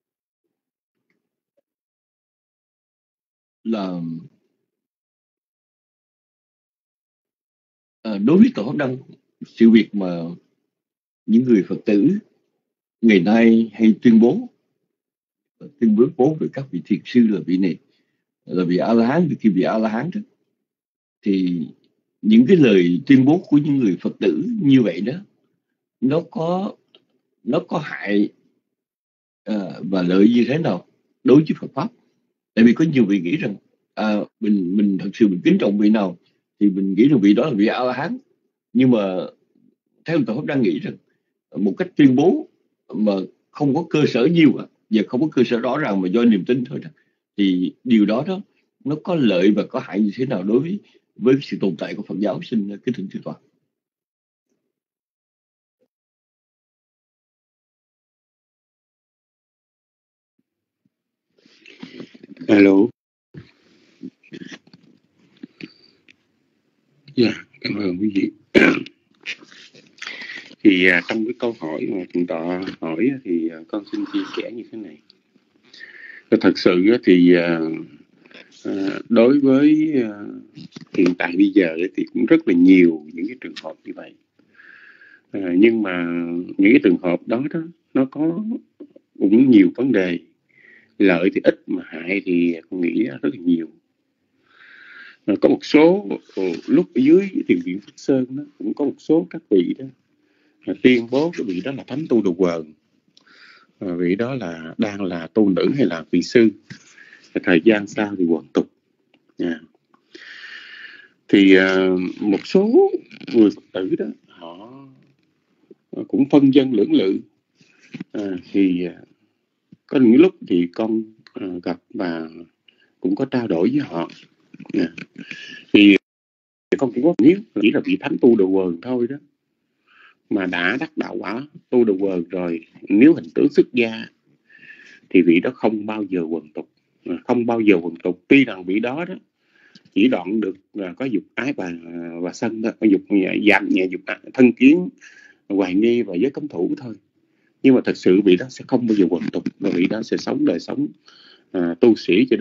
là đối với Tổ Pháp Đăng, sự việc mà những người Phật tử ngày nay hay tuyên bố về các vị thiền sư là vị này là vị A La Hán, vị kia vị A La Hán đó, thì những cái lời tuyên bố của những người Phật tử như vậy đó nó có hại và lợi như thế nào đối với Phật pháp? Tại vì có nhiều vị nghĩ rằng mình thật sự mình kính trọng vị nào thì mình nghĩ rằng vị đó là vị A La Hán, nhưng mà theo Tổ Pháp Đăng nghĩ rằng một cách tuyên bố mà không có cơ sở nhiều và không có cơ sở rõ ràng mà do niềm tin thôi đó, thì điều đó nó có lợi và có hại như thế nào đối với sự tồn tại của Phật giáo? Xin kính thỉnh thưa tọa. Alo. Dạ, cảm ơn quý vị. Thì trong cái câu hỏi mà thượng tọa hỏi thì con xin chia sẻ như thế này. Thật sự thì đối với hiện tại bây giờ thì cũng rất là nhiều những cái trường hợp như vậy. Nhưng mà những cái trường hợp đó nó có cũng nhiều vấn đề. Lợi thì ít mà hại thì con nghĩ rất là nhiều. Có một số lúc ở dưới thiền viện Phước Sơn đó, cũng có một số các vị đó tuyên bố cái vị đó là thánh tu đồ quần, vị đó là đang là tu nữ hay là vị sư, thời gian sau thì hoàn tục. Thì một số người Phật tử đó họ cũng phân vân lưỡng lự. Thì có những lúc thì con gặp và cũng có trao đổi với họ. Thì con cũng có nếu chỉ là vị thánh tu đồ quần thôi đó, mà đã đắc đạo quả tu đồ quần rồi, nếu hình tướng xuất gia thì vị đó không bao giờ quần tục, không bao giờ quần tục. Tuy rằng vị đó chỉ đoạn được có dục ái và sân đó, có dục giảm nhẹ dục thân kiến, hoài nghi và giới cấm thủ thôi. Nhưng mà thật sự vị đó sẽ không bao giờ quần tục, và vị đó sẽ sống đời sống tu sĩ cho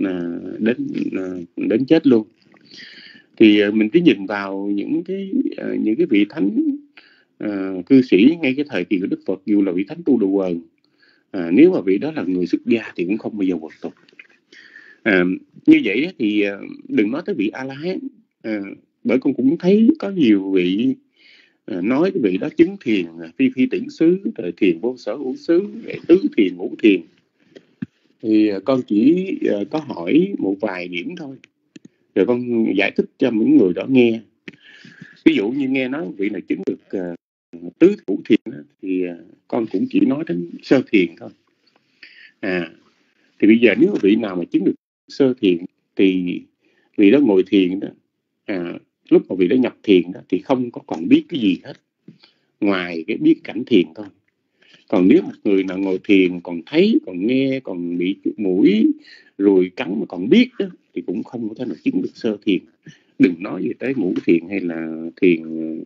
đến chết luôn. Thì mình cứ nhìn vào những cái vị thánh cư sĩ ngay cái thời kỳ của Đức Phật, dù là vị thánh tu đồ quần, nếu mà vị đó là người xuất gia thì cũng không bao giờ quần tục. Như vậy thì đừng nói tới vị A La Hán, bởi con cũng thấy có nhiều vị nói cái vị đó chứng thiền phi tưởng xứ, rồi thiền vô sở hữu xứ, tứ thiền ngũ thiền. Thì con chỉ có hỏi một vài điểm thôi, rồi con giải thích cho những người đó nghe. Ví dụ như nghe nói vị này chứng được tứ ngũ thiền thì con cũng chỉ nói đến sơ thiền thôi. Thì bây giờ nếu vị nào mà chứng được sơ thiền thì vị đó ngồi thiền đó, lúc mà vị đó nhập thiền đó thì không có còn biết cái gì hết ngoài cái biết cảnh thiền thôi. Còn nếu một người nào ngồi thiền còn thấy, còn nghe, còn bị mũi rồi cắn mà còn biết đó, thì cũng không có thể nào chứng được sơ thiền. Đừng nói gì tới ngũ thiền hay là thiền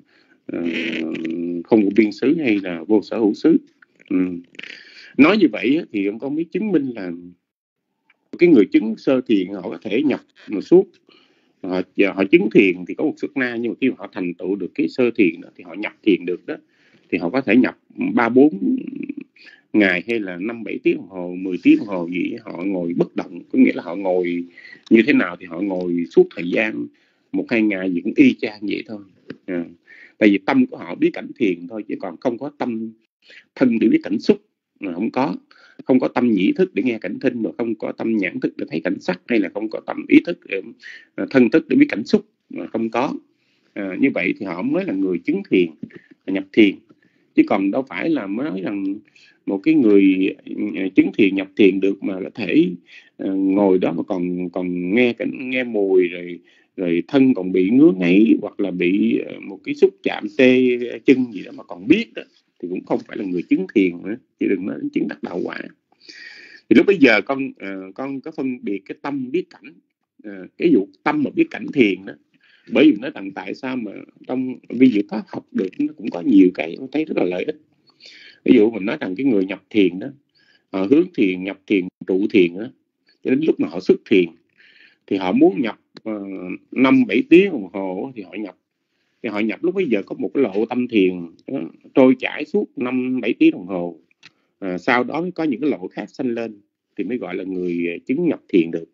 không có biên xứ hay là vô sở hữu xứ. Nói như vậy thì ông có biết chứng minh là cái người chứng sơ thiền họ có thể nhập suốt, họ chứng thiền thì có một xuất na, nhưng mà khi mà họ thành tựu được cái sơ thiền đó, thì họ nhập thiền được đó, thì họ có thể nhập 3-4 ngày hay là 5-7 tiếng đồng hồ, 10 tiếng đồng hồ gì, họ ngồi bất động. Có nghĩa là họ ngồi như thế nào thì họ ngồi suốt thời gian 1-2 ngày gì cũng y chang vậy thôi. Tại vì tâm của họ biết cảnh thiền thôi, chứ còn không có tâm thân để biết cảnh xúc, không có tâm nhĩ thức để nghe cảnh thinh, mà không có tâm nhãn thức để thấy cảnh sắc, hay là không có tâm ý thức thân thức để biết cảnh xúc, mà không có. Như vậy thì họ mới là người chứng thiền, nhập thiền. Chứ còn đâu phải là mới nói rằng một cái người chứng thiền nhập thiền được mà có thể ngồi đó mà còn nghe mùi rồi thân còn bị ngứa ngáy, hoặc là bị một cái xúc chạm tê chân gì đó mà còn biết đó, thì cũng không phải là người chứng thiền nữa, chứ đừng nói đến chứng đắc đạo quả. Thì lúc bây giờ con có phân biệt cái tâm biết cảnh, cái vụ tâm mà biết cảnh thiền đó. Bởi vì nói rằng tại sao mà trong vi diệu pháp học được nó cũng có nhiều cái tôi thấy rất là lợi ích. Ví dụ mình nói rằng cái người nhập thiền đó, họ hướng thiền, nhập thiền, trụ thiền đó, cho đến lúc mà họ xuất thiền thì họ muốn nhập 5-7 tiếng đồng hồ thì họ nhập. Thì họ nhập lúc bây giờ có một cái lộ tâm thiền trôi chảy suốt 5-7 tiếng đồng hồ. Sau đó mới có những cái lộ khác sanh lên thì mới gọi là người chứng nhập thiền được.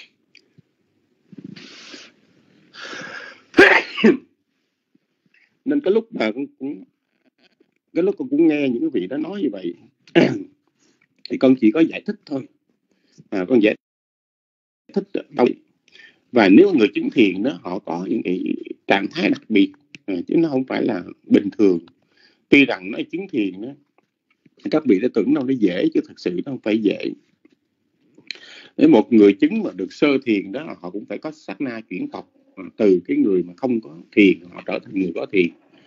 Nên cái lúc mà con cũng nghe những cái vị đó nói như vậy thì con chỉ có giải thích thôi. Con giải thích đâu. Và nếu người chứng thiền đó họ có những cái trạng thái đặc biệt, chứ nó không phải là bình thường. Tuy rằng nó chứng thiền đó, các vị đã tưởng đâu nó dễ, chứ thật sự nó không phải dễ. Nếu một người chứng mà được sơ thiền đó, họ cũng phải có sát na chuyển tộc từ cái người mà không có thiền họ trở thành người có thiền.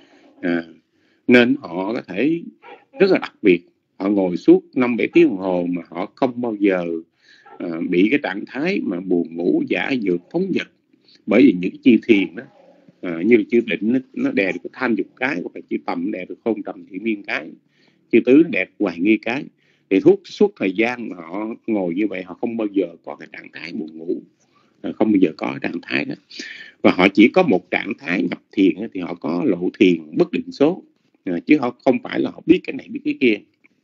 Nên họ có thể rất là đặc biệt, họ ngồi suốt 5-7 tiếng đồng hồ mà họ không bao giờ bị cái trạng thái mà buồn ngủ, giả dược, phóng dật. Bởi vì những chi thiền đó, như là chư định nó đè được cái tham dục cái, hoặc là chư tầm đè được khôn trầm thị miên cái, chư tứ đè hoài nghi cái. Thì suốt thời gian mà họ ngồi như vậy, họ không bao giờ có cái trạng thái buồn ngủ, không bao giờ có trạng thái đó. Và họ chỉ có một trạng thái nhập thiền thì họ có lộ thiền bất định số, chứ họ không phải là họ biết cái này biết cái kia.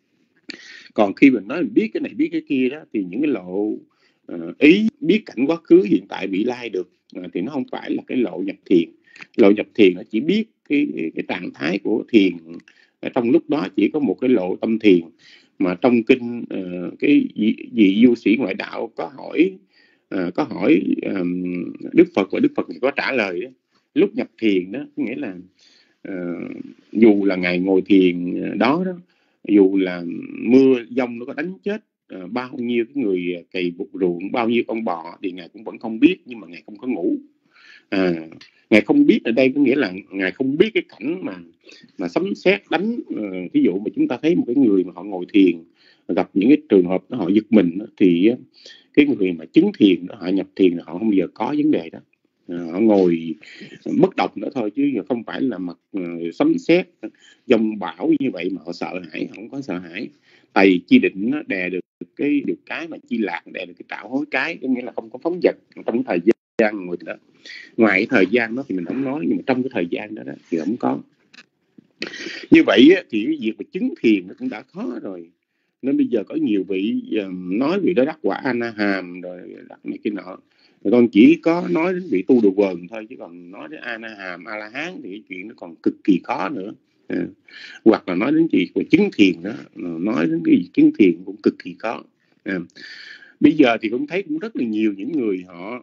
Còn khi mình nói mình biết cái này biết cái kia đó, thì những cái lộ ý biết cảnh quá khứ hiện tại vị lai được, thì nó không phải là cái lộ nhập thiền. Lộ nhập thiền nó chỉ biết cái trạng thái của thiền trong lúc đó, chỉ có một cái lộ tâm thiền. Mà trong kinh cái vị du sĩ ngoại đạo có hỏi Đức Phật, và Đức Phật có trả lời đó. Lúc nhập thiền đó nghĩa là dù là ngày ngồi thiền đó, dù là mưa giông nó có đánh chết bao nhiêu cái người cày bụt ruộng, bao nhiêu con bò, thì ngài cũng vẫn không biết, nhưng mà ngài không có ngủ. Ngài không biết ở đây có nghĩa là ngài không biết cái cảnh mà sấm sét đánh. Ví dụ mà chúng ta thấy một cái người mà họ ngồi thiền gặp những cái trường hợp đó, họ giật mình đó, thì cái người mà chứng thiền đó, họ nhập thiền họ không bao giờ có vấn đề đó. Họ ngồi bất động nữa thôi, chứ không phải là mặt sấm sét dông bão như vậy mà họ sợ hãi. Họ không có sợ hãi, tại vì chi định nó đè được cái mà chi lạc đè được cái trảo hối cái, có nghĩa là không có phóng dật trong thời gian ngồi đó. Ngoài cái thời gian đó thì mình không nói, nhưng mà trong cái thời gian đó thì không có. Như vậy thì cái việc mà chứng thiền nó cũng đã khó rồi. Nên bây giờ có nhiều vị nói vị đó đắc quả A-na-hàm rồi đắc này kia nọ. Rồi con chỉ có nói đến vị tu đồ quần thôi, chứ còn nói đến A-na-hàm, A-la-hán thì cái chuyện nó còn cực kỳ khó nữa. Hoặc là nói đến chuyện của chứng thiền đó, nói đến cái gì chứng thiền cũng cực kỳ khó. Bây giờ thì cũng thấy cũng rất là nhiều những người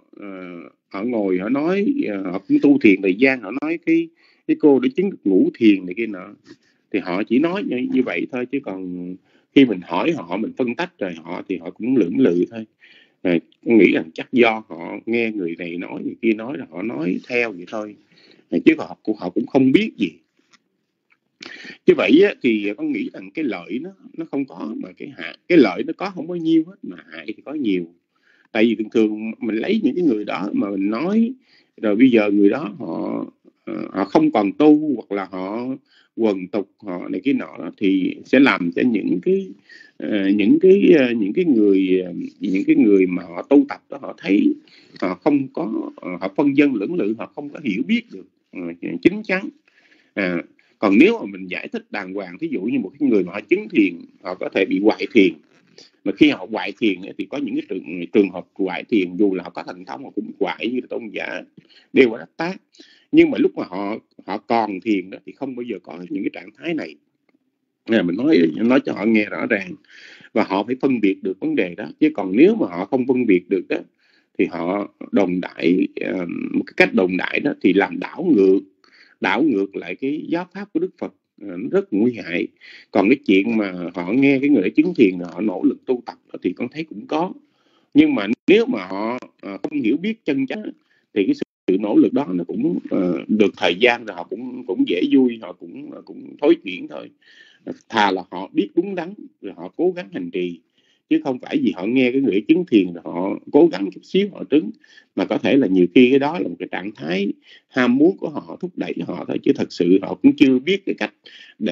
họ ngồi họ nói, họ cũng tu thiền thời gian, họ nói cái cô để chứng được ngũ thiền này kia nọ, thì họ chỉ nói như vậy thôi, chứ còn khi mình hỏi họ, mình phân tách rồi thì họ cũng lưỡng lự thôi. Nghĩ rằng chắc do họ nghe người này nói, người kia nói là họ nói theo vậy thôi, chứ họ cũng không biết gì. Như vậy thì con nghĩ rằng cái lợi nó không có, mà cái lợi nó có không bao nhiêu hết, mà hại thì có nhiều. Tại vì thường thường mình lấy những cái người đó mà mình nói, rồi bây giờ người đó họ không còn tu, hoặc là họ quần tục, họ này cái nọ, thì sẽ làm cho những cái người mà họ tu tập đó, họ thấy họ không có, họ phân vân lưỡng lự, họ không có hiểu biết được chính chắn. Còn nếu mà mình giải thích đàng hoàng, thí dụ như một cái người mà họ chứng thiền, họ có thể bị hoại thiền. Mà khi họ hoại thiền thì có những cái trường hợp hoại thiền, dù là họ có thành thông họ cũng hoại, như là tôn giả Đều Quả Đắc Tác. Nhưng mà lúc mà họ còn thiền đó thì không bao giờ có những cái trạng thái này. Mình nói cho họ nghe rõ ràng, và họ phải phân biệt được vấn đề đó. Chứ còn nếu mà họ không phân biệt được đó, thì họ đồn đại một cái cách đồn đại đó, thì làm đảo ngược lại cái giáo pháp của Đức Phật, nó rất nguy hại. Còn cái chuyện mà họ nghe cái người đã chứng thiền họ nỗ lực tu tập thì con thấy cũng có. Nhưng mà nếu mà họ không hiểu biết chân chánh thì cái sự nỗ lực đó nó cũng được thời gian rồi họ cũng dễ vui, họ cũng thối chuyển thôi. Thà là họ biết đúng đắn rồi họ cố gắng hành trì, chứ không phải vì họ nghe cái người chứng thiền rồi họ cố gắng chút xíu họ chứng, mà có thể là nhiều khi cái đó là một cái trạng thái ham muốn của họ thúc đẩy họ thôi, chứ thật sự họ cũng chưa biết cái cách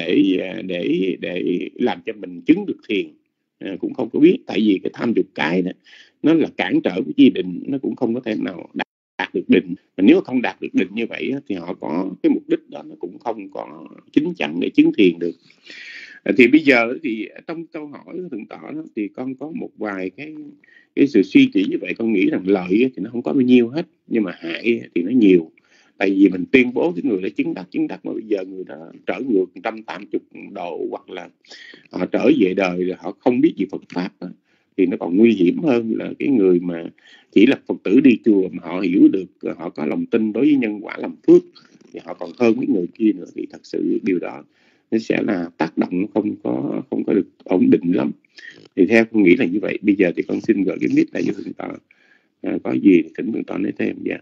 để làm cho mình chứng được thiền. Cũng không có biết, tại vì cái tham dục cái đó nó là cản trở của chi định, nó cũng không có thể nào đạt được định. Mà nếu không đạt được định như vậy thì họ có cái mục đích đó nó cũng không có chính chắn để chứng thiền được. Thì bây giờ thì trong câu hỏi của thượng tọa đó, thì con có một vài cái sự suy nghĩ như vậy. Con nghĩ rằng lợi thì nó không có bao nhiêu hết, nhưng mà hại thì nó nhiều. Tại vì mình tuyên bố cái người đã chứng đắc mà bây giờ người đó trở ngược 180 độ, hoặc là họ trở về đời rồi họ không biết gì Phật pháp đó, thì nó còn nguy hiểm hơn là cái người mà chỉ là Phật tử đi chùa mà họ hiểu được, họ có lòng tin đối với nhân quả làm phước, thì họ còn hơn mấy người kia nữa. Thì thật sự điều đó nó sẽ là tác động không có được ổn định lắm. Thì theo con nghĩ là như vậy. Bây giờ thì con xin gửi cái mic lại cho thượng tọa, có gì thì thỉnh thượng tọa nói thêm. Dạ.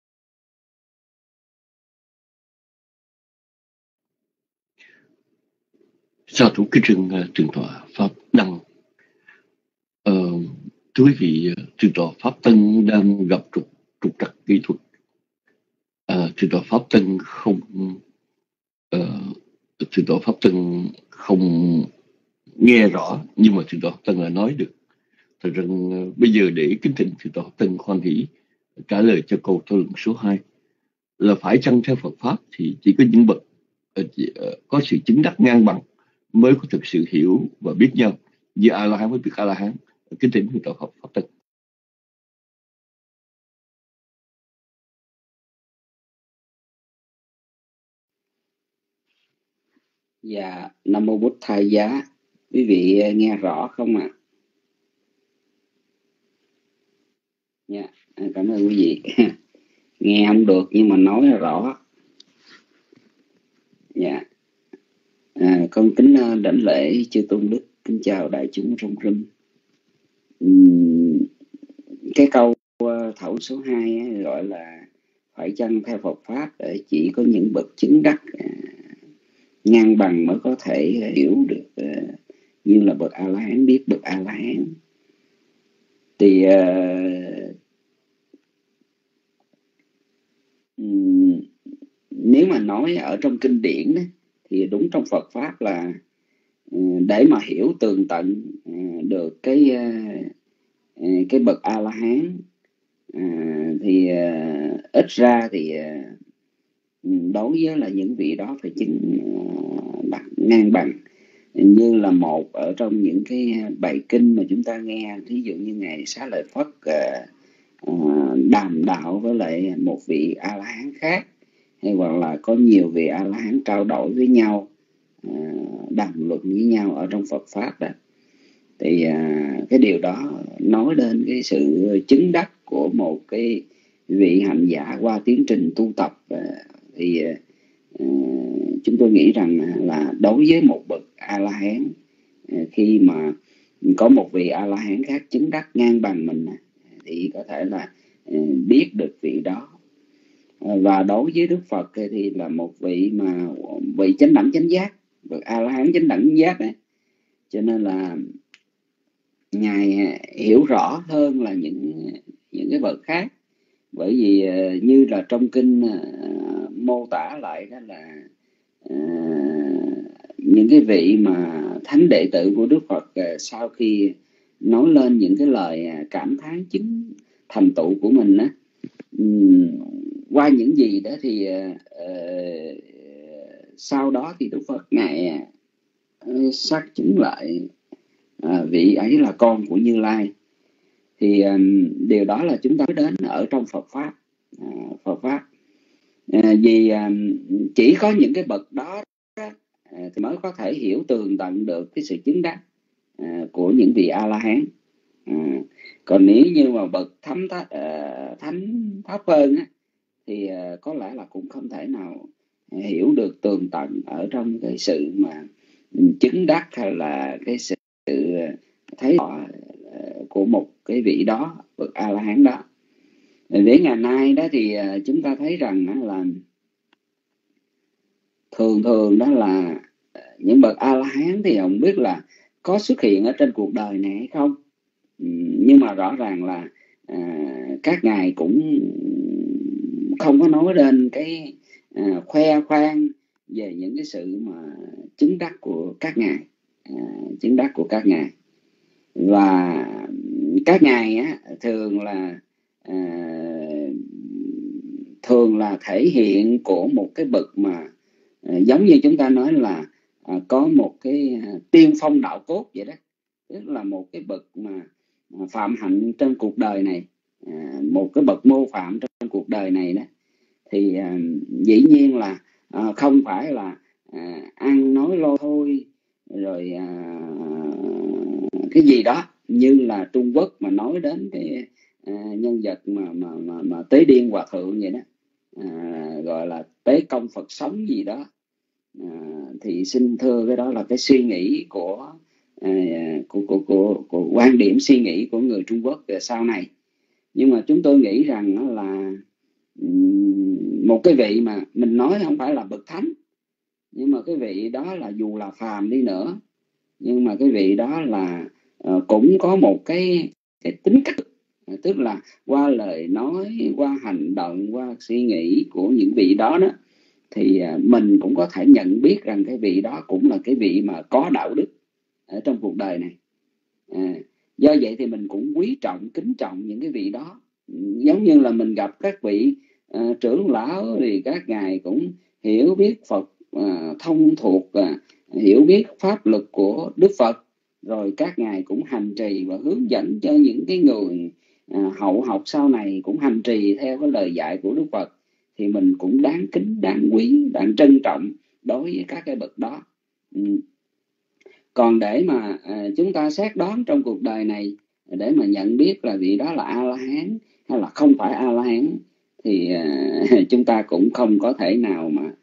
Sa thú kính trân thượng tọa pháp Đăng. Thưa quý vị, thượng tọa pháp Tân đang gặp trục trặc kỹ thuật. Thượng tọa pháp Tân không nghe rõ, nhưng mà thượng tọa pháp Tân là nói được. Thật ra bây giờ để kính thỉnh thượng tọa pháp Tân khoan hỷ trả lời cho câu thảo luận số 2 là phải chăng theo Phật pháp thì chỉ có những bậc có sự chứng đắc ngang bằng mới có thực sự hiểu và biết nhau, như A-la-hán mới biết A-la-hán. Kính thỉnh thượng tọa pháp Tân. Dạ, Nam Mô Bụt Thầy Giá. Quý vị nghe rõ không ạ? Dạ, cảm ơn quý vị. Nghe không được nhưng mà nói là rõ. Dạ, con kính đảnh lễ chư tôn đức, kính chào đại chúng trong rừng. Cái câu thảo số 2 ấy, gọi là phải chăng theo Phật pháp, để chỉ có những bậc chứng đắc ngang bằng mới có thể hiểu được, như là bậc A-la-hán biết bậc A-la-hán. Thì nếu mà nói ở trong kinh điển đó, thì đúng trong Phật pháp là để mà hiểu tường tận được cái bậc A-la-hán thì ít ra thì đối với là những vị đó phải chứng ngang bằng. Như là một ở trong những cái bài kinh mà chúng ta nghe, ví dụ như Ngài Xá Lợi Phất đàm đạo với lại một vị A-la-hán khác, hay hoặc là có nhiều vị A-la-hán trao đổi với nhau, đàm luận với nhau ở trong Phật pháp đó, thì cái điều đó nói đến cái sự chứng đắc của một cái vị hành giả qua tiến trình tu tập. Thì chúng tôi nghĩ rằng là đối với một bậc A-la-hán, khi mà có một vị A-la-hán khác chứng đắc ngang bằng mình thì có thể là biết được vị đó. Và đối với Đức Phật thì là một vị mà vị chánh đẳng chánh giác, bậc A-la-hán chánh đẳng chánh giác đấy. Cho nên là Ngài hiểu rõ hơn là những cái bậc khác. Bởi vì như là trong kinh mô tả lại đó là những cái vị mà thánh đệ tử của Đức Phật sau khi nói lên những cái lời cảm thán chứng thành tựu của mình á, qua những gì đó thì sau đó thì Đức Phật Ngài xác chứng lại vị ấy là con của Như Lai. Thì điều đó là chúng ta nói đến ở trong Phật pháp. Vì chỉ có những cái bậc đó thì mới có thể hiểu tường tận được cái sự chứng đắc của những vị A-la-hán. Còn nếu như mà bậc thánh thấp hơn á, thì có lẽ là cũng không thể nào hiểu được tường tận ở trong cái sự mà chứng đắc, hay là cái sự thấy rõ của một cái vị đó, bậc A-la-hán đó. Với ngày nay đó thì chúng ta thấy rằng là thường đó là những bậc A-la-hán thì không biết là có xuất hiện ở trên cuộc đời này hay không. Nhưng mà rõ ràng là các ngài cũng không có nói đến cái khoe khoang về những cái sự mà chứng đắc của các ngài, chứng đắc của các ngài. Và các ngài á, thường là thể hiện của một cái bậc mà giống như chúng ta nói là có một cái tiên phong đạo cốt vậy đó, tức là một cái bậc mà phạm hạnh trên cuộc đời này, một cái bậc mô phạm trên cuộc đời này đó, thì dĩ nhiên là không phải là ăn nói lôi thôi rồi cái gì đó như là Trung Quốc mà nói đến cái nhân vật mà Tế Điên Hòa Thượng vậy đó, gọi là Tế Công Phật Sống gì đó, thì xin thưa cái đó là cái suy nghĩ của quan điểm suy nghĩ của người Trung Quốc sau này. Nhưng mà chúng tôi nghĩ rằng là một cái vị mà mình nói không phải là bậc thánh, nhưng mà cái vị đó là dù là phàm đi nữa, nhưng mà cái vị đó là cũng có một cái tính cách, tức là qua lời nói, qua hành động, qua suy nghĩ của những vị đó đó, thì mình cũng có thể nhận biết rằng cái vị đó cũng là cái vị mà có đạo đức ở trong cuộc đời này. Do vậy thì mình cũng quý trọng, kính trọng những cái vị đó. Giống như là mình gặp các vị trưởng lão thì các ngài cũng hiểu biết Phật, thông thuộc, hiểu biết pháp luật của Đức Phật, rồi các ngài cũng hành trì và hướng dẫn cho những cái người hậu học sau này cũng hành trì theo cái lời dạy của Đức Phật, thì mình cũng đáng kính, đáng quý, đáng trân trọng đối với các cái bậc đó. Còn để mà chúng ta xét đoán trong cuộc đời này để mà nhận biết là vị đó là A-la-hán hay là không phải A-la-hán, thì chúng ta cũng không có thể nào mà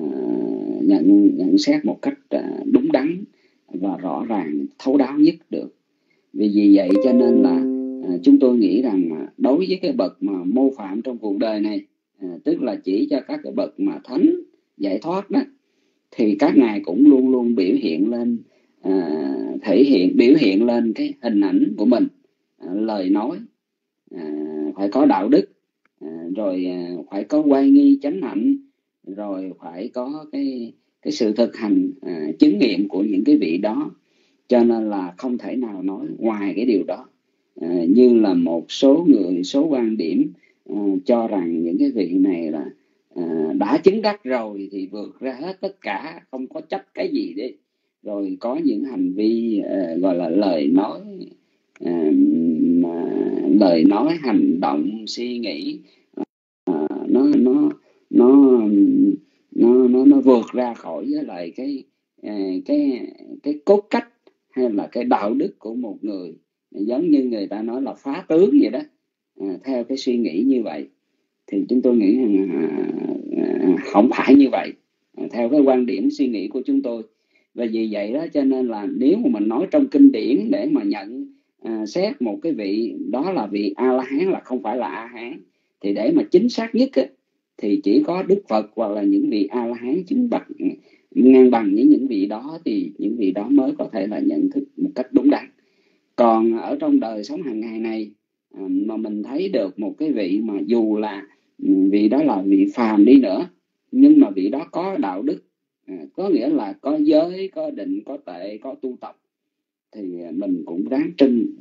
nhận xét một cách đúng đắn và rõ ràng, thấu đáo nhất được. Vì vậy cho nên là chúng tôi nghĩ rằng đối với cái bậc mà mô phạm trong cuộc đời này, tức là chỉ cho các cái bậc mà thánh giải thoát đó, thì các ngài cũng luôn luôn biểu hiện lên, biểu hiện lên cái hình ảnh của mình, lời nói phải có đạo đức, rồi phải có oai nghi chánh hạnh, rồi phải có cái sự thực hành chứng nghiệm của những cái vị đó. Cho nên là không thể nào nói ngoài cái điều đó. Như là một số người, số quan điểm cho rằng những cái vị này là đã chứng đắc rồi thì vượt ra hết tất cả, không có chấp cái gì đấy, rồi có những hành vi gọi là lời nói, hành động, suy nghĩ nó vượt ra khỏi với lại cái cốt cách hay là cái đạo đức của một người, giống như người ta nói là phá tướng vậy đó. Theo cái suy nghĩ như vậy thì chúng tôi nghĩ rằng không phải như vậy, theo cái quan điểm suy nghĩ của chúng tôi. Và vì vậy đó cho nên là nếu mà mình nói trong kinh điển để mà nhận xét một cái vị đó là vị A-la-hán là không phải là A-hán, thì để mà chính xác nhất á, thì chỉ có Đức Phật hoặc là những vị A-la-hán chứng bạch ngang bằng với những vị đó, thì những vị đó mới có thể là nhận thức một cách đúng đắn. Còn ở trong đời sống hàng ngày này mà mình thấy được một cái vị mà dù là vị đó là vị phàm đi nữa, nhưng mà vị đó có đạo đức, có nghĩa là có giới, có định, có tệ, có tu tập, thì mình cũng đáng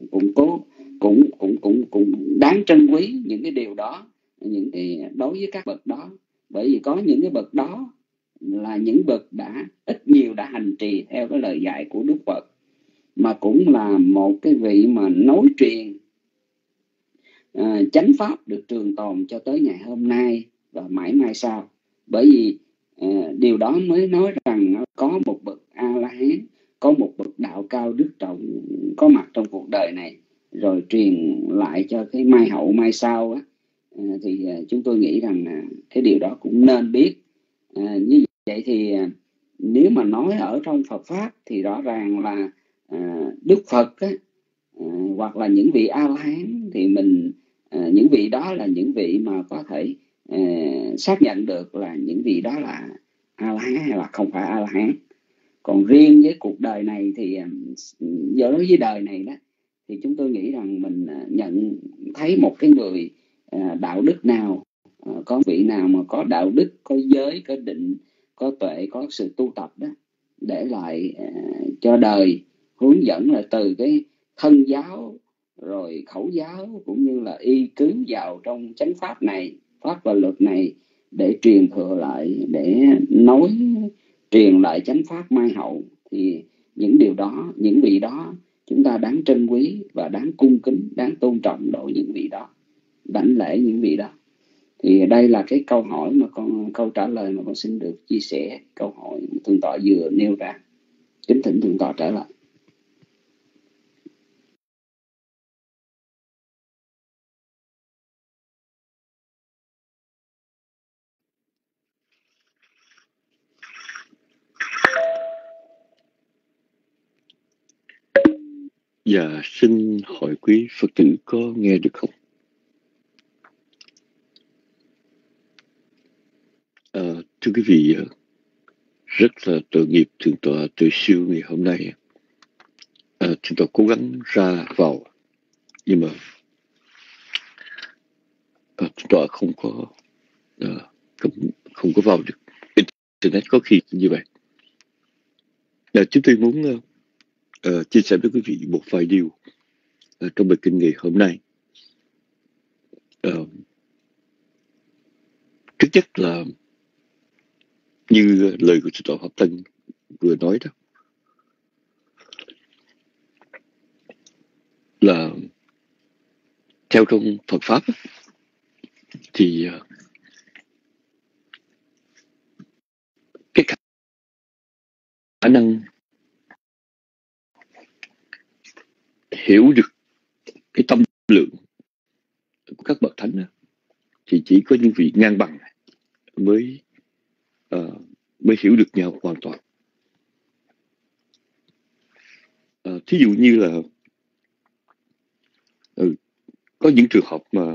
cũng đáng trân quý những cái điều đó, những cái đối với các bậc đó. Bởi vì có những cái bậc đó là những bậc đã ít nhiều đã hành trì theo cái lời dạy của Đức Phật, mà cũng là một cái vị mà nối truyền chánh pháp được trường tồn cho tới ngày hôm nay và mãi mãi sau. Bởi vì điều đó mới nói rằng nó có một bậc A-la-hán, có một bậc đạo cao đức trọng có mặt trong cuộc đời này, rồi truyền lại cho cái mai hậu mai sau á, thì chúng tôi nghĩ rằng cái điều đó cũng nên biết. Như vậy thì nếu mà nói ở trong Phật pháp thì rõ ràng là Đức Phật á, hoặc là những vị A-la-hán thì mình những vị đó là những vị mà có thể xác nhận được là những vị đó là A-la-hán hay là không phải A-la-hán. Còn riêng với cuộc đời này thì đối với đời này đó, thì chúng tôi nghĩ rằng mình nhận thấy một cái người đạo đức nào, có vị nào mà có đạo đức, có giới, có định, có tuệ, có sự tu tập đó, để lại cho đời hướng dẫn là từ cái thân giáo rồi khẩu giáo, cũng như là y cứ vào trong chánh pháp này, pháp và luật này, để truyền thừa lại, để nối truyền lại chánh pháp mai hậu. Thì những điều đó, những vị đó chúng ta đáng trân quý và đáng cung kính, đáng tôn trọng đối những vị đó, đảnh lễ những vị đó. Thì đây là cái câu hỏi mà câu trả lời mà con xin được chia sẻ, câu hỏi thượng tọa vừa nêu ra. Kính thỉnh thượng tọa trả lời. Dạ, xin hỏi quý Phật tử có nghe được không? Thưa quý vị, rất là tội nghiệp thượng tọa Tuệ Siêu ngày hôm nay. Thượng tọa cố gắng ra vào, nhưng mà thượng tọa không có vào được internet, có khi như vậy. Chúng tôi muốn chia sẻ với quý vị một vài điều trong bài kinh ngày hôm nay. Trước nhất là như lời của Thượng tọa Pháp Tân vừa nói đó, là theo trong Phật Pháp thì cái khả năng hiểu được cái tâm lượng của các bậc thánh thì chỉ có những vị ngang bằng mới hiểu được nhau hoàn toàn. Thí dụ như là có những trường hợp mà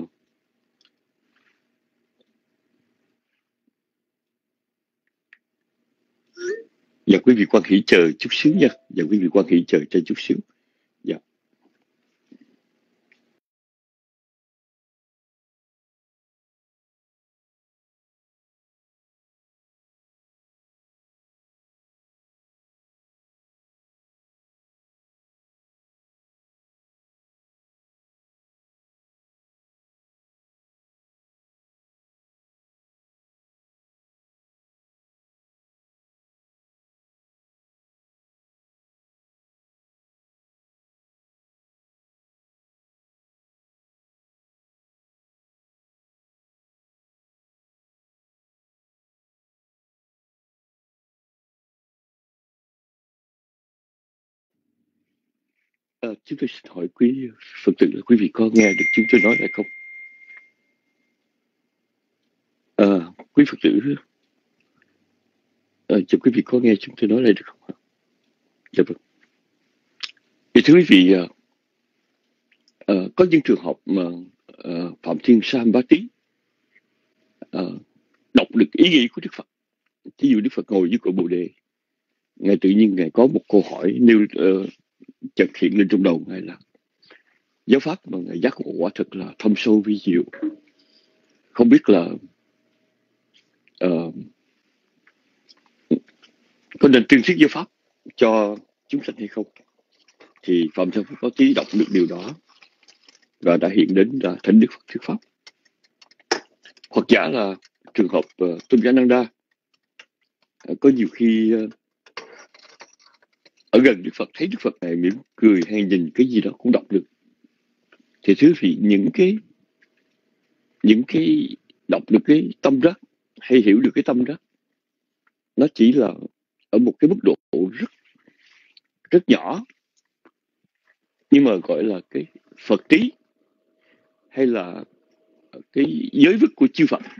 dạ, quý vị quan hỷ chờ chút xíu nha. Dạ, quý vị quan hỷ chờ cho chút xíu. Dạ. Chúng tôi xin hỏi quý Phật tử là quý vị có nghe được chúng tôi nói lại không? Quý Phật tử, cho quý vị có nghe chúng tôi nói lại được không? Dạ vâng. Thì thưa quý vị, có những trường hợp mà Phạm Thiên Sam Bá Tý đọc được ý nghĩ của Đức Phật. Ví dụ Đức Phật ngồi dưới cội Bồ Đề, Ngài tự nhiên Ngài có một câu hỏi nêu chợt hiện lên trong đầu Ngài là giáo pháp mà Ngài giác ngộ quả thật là thâm sâu vi diệu, không biết là có nên tuyên thuyết giáo pháp cho chúng sanh hay không. Thì Phạm Thiên Bá Tý đọc được điều đó và đã hiện đến là thỉnh Đức Phật thuyết pháp. Hoặc giả là trường hợp Tôn giả Năng Đa, có nhiều khi ở gần Đức Phật thấy Đức Phật này mỉm cười hay nhìn cái gì đó cũng đọc được. Thì thưa vị, những cái đọc được cái tâm giác hay hiểu được cái tâm giác, nó chỉ là ở một cái mức độ rất rất nhỏ, nhưng mà gọi là cái Phật trí hay là cái giới vức của chư Phật.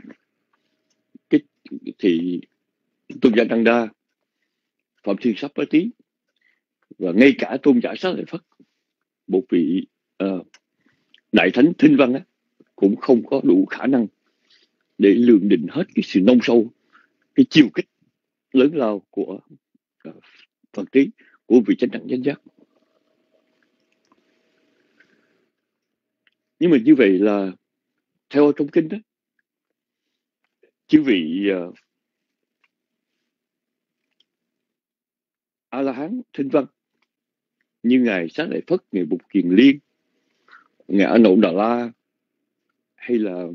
Thì Tôn giả Năng Đa, Phạm Thiên Sắc Bá Tý và ngay cả Tôn giả Xá Lợi Phất, một vị đại thánh thinh văn cũng không có đủ khả năng để lường định hết cái sự nông sâu, cái chiều kích lớn lao của Phật trí của vị chánh đẳng chánh giác. Nhưng mà như vậy là theo trong kinh đó, chư vị A La Hán Thanh Văn như ngài Xá Lợi Phất, ngài Bụt Kiền Liên, ngài A Nậu Đà La, hay là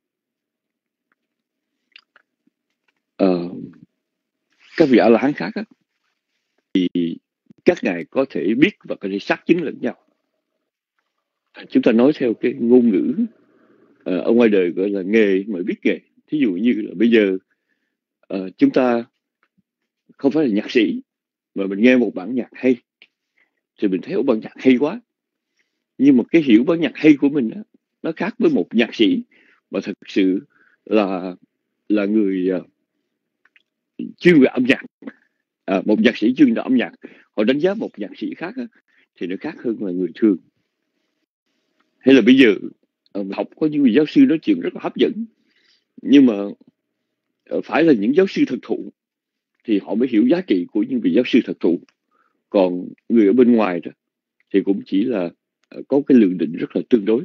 các vị A La Hán khác á, thì các ngài có thể biết và có thể xác chứng lẫn nhau. Chúng ta nói theo cái ngôn ngữ ở ngoài đời gọi là nghề mà biết nghề. Thí dụ như là bây giờ chúng ta không phải là nhạc sĩ, mà mình nghe một bản nhạc hay thì mình thấy bản nhạc hay quá, nhưng mà cái hiểu bản nhạc hay của mình đó, nó khác với một nhạc sĩ mà thực sự là người chuyên về âm nhạc. Một nhạc sĩ chuyên về âm nhạc, họ đánh giá một nhạc sĩ khác á, thì nó khác hơn là người thường. Hay là bây giờ học có những vị giáo sư nói chuyện rất là hấp dẫn, nhưng mà phải là những giáo sư thực thụ thì họ mới hiểu giá trị của những vị giáo sư thực thụ. Còn người ở bên ngoài đó thì cũng chỉ là có cái lượng định rất là tương đối.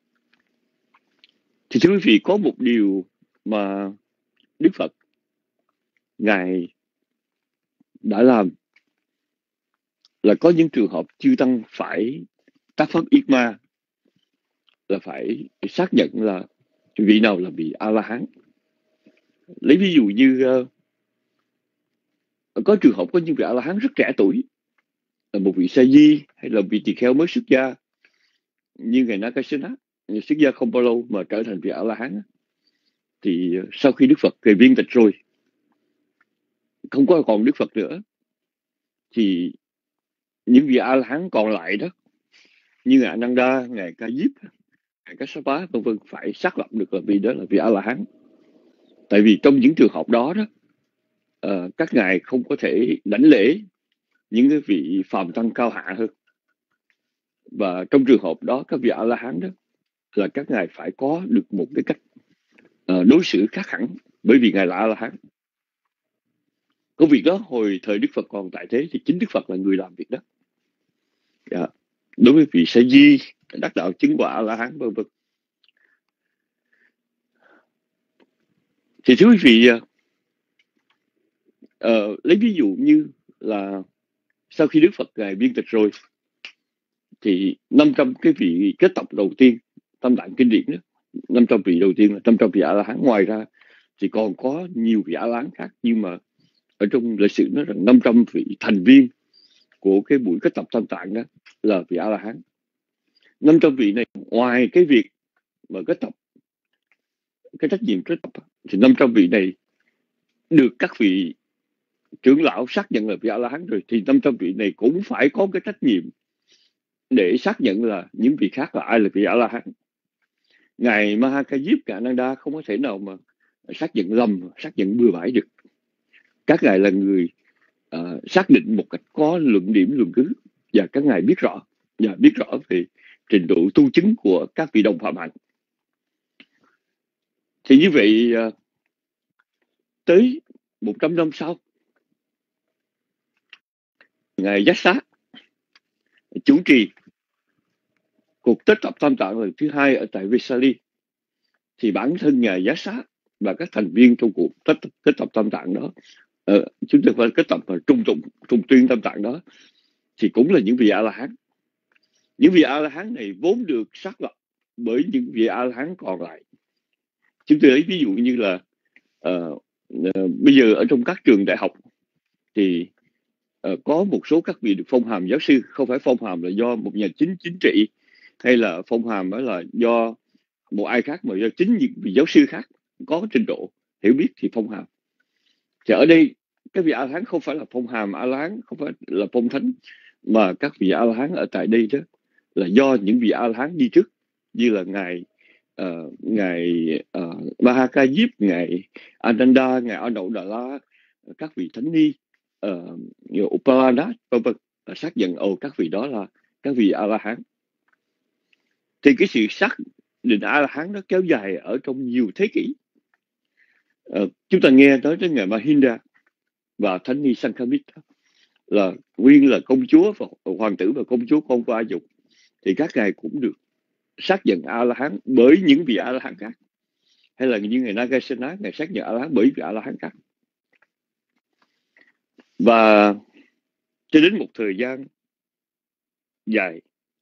Thì thưa quý vị, có một điều mà Đức Phật ngài đã làm là có những trường hợp chư tăng phải tác pháp yết ma, là phải xác nhận là vị nào là vị A La Hán. Lấy ví dụ như có trường hợp có những vị A La Hán rất trẻ tuổi, là một vị sa di hay là vị tỳ kheo mới xuất gia, như ngài Nakasena, xuất gia không bao lâu mà trở thành vị A La Hán. Thì sau khi Đức Phật ngài viên tịch rồi, không có còn Đức Phật nữa, thì những vị A La Hán còn lại đó, như ngài Ananda, ngài Ca Diếp, ngài Kassapa vân vân, phải xác lập được là vị đó là vị A La Hán. Tại vì trong những trường hợp đó các ngài không có thể đảnh lễ những cái vị phàm tăng cao hạ hơn, và trong trường hợp đó các vị A La Hán đó là các ngài phải có được một cái cách đối xử khác hẳn, bởi vì ngài là A La Hán. Công việc đó hồi thời Đức Phật còn tại thế thì chính Đức Phật là người làm việc đó. Đối với vị Sa Di, đắc đạo chứng quả A La Hán vân vân. Thì thưa quý vị, lấy ví dụ như là sau khi Đức Phật ngài viên tịch rồi, thì 500 cái vị kết tập đầu tiên Tam Tạng kinh điển đó, 500 vị đầu tiên là 500 vị A La Hán. Ngoài ra thì còn có nhiều vị A La Hán khác, nhưng mà ở trong lịch sử nói rằng 500 vị thành viên của cái buổi kết tập Tam Tạng đó là vị A La Hán. 500 vị này ngoài cái việc mà kết tập, cái trách nhiệm kết tập, thì 500 vị này được các vị trưởng lão xác nhận là vị A La Hán rồi, thì 500 vị này cũng phải có cái trách nhiệm để xác nhận là những vị khác là ai là vị A La Hán. Ngài Mahakayip, ngài Ananda không có thể nào mà xác nhận lầm, xác nhận bừa bãi được. Các ngài là người xác định một cách có luận điểm luận cứ, và các ngài biết rõ về trình độ tu chứng của các vị đồng phạm hạnh. Thì như vậy tới 100 năm sau, ngài Yassa chủ trì cuộc kết tập Tam Tạng lần thứ 2 ở tại Vesali, thì bản thân ngài Yassa và các thành viên trong cuộc kết tập Tam Tạng đó, chúng ta phải kết tập và trung tuyên Tam Tạng đó, thì cũng là những vị A La Hán. Những vị A La Hán này vốn được xác lập bởi những vị A La Hán còn lại. Chúng tôi lấy ví dụ như là bây giờ ở trong các trường đại học thì có một số các vị được phong hàm giáo sư, không phải phong hàm là do một nhà chính trị, hay là phong hàm đó là do một ai khác, mà do chính những vị giáo sư khác có trình độ hiểu biết thì phong hàm. Thì ở đây các vị A La Hán không phải là phong hàm A La Hán, không phải là phong thánh, mà các vị A La Hán ở tại đây đó là do những vị A La Hán đi trước, như là ngài Mahakayip, ngài Ananda, ngài A Nậu Đà La, các vị thánh ni, Upaladat vân vân, xác nhận các vị đó là các vị A La Hán. Thì cái sự xác định A La Hán nó kéo dài ở trong nhiều thế kỷ. Chúng ta nghe tới ngài Mahinda và thánh ni Sankhamitra, là nguyên là công chúa và hoàng tử và công chúa con của A Dục, thì các ngài cũng được xác nhận A La Hán bởi những vị A La Hán khác, hay là như ngài Nagasena, ngài xác nhận A La Hán bởi vị A La Hán khác. Và cho đến một thời gian dài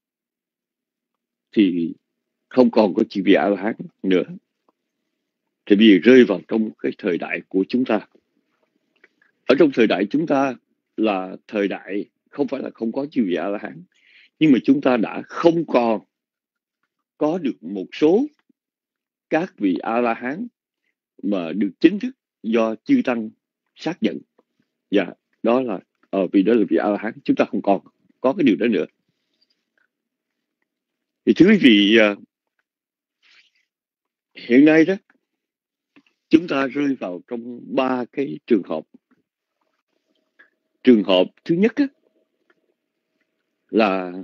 thì không còn có chỉ vị A La Hán nữa, thì bây giờ rơi vào trong cái thời đại của chúng ta. Ở trong thời đại chúng ta là thời đại không phải là không có chư vị A La Hán, nhưng mà chúng ta đã không còn có được một số các vị A La Hán mà được chính thức do chư tăng xác nhận. Dạ, đó là vì đó là vị A La Hán, chúng ta không còn có cái điều đó nữa. Thì thưa quý vị, hiện nay đó chúng ta rơi vào trong 3 cái trường hợp. Trường hợp thứ nhất á, là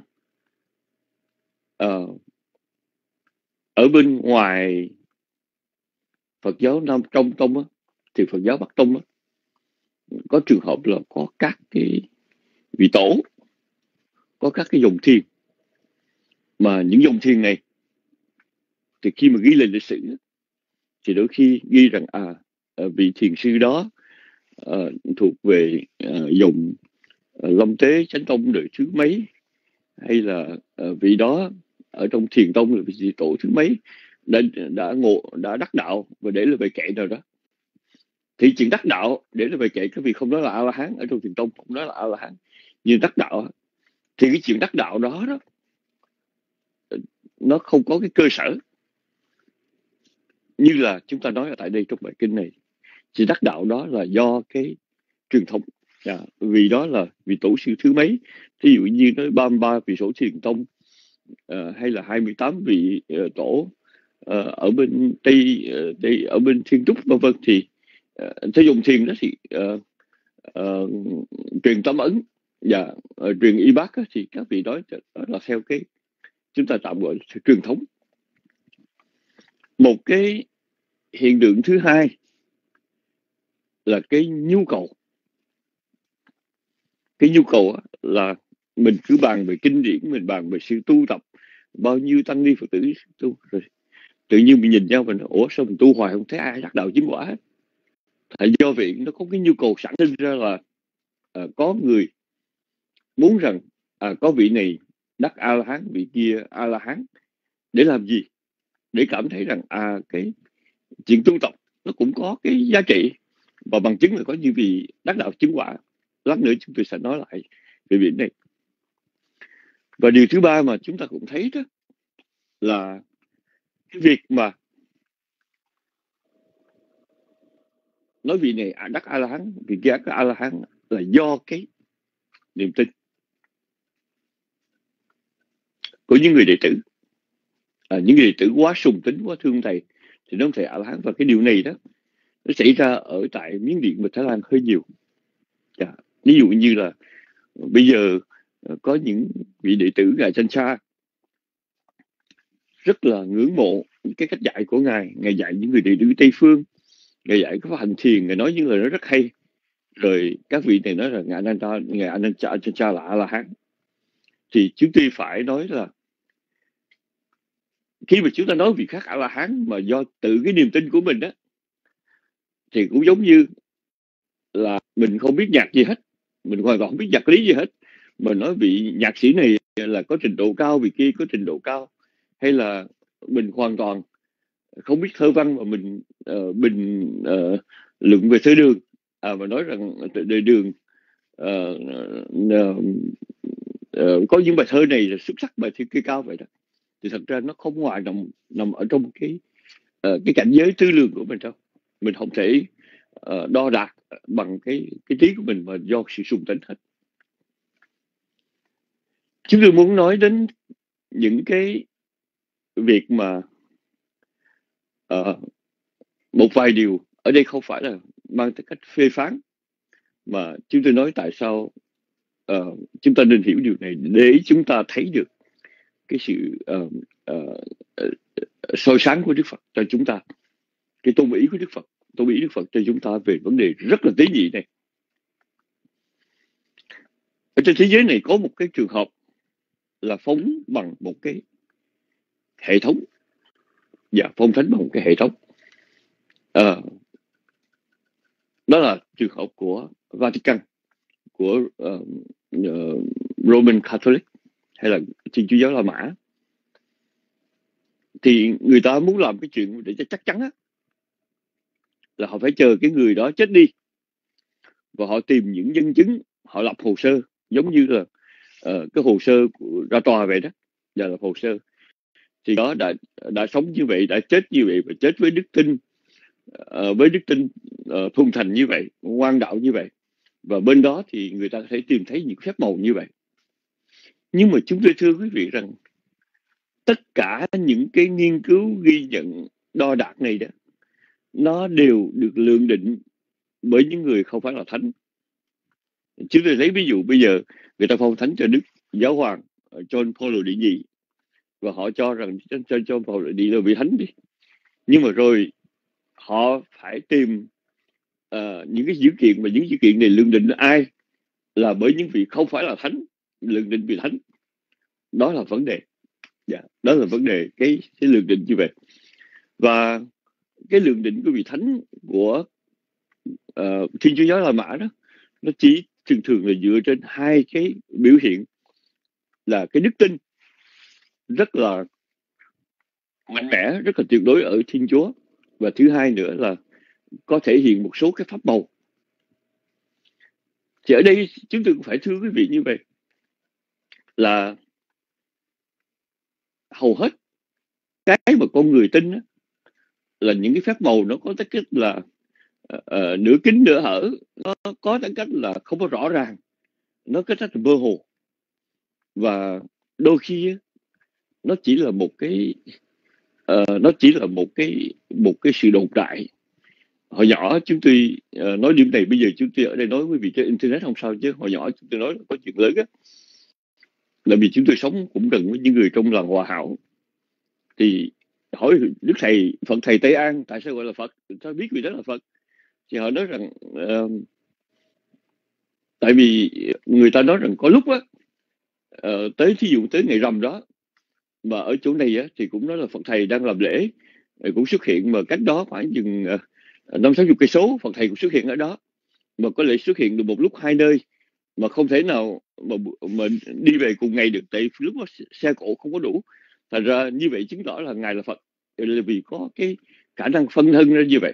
ở bên ngoài Phật giáo Nam trong Tông á, thì Phật giáo Bắc Tông á, có trường hợp là có các cái vị tổ, có các cái dòng thiền, mà những dòng thiền này thì khi mà ghi lên lịch sử thì đôi khi ghi rằng vị thiền sư đó thuộc về dòng Long Tế Chánh Tông đời thứ mấy, hay là vị đó ở trong thiền tông là vị tổ thứ mấy đã đắc đạo và để là bài kệ nào đó. Thì chuyện đắc đạo để là bài kệ, cái vị không nói là A La Hán, ở trong thiền tông không nói là A La Hán, nhưng đắc đạo thì cái chuyện đắc đạo đó nó không có cái cơ sở như là chúng ta nói ở tại đây trong bài kinh này. Chuyện đắc đạo đó là do cái truyền thống, vì đó là vị tổ sư thứ mấy. Thí dụ như nói 33 vị tổ thiền tông, hay là 28 vị tổ ở bên Tây, ở bên Thiên Trúc vân vân, thì theo dòng thiền đó thì truyền Tâm Ấn và truyền Y Bát thì các vị đó là theo cái chúng ta tạm gọi là truyền thống. Một cái hiện tượng thứ hai là cái nhu cầu. Cái nhu cầu là mình cứ bàn về kinh điển, mình bàn về sự tu tập, bao nhiêu tăng ni Phật tử tu, rồi tự nhiên mình nhìn nhau mình nói, ủa sao mình tu hoài không thấy ai đắc đạo chứng quả hết. Tại do vậy nó có cái nhu cầu sẵn sinh ra là có người muốn rằng có vị này đắc A La Hán, vị kia A La Hán, để làm gì? Để cảm thấy rằng cái chuyện tu tập nó cũng có cái giá trị, và bằng chứng là có như vị đắc đạo chứng quả. Lát nữa chúng tôi sẽ nói lại về việc này. Và điều thứ ba mà chúng ta cũng thấy đó là cái việc mà nói vị này đắc A La Hán, vị kia đắc A La Hán là do cái niềm tin của những người đệ tử. Những người đệ tử quá sùng tín, quá thương thầy thì nó thầy A La Hán. Và cái điều này đó nó xảy ra ở tại Miến Điện và Thái Lan hơi nhiều. Ví dụ như là bây giờ có những vị đệ tử ngài Chanh Sa rất là ngưỡng mộ cái cách dạy của ngài. Ngài dạy những người đệ tử Tây phương, ngài dạy có hành thiền, ngài nói những lời nó rất hay. Rồi các vị này nói là ngài Chanh Sa là A La Hán. Thì chúng tôi phải nói là khi mà chúng ta nói vị khác A La Hán mà do tự cái niềm tin của mình đó, thì cũng giống như là mình không biết nhạc gì hết, mình hoàn toàn không biết nhạc lý gì hết, mà nói vị nhạc sĩ này là có trình độ cao, vị kia có trình độ cao, hay là mình hoàn toàn không biết thơ văn mà mình luận về thơ đường, mà nói rằng đời Đường có những bài thơ này là xuất sắc, bài thơ kia cao vậy đó. Thì thật ra nó không ngoài nằm ở trong cái cảnh giới tư lường của mình đâu. Mình không thể đo đạc bằng cái trí của mình mà do sự sùng tín hết. Chúng tôi muốn nói đến những cái việc mà một vài điều ở đây không phải là mang tới cách phê phán, mà chúng tôi nói tại sao chúng ta nên hiểu điều này để chúng ta thấy được cái sự soi sáng của Đức Phật cho chúng ta, cái tôn ý của Đức Phật, tôn ý Đức Phật cho chúng ta về vấn đề rất là tế nhị này. Ở trên thế giới này có một cái trường hợp là phóng bằng một cái hệ thống, và phong thánh bằng một cái hệ thống. Đó là trường hợp của Vatican, của Roman Catholic hay là Thiên Chúa giáo La Mã. Thì người ta muốn làm cái chuyện để cho chắc chắn á, là họ phải chờ cái người đó chết đi và họ tìm những nhân chứng, họ lập hồ sơ giống như là cái hồ sơ ra tòa vậy đó, là lập hồ sơ. Thì đó đã sống như vậy, đã chết như vậy và chết với đức tin, thuần thành như vậy, ngoan đạo như vậy, và bên đó thì người ta có thể tìm thấy những phép màu như vậy. Nhưng mà chúng tôi thưa quý vị rằng tất cả những cái nghiên cứu ghi nhận đo đạc này đó, nó đều được lượng định bởi những người không phải là thánh. Chúng tôi lấy ví dụ bây giờ người ta phong thánh cho Đức Giáo Hoàng John Paul đệ nhị, và họ cho rằng John Paul đệ nhị là vị thánh đi. Nhưng mà rồi họ phải tìm những cái dữ kiện, mà những dữ kiện này lượng định ai là bởi những vị không phải là thánh lượng định vị thánh. Đó là vấn đề. Đó là vấn đề cái lượng định như vậy. Và cái lượng định của vị thánh của Thiên Chúa giáo La Mã đó, nó chỉ thường là dựa trên hai cái biểu hiện, là cái đức tin rất là mạnh mẽ, rất là tuyệt đối ở Thiên Chúa, và thứ hai nữa là có thể hiện một số cái pháp màu. Thì ở đây chúng tôi cũng phải thưa quý vị như vậy, là hầu hết cái mà con người tin đó, là những cái phép màu nó có tính cách là nửa kín nửa hở, nó có tính cách là không có rõ ràng, nó có cách là mơ hồ, và đôi khi nó chỉ là một cái một cái sự đồn đại. Hồi nhỏ chúng tôi nói điểm này, bây giờ chúng tôi ở đây nói với quý vị trên internet không sao, chứ hồi nhỏ chúng tôi nói có chuyện lớn á, là vì chúng tôi sống cũng gần với những người trong làng Hòa Hảo. Thì hỏi Đức Thầy, Phật Thầy Tây An tại sao gọi là Phật, sao biết vì đó là Phật? Thì họ nói rằng tại vì người ta nói rằng có lúc á, tới thí dụ tới ngày rằm đó, mà ở chỗ này á, thì cũng nói là Phật Thầy đang làm lễ, cũng xuất hiện, mà cách đó khoảng chừng 50-60 cây số, Phật Thầy cũng xuất hiện ở đó, mà có lẽ xuất hiện được một lúc hai nơi, mà không thể nào mà đi về cùng ngày được, tại lúc đó xe cộ không có đủ. Thành ra như vậy chứng tỏ là Ngài là Phật, là vì có cái khả năng phân thân ra như vậy.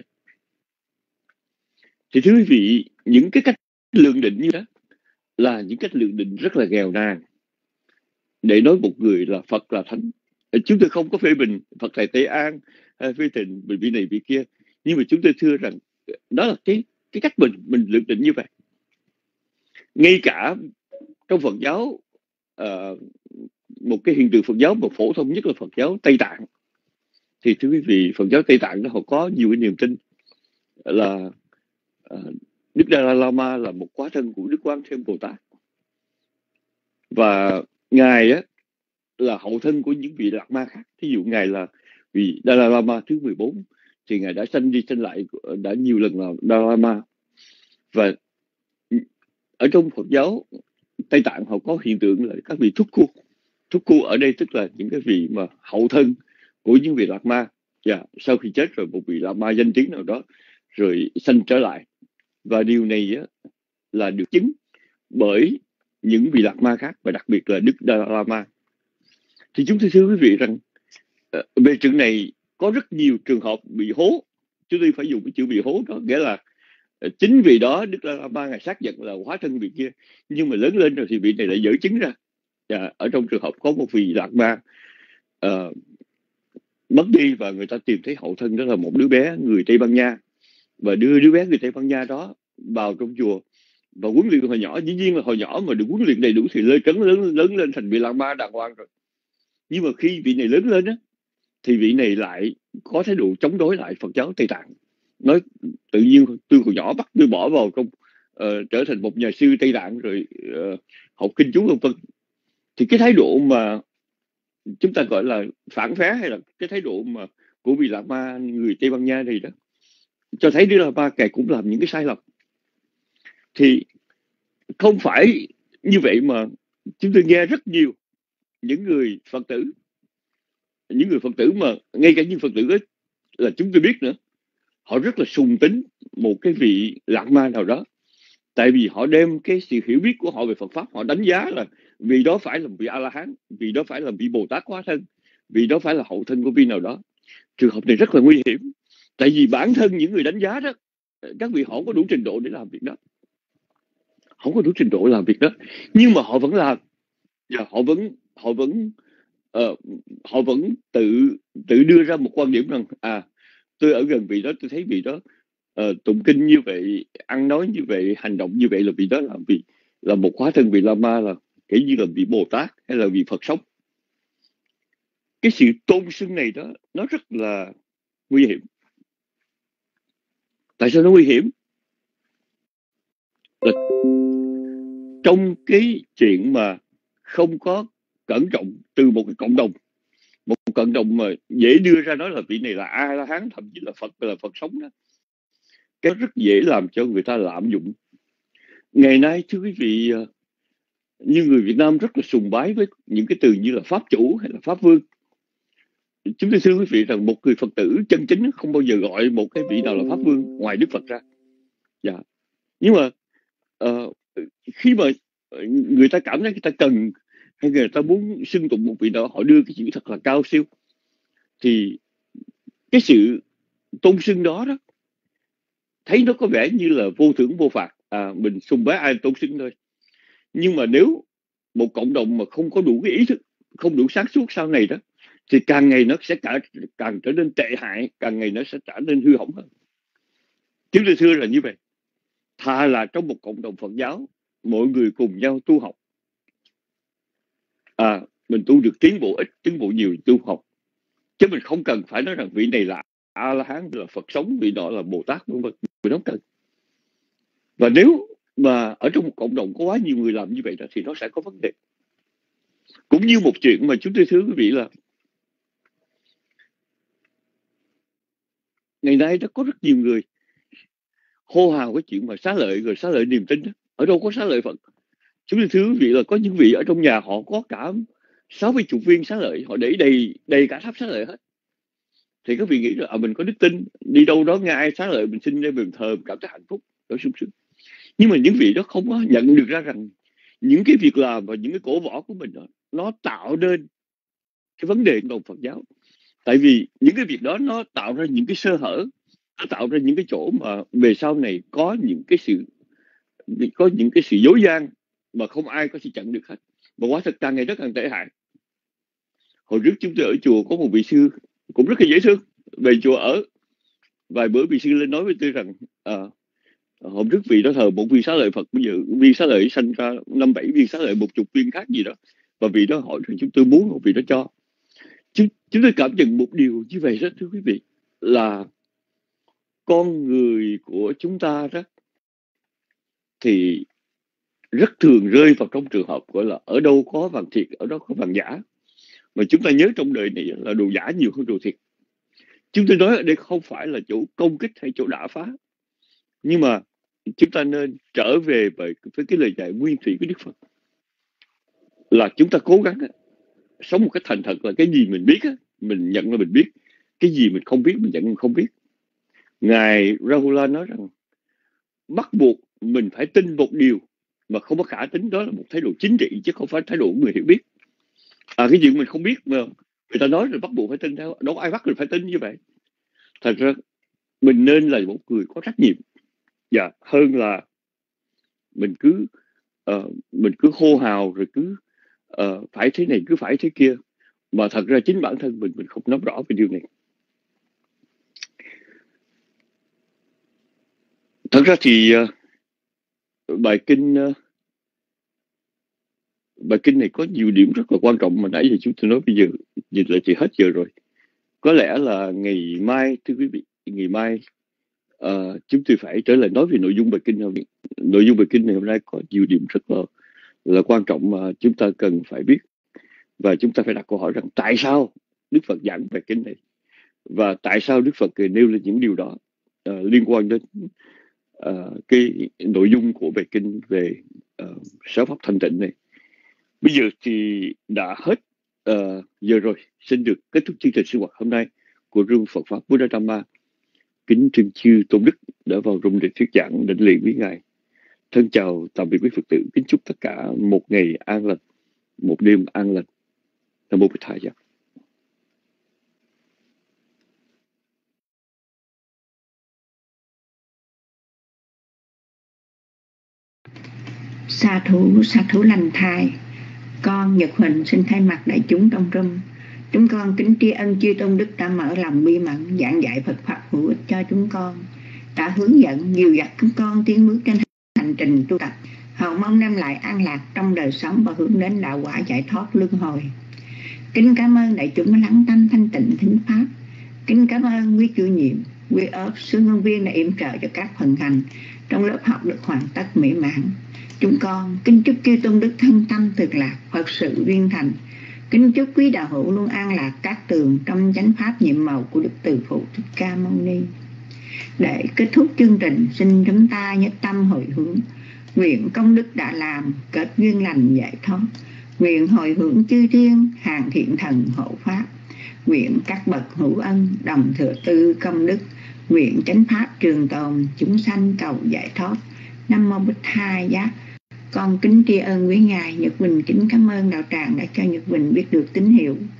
Thì thưa quý vị, những cái cách lượng định như đó là những cách lượng định rất là nghèo nàn để nói một người là Phật là thánh. Chúng tôi không có phê bình Phật Thầy Tây An hay phê bình vị này vị kia, nhưng mà chúng tôi thưa rằng đó là cái cách mình lượng định như vậy. Ngay cả trong Phật giáo, một cái hiện tượng Phật giáo mà phổ thông nhất là Phật giáo Tây Tạng, thì thưa quý vị, Phật giáo Tây Tạng đó họ có nhiều cái niềm tin là Đức Dalai Lama là một hóa thân của Đức Quán Thế Âm Bồ Tát, và Ngài á là hậu thân của những vị Đạt Ma khác. Thí dụ Ngài là vị Dalai Lama thứ 14, thì Ngài đã sanh đi sanh lại, đã nhiều lần là Dalai Lama. Và ở trong Phật giáo Tây Tạng họ có hiện tượng là các vị thúc cu ở đây tức là những cái vị mà hậu thân của những vị Đạt Ma, sau khi chết rồi một vị Đạt Ma danh tiếng nào đó rồi sanh trở lại. Và điều này á, là được chứng bởi những vị Đạt Ma khác, và đặc biệt là Đức Dalai Lama. Thì chúng tôi thưa quý vị rằng về chuyện này có rất nhiều trường hợp bị hố. Chúng tôi phải dùng cái chữ bị hố đó, nghĩa là chính vì đó Đức Dalai Lama Ngài xác nhận là hóa thân vị kia, nhưng mà lớn lên rồi thì vị này lại dở chứng ra. Ở trong trường hợp có một vị Đạt Ma mất đi, và người ta tìm thấy hậu thân đó là một đứa bé người Tây Ban Nha, và đưa đứa bé người Tây Ban Nha đó vào trong chùa và huấn luyện hồi nhỏ. Dĩ nhiên là hồi nhỏ mà được huấn luyện đầy đủ thì lớn lên thành vị Lama đàng hoàng rồi. Nhưng mà khi vị này lớn lên á, thì vị này lại có thái độ chống đối lại Phật giáo Tây Tạng, nói tự nhiên tôi còn nhỏ bắt tôi bỏ vào trong trở thành một nhà sư Tây Tạng rồi học kinh chú vân vân. Thì cái thái độ mà chúng ta gọi là phản phé, hay là cái thái độ mà của vị Lama người Tây Ban Nha này đó, cho thấy Đức Lama Ngài cũng làm những cái sai lầm. Thì không phải Như vậy mà chúng tôi nghe rất nhiều những người Phật tử mà ngay cả những Phật tử ấy là chúng tôi biết nữa, họ rất là sùng tín một cái vị Lạc Ma nào đó, tại vì họ đem cái sự hiểu biết của họ về Phật pháp, họ đánh giá là vì đó phải là vị A La Hán, vì đó phải là vị Bồ Tát hóa thân, vì đó phải là hậu thân của vị nào đó. Trường hợp này rất là nguy hiểm, tại vì bản thân những người đánh giá đó, các vị họ không có đủ trình độ để làm việc đó, không có đủ trình độ làm việc đó, nhưng mà họ vẫn làm, và họ vẫn tự đưa ra một quan điểm rằng tôi ở gần vị đó, tôi thấy vị đó tụng kinh như vậy, ăn nói như vậy, hành động như vậy là vị đó là một hóa thân vị La Ma, là kiểu như là vị Bồ Tát hay là vị Phật sống. Cái sự tôn xưng này đó nó rất là nguy hiểm. Tại sao nó nguy hiểm? Là trong cái chuyện mà không có cẩn trọng từ một cái cộng đồng mà dễ đưa ra nói là vị này là A La Hán, thậm chí là Phật sống đó, cái rất dễ làm cho người ta lạm dụng. Ngày nay thưa quý vị, như người Việt Nam rất là sùng bái với những cái từ như là Pháp chủ hay là Pháp vương. Chúng tôi thưa quý vị rằng một người Phật tử chân chính không bao giờ gọi một cái vị nào là Pháp vương ngoài Đức Phật ra. Nhưng mà khi mà người ta cảm thấy người ta cần hay người ta muốn xưng tụng một vị nào, họ đưa cái chữ thật là cao siêu, thì cái sự tôn xưng đó thấy nó có vẻ như là vô thưởng vô phạt, mình sùng bái ai tôn xưng thôi. Nhưng mà nếu một cộng đồng mà không có đủ cái ý thức, không đủ sáng suốt sau này đó, thì càng ngày nó sẽ càng trở nên tệ hại, càng ngày nó sẽ trở nên hư hỏng hơn. Chúng tôi thưa là như vậy. Thà là trong một cộng đồng Phật giáo, mọi người cùng nhau tu học, mình tu được tiến bộ ít, tiến bộ nhiều tu học, chứ mình không cần phải nói rằng vị này là A La Hán, là Phật sống, vị đó là Bồ Tát, vân vân. Mình không cần. Và nếu mà ở trong một cộng đồng có quá nhiều người làm như vậy đó, thì nó sẽ có vấn đề. Cũng như một chuyện mà chúng tôi thưa quý vị là ngày nay đã có rất nhiều người hô hào cái chuyện mà xá lợi, rồi xá lợi niềm tin đó. Ở đâu có xá lợi Phật? Chúng tôi thưa quý vị là có những vị ở trong nhà họ có cả 60 viên xá lợi, họ để đầy cả tháp xá lợi hết. Thì các vị nghĩ là mình có đức tin, đi đâu đó nghe ai xá lợi mình xin lên mình thờ, mình cảm thấy hạnh phúc, đó sung sướng. Nhưng mà những vị đó không có nhận được ra rằng những cái việc làm và những cái cổ võ của mình đó, nó tạo nên cái vấn đề của đồng Phật giáo. Tại vì những cái việc đó nó tạo ra những cái sơ hở, nó tạo ra những cái chỗ mà về sau này có những cái sự dối gian mà không ai có thể chặn được hết. Mà quả thật càng ngày rất càng tệ hại. Hồi trước chúng tôi ở chùa có một vị sư cũng rất là dễ thương, về chùa ở vài bữa vị sư lên nói với tôi rằng hôm trước vị đó thờ một viên xá lợi Phật, bây giờ viên xá lợi sanh ra 5-7 viên xá lợi, 10 viên khác gì đó, và vị đó hỏi rằng chúng tôi muốn, một vị đó cho. Chúng tôi cảm nhận một điều như vậy đó thưa quý vị, là con người của chúng ta đó thì rất thường rơi vào trong trường hợp gọi là ở đâu có vàng thiệt, ở đó có vàng giả. Mà chúng ta nhớ trong đời này là đồ giả nhiều hơn đồ thiệt. Chúng tôi nói ở đây không phải là chỗ công kích hay chỗ đả phá, nhưng mà chúng ta nên trở về với cái lời dạy nguyên thủy của Đức Phật, là chúng ta cố gắng sống một cách thành thật, là cái gì mình biết mình nhận là mình biết, cái gì mình không biết mình nhận là mình không biết. Ngài Rahula nói rằng bắt buộc mình phải tin một điều mà không có khả tín, đó là một thái độ chính trị chứ không phải thái độ của người hiểu biết. Cái chuyện mình không biết mà người ta nói rồi bắt buộc phải tin theo, đâu có ai bắt mình phải tin như vậy. Thật ra mình nên là một người có trách nhiệm, hơn là mình cứ hô hào rồi cứ phải thế này, cứ phải thế kia, mà thật ra chính bản thân mình không nắm rõ về điều này. Thật ra thì bài kinh này có nhiều điểm rất là quan trọng mà nãy giờ chúng tôi nói, bây giờ nhìn lại thì hết giờ rồi. Có lẽ là ngày mai, thưa quý vị, ngày mai chúng tôi phải trở lại nói về nội dung bài kinh này. Nội dung bài kinh này hôm nay có nhiều điểm rất là quan trọng mà chúng ta cần phải biết, và chúng ta phải đặt câu hỏi rằng tại sao Đức Phật giảng bài kinh này, và tại sao Đức Phật nêu lên những điều đó liên quan đến cái nội dung của bài kinh về sáu pháp thanh tịnh này. Bây giờ thì đã hết giờ rồi, xin được kết thúc chương trình sinh hoạt hôm nay của Rung Phật Pháp Buddha Dhamma. Kính trân chư Tôn Đức đã vào rung để thuyết giảng định liền với Ngài. Thân chào tạm biệt quý Phật tử, kính chúc tất cả một ngày an lành, một đêm an lành. Nam mô Bổn Thầy. Sa thú lành thai. Con Nhật Huỳnh xin thay mặt đại chúng trong room, chúng con kính tri ân chư Tôn Đức đã mở lòng bi mẫn giảng dạy Phật pháp hữu ích cho chúng con, đã hướng dẫn dìu dắt chúng con tiến bước trên hành trình tu tập, hầu mong đem lại an lạc trong đời sống và hướng đến đạo quả giải thoát luân hồi. Kính cảm ơn đại chúng lắng tâm thanh tịnh thính pháp. Kính cảm ơn quý chủ nhiệm, quý ớt, sư ngôn viên đã yểm trợ cho các phần hành trong lớp học được hoàn tất mỹ mãn. Chúng con kính chúc chư Tôn Đức thân tâm thực lạc, Phật sự viên thành. Kính chúc quý đạo hữu luôn an lạc các tường trong chánh pháp nhiệm màu của Đức Từ Phụ Thích Ca Mâu Ni. Để kết thúc chương trình, xin chúng ta nhất tâm hồi hướng, nguyện công đức đã làm kết duyên lành giải thoát, nguyện hồi hướng chư thiên hàng thiện thần hộ pháp, nguyện các bậc hữu ân đồng thừa tư công đức, nguyện chánh pháp trường tồn chúng sanh cầu giải thoát. Nam mô Bích Thầy Giác. Con kính tri ân quý Ngài Nhật Bình, kính cảm ơn đạo tràng đã cho Nhật Bình biết được tín hiệu.